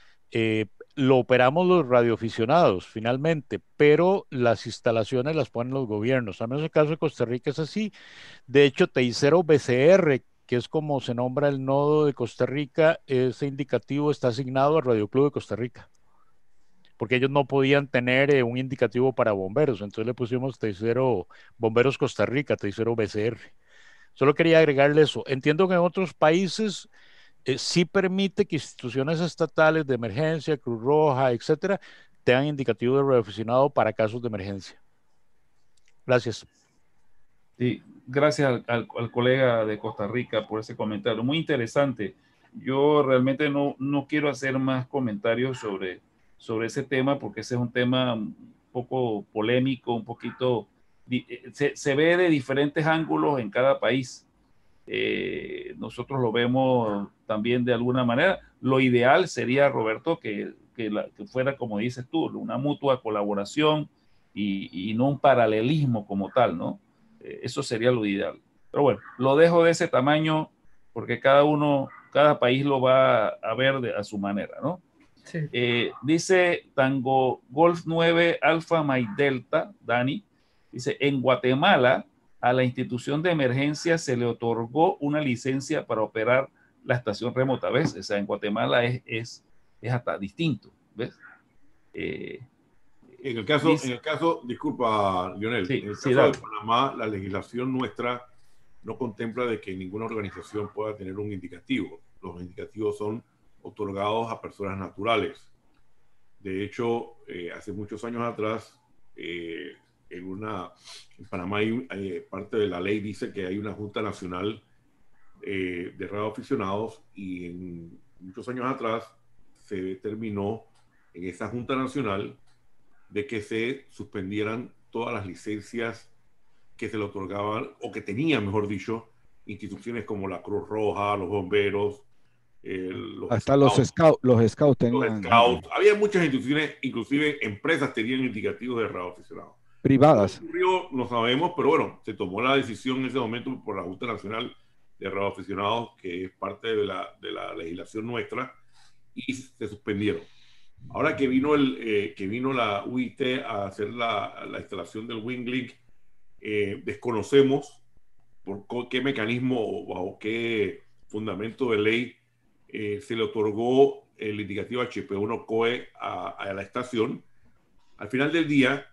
G: Lo operamos los radioaficionados finalmente, pero las instalaciones las ponen los gobiernos. Al menos el caso de Costa Rica es así. De hecho, Teicero BCR, que es como se nombra el nodo de Costa Rica, ese indicativo está asignado al Radio Club de Costa Rica. porque ellos no podían tener un indicativo para bomberos, entonces le pusimos Teicero Bomberos Costa Rica, Teicero BCR. Solo quería agregarle eso. Entiendo que en otros países sí permite que instituciones estatales de emergencia, Cruz Roja, etcétera, tengan indicativo de radioaficionado para casos de emergencia. Gracias.
B: Sí, gracias al colega de Costa Rica por ese comentario. Muy interesante. Yo realmente no quiero hacer más comentarios sobre ese tema porque ese es un tema un poco polémico, un poquito... Se ve de diferentes ángulos en cada país. Nosotros lo vemos también de alguna manera. Lo ideal sería, Roberto, que fuera, como dices tú, una mutua colaboración y no un paralelismo como tal, ¿no? Eso sería lo ideal. Pero bueno, lo dejo de ese tamaño porque cada país lo va a ver a su manera, ¿no?
C: Sí.
B: Dice Tango Golf 9 Alfa Mike Delta, Dani, dice, en Guatemala a la institución de emergencia se le otorgó una licencia para operar la estación remota, ¿ves? O sea, en Guatemala es hasta distinto, ¿ves?
D: En el caso, disculpa, Lionel,
B: sí,
D: en el
B: sí,
D: caso de Panamá, la legislación nuestra no contempla de que ninguna organización pueda tener un indicativo. Los indicativos son otorgados a personas naturales. De hecho, hace muchos años atrás, en Panamá parte de la ley dice que hay una Junta Nacional de radioaficionados y muchos años atrás se determinó en esa Junta Nacional de que se suspendieran todas las licencias que se le otorgaban, o que tenían, mejor dicho, instituciones como la Cruz Roja, los bomberos,
E: hasta los scouts tenían.
D: Los scouts. Había muchas instituciones, inclusive empresas tenían indicativos de radioaficionados.
E: Privadas.
D: No sabemos, pero bueno, se tomó la decisión en ese momento por la Junta Nacional de Radioaficionados, que es parte de la legislación nuestra, y se suspendieron. Ahora que vino la UIT a hacer la instalación del WingLink, desconocemos por qué mecanismo o bajo qué fundamento de ley se le otorgó el indicativo HP1 COE a la estación. Al final del día,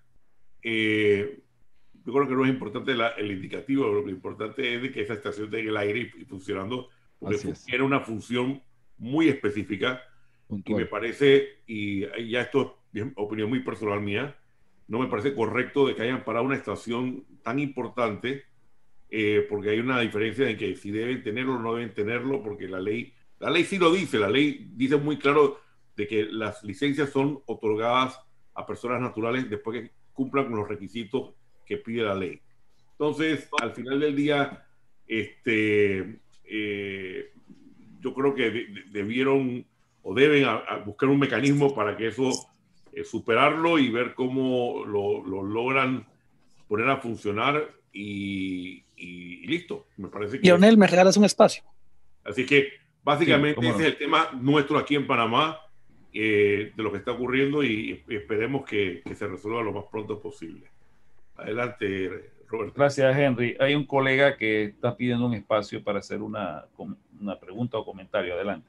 D: yo creo que no es importante el indicativo, lo importante es de que esa estación tenga el aire y funcionando, porque tiene una función muy específica. Puntual. Y me parece, y ya esto es opinión muy personal mía, no me parece correcto de que hayan parado una estación tan importante, porque hay una diferencia en que si deben tenerlo o no deben tenerlo, porque la ley sí lo dice, la ley dice muy claro de que las licencias son otorgadas a personas naturales después que cumplan con los requisitos que pide la ley. Entonces, al final del día, yo creo que debieron o deben buscar un mecanismo para que eso, superarlo y ver cómo lo logran poner a funcionar y listo. Me parece que...
H: Lionel, me regalas un espacio.
D: Así que, básicamente,
B: sí,
D: ese es el tema nuestro aquí en Panamá, de lo que está ocurriendo, y esperemos que se resuelva lo más pronto posible. Adelante, Roberto.
B: Gracias, Henry. Hay un colega que está pidiendo un espacio para hacer una pregunta o comentario. Adelante.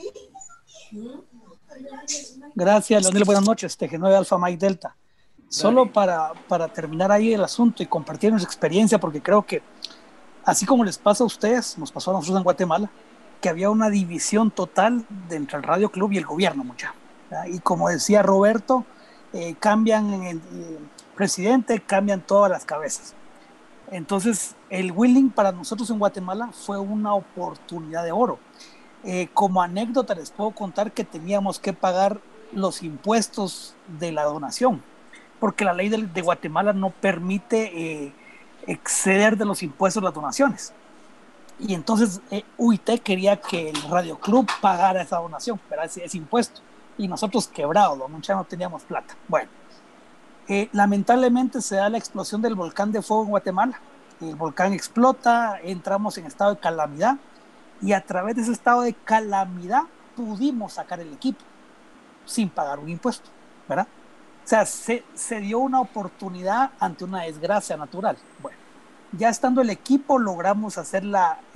H: Gracias, Leonel. Buenas noches. TG9 Alfa Mike Delta. Solo para terminar ahí el asunto y compartir nuestra experiencia, porque creo que así como les pasa a ustedes, nos pasó a nosotros en Guatemala, que había una división total entre el Radio Club y el gobierno, mucha. Y como decía Roberto, cambian el presidente, cambian todas las cabezas. Entonces, el WingLink para nosotros en Guatemala fue una oportunidad de oro. Como anécdota les puedo contar que teníamos que pagar los impuestos de la donación, porque la ley de Guatemala no permite exceder de los impuestos las donaciones. Y entonces UIT quería que el Radio Club pagara esa donación, pero ese impuesto. Y nosotros quebrados, ya no teníamos plata. Bueno, lamentablemente se da la explosión del volcán de fuego en Guatemala. El volcán explota, entramos en estado de calamidad. Y a través de ese estado de calamidad pudimos sacar el equipo sin pagar un impuesto, ¿verdad? O sea, se dio una oportunidad ante una desgracia natural. Bueno, ya estando el equipo logramos hacer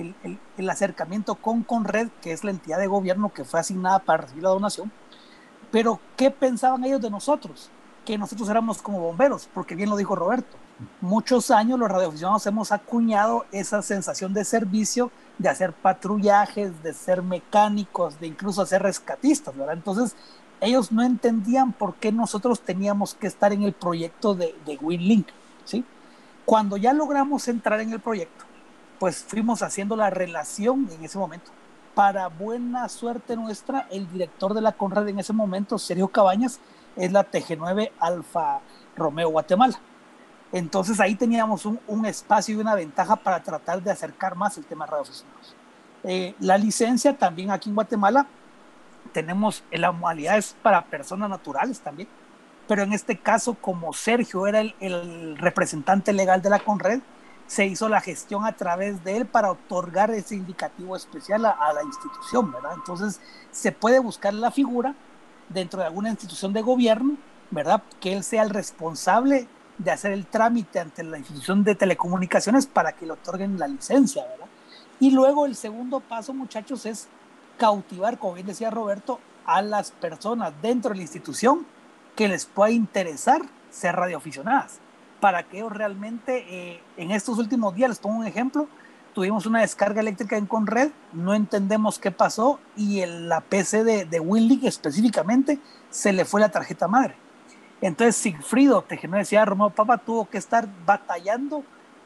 H: el acercamiento con Conred, que es la entidad de gobierno que fue asignada para recibir la donación, Pero ¿qué pensaban ellos de nosotros? Que nosotros éramos como bomberos, porque bien lo dijo Roberto. Muchos años los radioaficionados hemos acuñado esa sensación de servicio, de hacer patrullajes, de ser mecánicos, de incluso ser rescatistas, ¿verdad? Entonces, ellos no entendían por qué nosotros teníamos que estar en el proyecto de WinLink, ¿sí? Cuando ya logramos entrar en el proyecto, pues fuimos haciendo la relación en ese momento. Para buena suerte nuestra, el director de la Conred en ese momento, Sergio Cabañas, es la TG9 Alfa Romeo Guatemala. Entonces ahí teníamos un espacio y una ventaja para tratar de acercar más el tema de radioaficionados. La licencia también aquí en Guatemala tenemos la modalidad es para personas naturales también, pero en este caso como Sergio era el representante legal de la Conred, se hizo la gestión a través de él para otorgar ese indicativo especial a la institución, ¿verdad? Entonces se puede buscar la figura dentro de alguna institución de gobierno, ¿verdad? Que él sea el responsable de hacer el trámite ante la institución de telecomunicaciones para que le otorguen la licencia, ¿verdad? Y luego el segundo paso, muchachos, es cautivar, como bien decía Roberto, a las personas dentro de la institución que les pueda interesar ser radioaficionadas, para que ellos realmente, en estos últimos días, les pongo un ejemplo, tuvimos una descarga eléctrica en Conred, no entendemos qué pasó y la PC de WinLink específicamente se le fue la tarjeta madre. Entonces Sigfrido, TG9 decía Romeo Papa, tuvo que estar batallando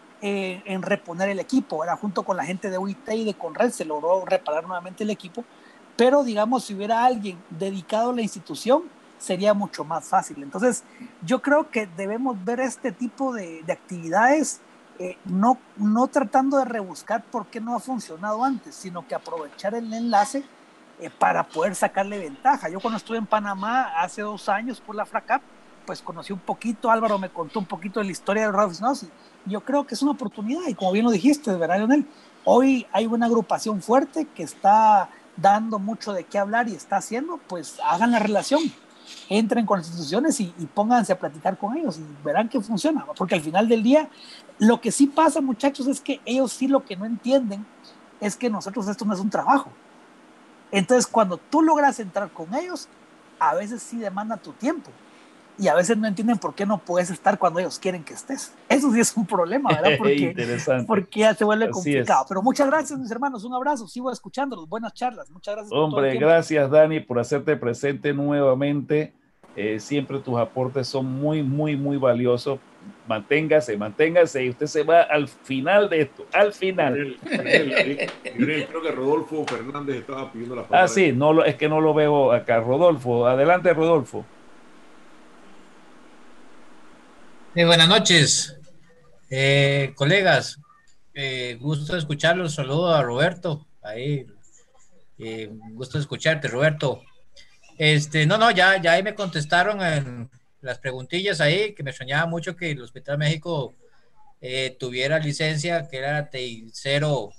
H: en reponer el equipo, era junto con la gente de UIT y de Conred, se logró reparar nuevamente el equipo, pero digamos, si hubiera alguien dedicado a la institución, sería mucho más fácil. Entonces, yo creo que debemos ver este tipo de actividades, no tratando de rebuscar por qué no ha funcionado antes, sino que aprovechar el enlace para poder sacarle ventaja. Yo cuando estuve en Panamá hace 2 años por la FRACAP, pues conocí un poquito, Álvaro me contó un poquito de la historia de los radioaficionados y yo creo que es una oportunidad y como bien lo dijiste, ¿verdad, Leonel? Hoy hay una agrupación fuerte que está dando mucho de qué hablar y está haciendo, pues hagan la relación, entren con las instituciones y pónganse a platicar con ellos y verán que funciona, porque al final del día lo que sí pasa, muchachos, es que ellos sí lo que no entienden es que nosotros esto no es un trabajo. Entonces cuando tú logras entrar con ellos, a veces sí demanda tu tiempo y a veces no entienden por qué no puedes estar cuando ellos quieren que estés. Eso sí es un problema, ¿verdad? Porque ya se vuelve complicado. Pero muchas gracias, mis hermanos, un abrazo, sigo escuchándolos, buenas charlas, muchas gracias.
B: Hombre, gracias Dani por hacerte presente nuevamente, siempre tus aportes son muy, muy, muy valiosos. Manténgase y usted se va al final de esto, al final.
D: Creo que Rodolfo Fernández estaba pidiendo la palabra.
B: Ah, sí, es que no lo veo acá. Rodolfo, adelante, Rodolfo.
I: Buenas noches, colegas. Gusto de escucharlos. Saludo a Roberto. Ahí, gusto de escucharte, Roberto. Ya ahí me contestaron en las preguntillas ahí, que me extrañaba mucho que el Hospital México tuviera licencia, que era TI0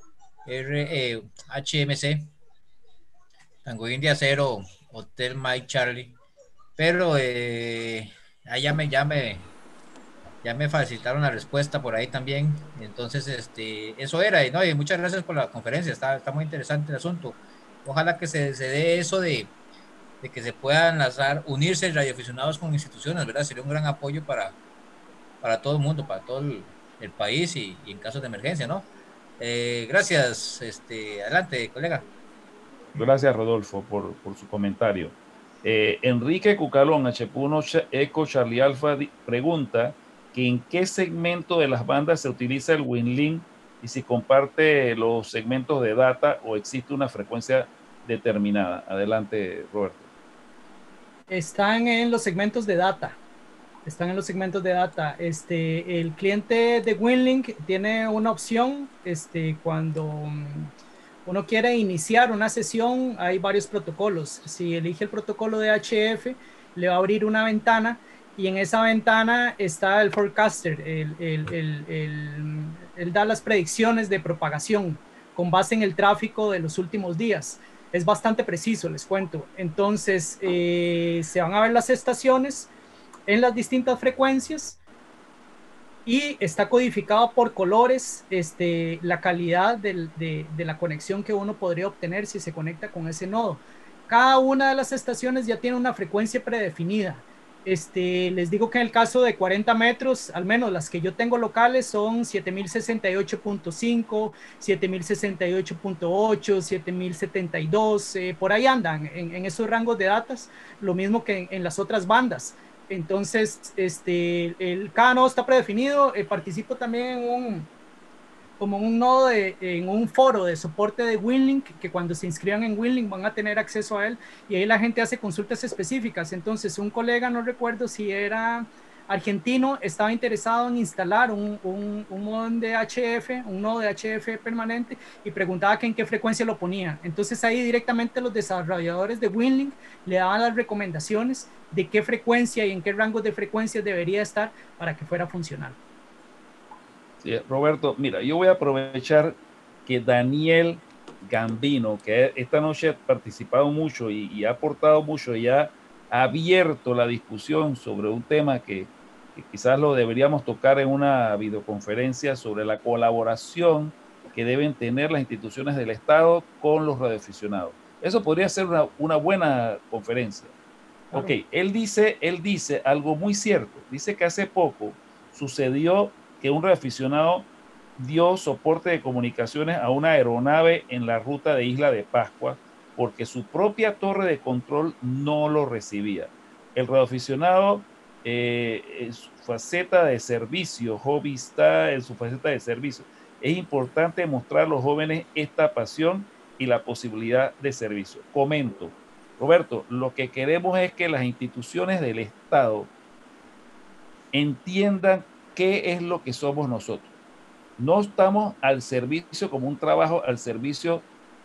I: HMC, Tango India 0, Hotel Mike Charlie. Pero ahí ya me facilitaron la respuesta por ahí también. Entonces, eso era. Y muchas gracias por la conferencia. Está muy interesante el asunto. Ojalá que se dé eso de que se puedan unirse radioaficionados con instituciones, ¿verdad? Sería un gran apoyo para todo el mundo, para todo el país y en casos de emergencia, ¿no? Gracias. Adelante, colega.
B: Gracias, Rodolfo, por su comentario. Enrique Cucalón, HP1 Eco Charlie Alfa, pregunta que en qué segmento de las bandas se utiliza el WinLink y si comparte los segmentos de data o existe una frecuencia determinada. Adelante, Roberto.
C: Están en los segmentos de data. El cliente de WinLink tiene una opción, cuando uno quiere iniciar una sesión, hay varios protocolos. Si elige el protocolo de HF, le va a abrir una ventana y en esa ventana está el forecaster. Él da las predicciones de propagación con base en el tráfico de los últimos días. Es bastante preciso, les cuento. Entonces, se van a ver las estaciones en las distintas frecuencias y está codificado por colores la calidad de la conexión que uno podría obtener si se conecta con ese nodo. cada una de las estaciones ya tiene una frecuencia predefinida. Les digo que en el caso de 40 metros, al menos las que yo tengo locales son 7068.5, 7068.8, 7072, por ahí andan en esos rangos de datas, lo mismo que en las otras bandas. Entonces, cada nodo está predefinido. Participo también como un nodo en un foro de soporte de WinLink, que cuando se inscriban en WinLink van a tener acceso a él, y ahí la gente hace consultas específicas. Entonces un colega, no recuerdo si era argentino, estaba interesado en instalar un modem de HF, un nodo de HF permanente, y preguntaba que en qué frecuencia lo ponía. Entonces ahí directamente los desarrolladores de WinLink le daban las recomendaciones de qué frecuencia y en qué rangos de frecuencias debería estar para que fuera funcional.
B: Sí, Roberto, mira, yo voy a aprovechar que Daniel Gambino, que esta noche ha participado mucho y ha aportado mucho y ha abierto la discusión sobre un tema que quizás lo deberíamos tocar en una videoconferencia, sobre la colaboración que deben tener las instituciones del Estado con los radioaficionados. Eso podría ser una buena conferencia. Claro. Ok, él dice algo muy cierto. Dice que hace poco sucedió que un radioaficionado dio soporte de comunicaciones a una aeronave en la ruta de Isla de Pascua porque su propia torre de control no lo recibía. El radioaficionado en su faceta de servicio, hobby está en su faceta de servicio. Es importante mostrar a los jóvenes esta pasión y la posibilidad de servicio. Comento, Roberto, lo que queremos es que las instituciones del Estado entiendan qué es lo que somos nosotros. No estamos al servicio como un trabajo al servicio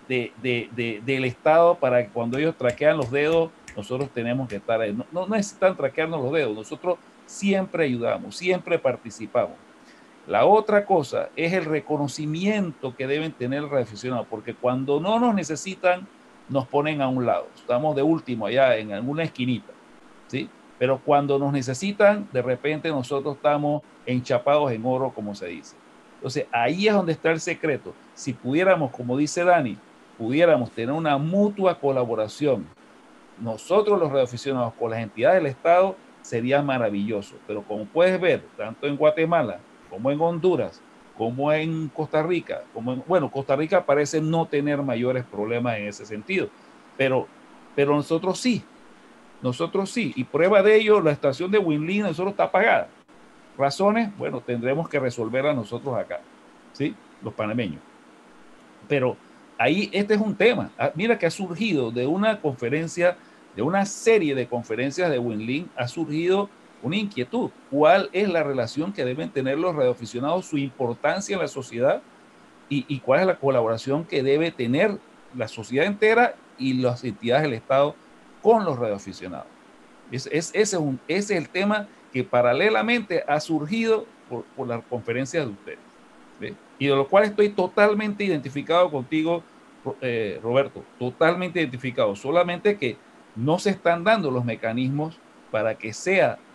B: del Estado para que cuando ellos traquean los dedos, nosotros tenemos que estar ahí. No necesitan traquearnos los dedos, nosotros siempre ayudamos, siempre participamos. La otra cosa es el reconocimiento que deben tener el radioaficionado, porque cuando no nos necesitan, nos ponen a un lado. Estamos de último allá en alguna esquinita, ¿sí? Pero cuando nos necesitan, de repente nosotros estamos enchapados en oro, como se dice. Entonces, ahí es donde está el secreto. Si pudiéramos, como dice Dani, pudiéramos tener una mutua colaboración, nosotros los radioaficionados con las entidades del Estado, sería maravilloso. Pero como puedes ver, tanto en Guatemala, como en Honduras, como en Costa Rica, Costa Rica parece no tener mayores problemas en ese sentido. Pero nosotros sí. Nosotros sí, y prueba de ello, la estación de WinLink nosotros está apagada. Razones, bueno, tendremos que resolverlas nosotros acá, ¿sí? Los panameños. Pero ahí este es un tema. Mira que ha surgido de una conferencia, de una serie de conferencias de WinLink, ha surgido una inquietud. ¿Cuál es la relación que deben tener los radioaficionados, su importancia en la sociedad y cuál es la colaboración que debe tener la sociedad entera y las entidades del Estado con los radioaficionados? Ese es el tema que paralelamente ha surgido por las conferencias de ustedes, ¿sí? Y de lo cual estoy totalmente identificado contigo, Roberto, totalmente identificado, solamente que no se están dando los mecanismos para que se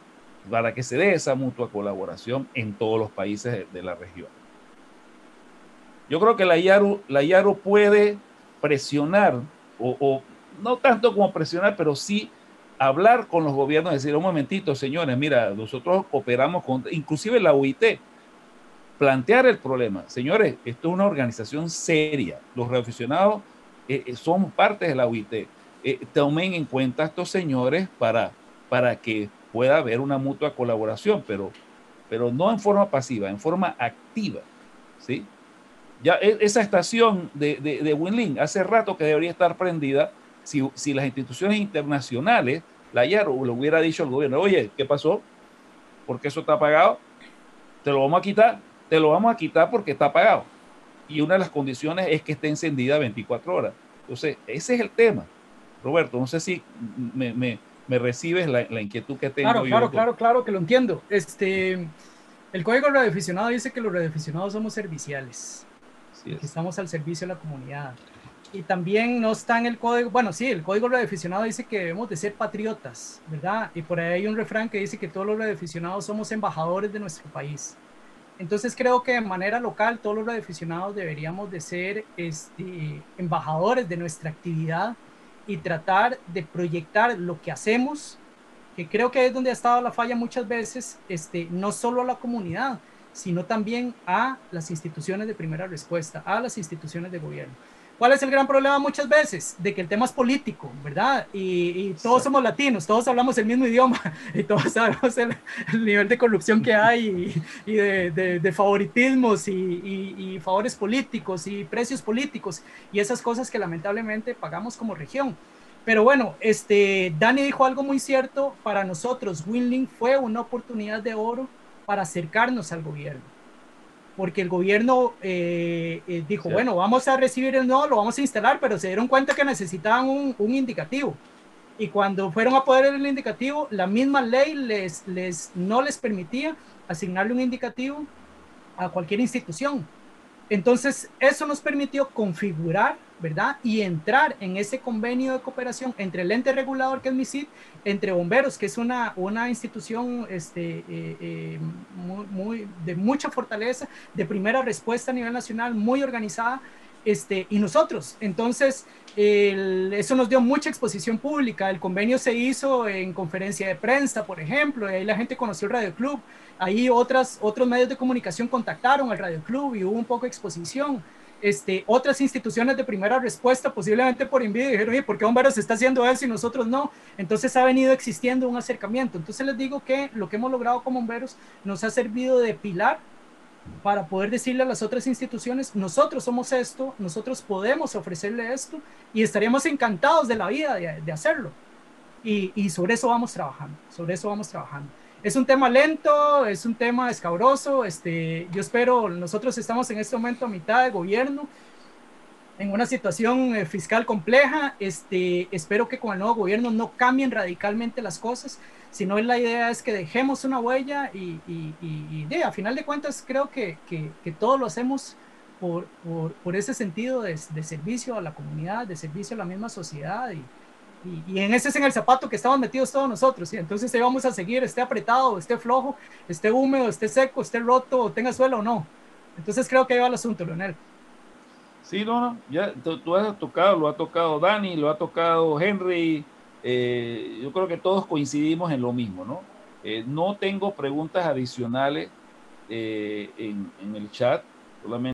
B: dé esa mutua colaboración en todos los países de la región. Yo creo que la IARU puede presionar, o no tanto como presionar, pero sí hablar con los gobiernos, decir, un momentito, señores, mira, nosotros cooperamos con, inclusive la UIT, plantear el problema. Señores, esto es una organización seria, los radioaficionados son parte de la UIT. Tomen en cuenta a estos señores para que pueda haber una mutua colaboración, pero no en forma pasiva, en forma activa, ¿sí? Ya esa estación de WinLink hace rato que debería estar prendida. Si las instituciones internacionales, la IARU, le hubiera dicho al gobierno, oye, ¿qué pasó? ¿Por qué eso está apagado? Te lo vamos a quitar. Te lo vamos a quitar porque está apagado. Y una de las condiciones es que esté encendida 24 horas. Entonces, ese es el tema. Roberto, no sé si me recibes la inquietud que tengo.
C: Claro que lo entiendo. El código radioaficionado dice que los radioaficionados somos serviciales. Que estamos al servicio de la comunidad. Y también no está en el código, bueno, sí, el código radioaficionado dice que debemos de ser patriotas, ¿verdad? Y por ahí hay un refrán que dice que todos los radioaficionados somos embajadores de nuestro país. Entonces creo que de manera local todos los radioaficionados deberíamos de ser embajadores de nuestra actividad y tratar de proyectar lo que hacemos, que creo que es donde ha estado la falla muchas veces, no solo a la comunidad, sino también a las instituciones de primera respuesta, a las instituciones de gobierno. ¿Cuál es el gran problema muchas veces? De que el tema es político, ¿verdad? Y todos somos latinos, todos hablamos el mismo idioma y todos sabemos el nivel de corrupción que hay y de favoritismos y favores políticos y precios políticos y esas cosas que lamentablemente pagamos como región. Pero bueno, Dani dijo algo muy cierto. Para nosotros, WinLink fue una oportunidad de oro para acercarnos al gobierno. Porque el gobierno dijo, bueno, vamos a recibir el nodo, lo vamos a instalar, pero se dieron cuenta que necesitaban un indicativo. Y cuando fueron a poder el indicativo, la misma ley no les permitía asignarle un indicativo a cualquier institución. Entonces, eso nos permitió configurar, ¿verdad? Y entrar en ese convenio de cooperación entre el ente regulador, que es MISID, entre bomberos, que es una institución de mucha fortaleza, de primera respuesta a nivel nacional, muy organizada, y nosotros. Entonces, eso nos dio mucha exposición pública. El convenio se hizo en conferencia de prensa, por ejemplo, y ahí la gente conoció el Radio Club. Ahí otros medios de comunicación contactaron al Radio Club y hubo un poco de exposición. Otras instituciones de primera respuesta, posiblemente por envidia, dijeron, oye, ¿por qué Bomberos está haciendo eso y nosotros no? Entonces ha venido existiendo un acercamiento. Entonces les digo que lo que hemos logrado con Bomberos nos ha servido de pilar para poder decirle a las otras instituciones, nosotros somos esto, nosotros podemos ofrecerle esto y estaríamos encantados de la vida de hacerlo. Y sobre eso vamos trabajando, Es un tema lento, es un tema escabroso. Yo espero, nosotros estamos en este momento a mitad de gobierno, en una situación fiscal compleja. Espero que con el nuevo gobierno no cambien radicalmente las cosas, sino la idea es que dejemos una huella y a final de cuentas creo que todo lo hacemos por ese sentido de servicio a la comunidad, de servicio a la misma sociedad y en ese es en el zapato que estamos metidos todos nosotros, ¿sí? Entonces ahí vamos a seguir, esté apretado, esté flojo, esté húmedo, esté seco, esté roto, o tenga suelo o no. Entonces creo que ahí va el asunto, Leonel.
B: Sí, no, ya tú has tocado, lo ha tocado Dani, lo ha tocado Henry, yo creo que todos coincidimos en lo mismo, ¿no? No tengo preguntas adicionales en el chat, solamente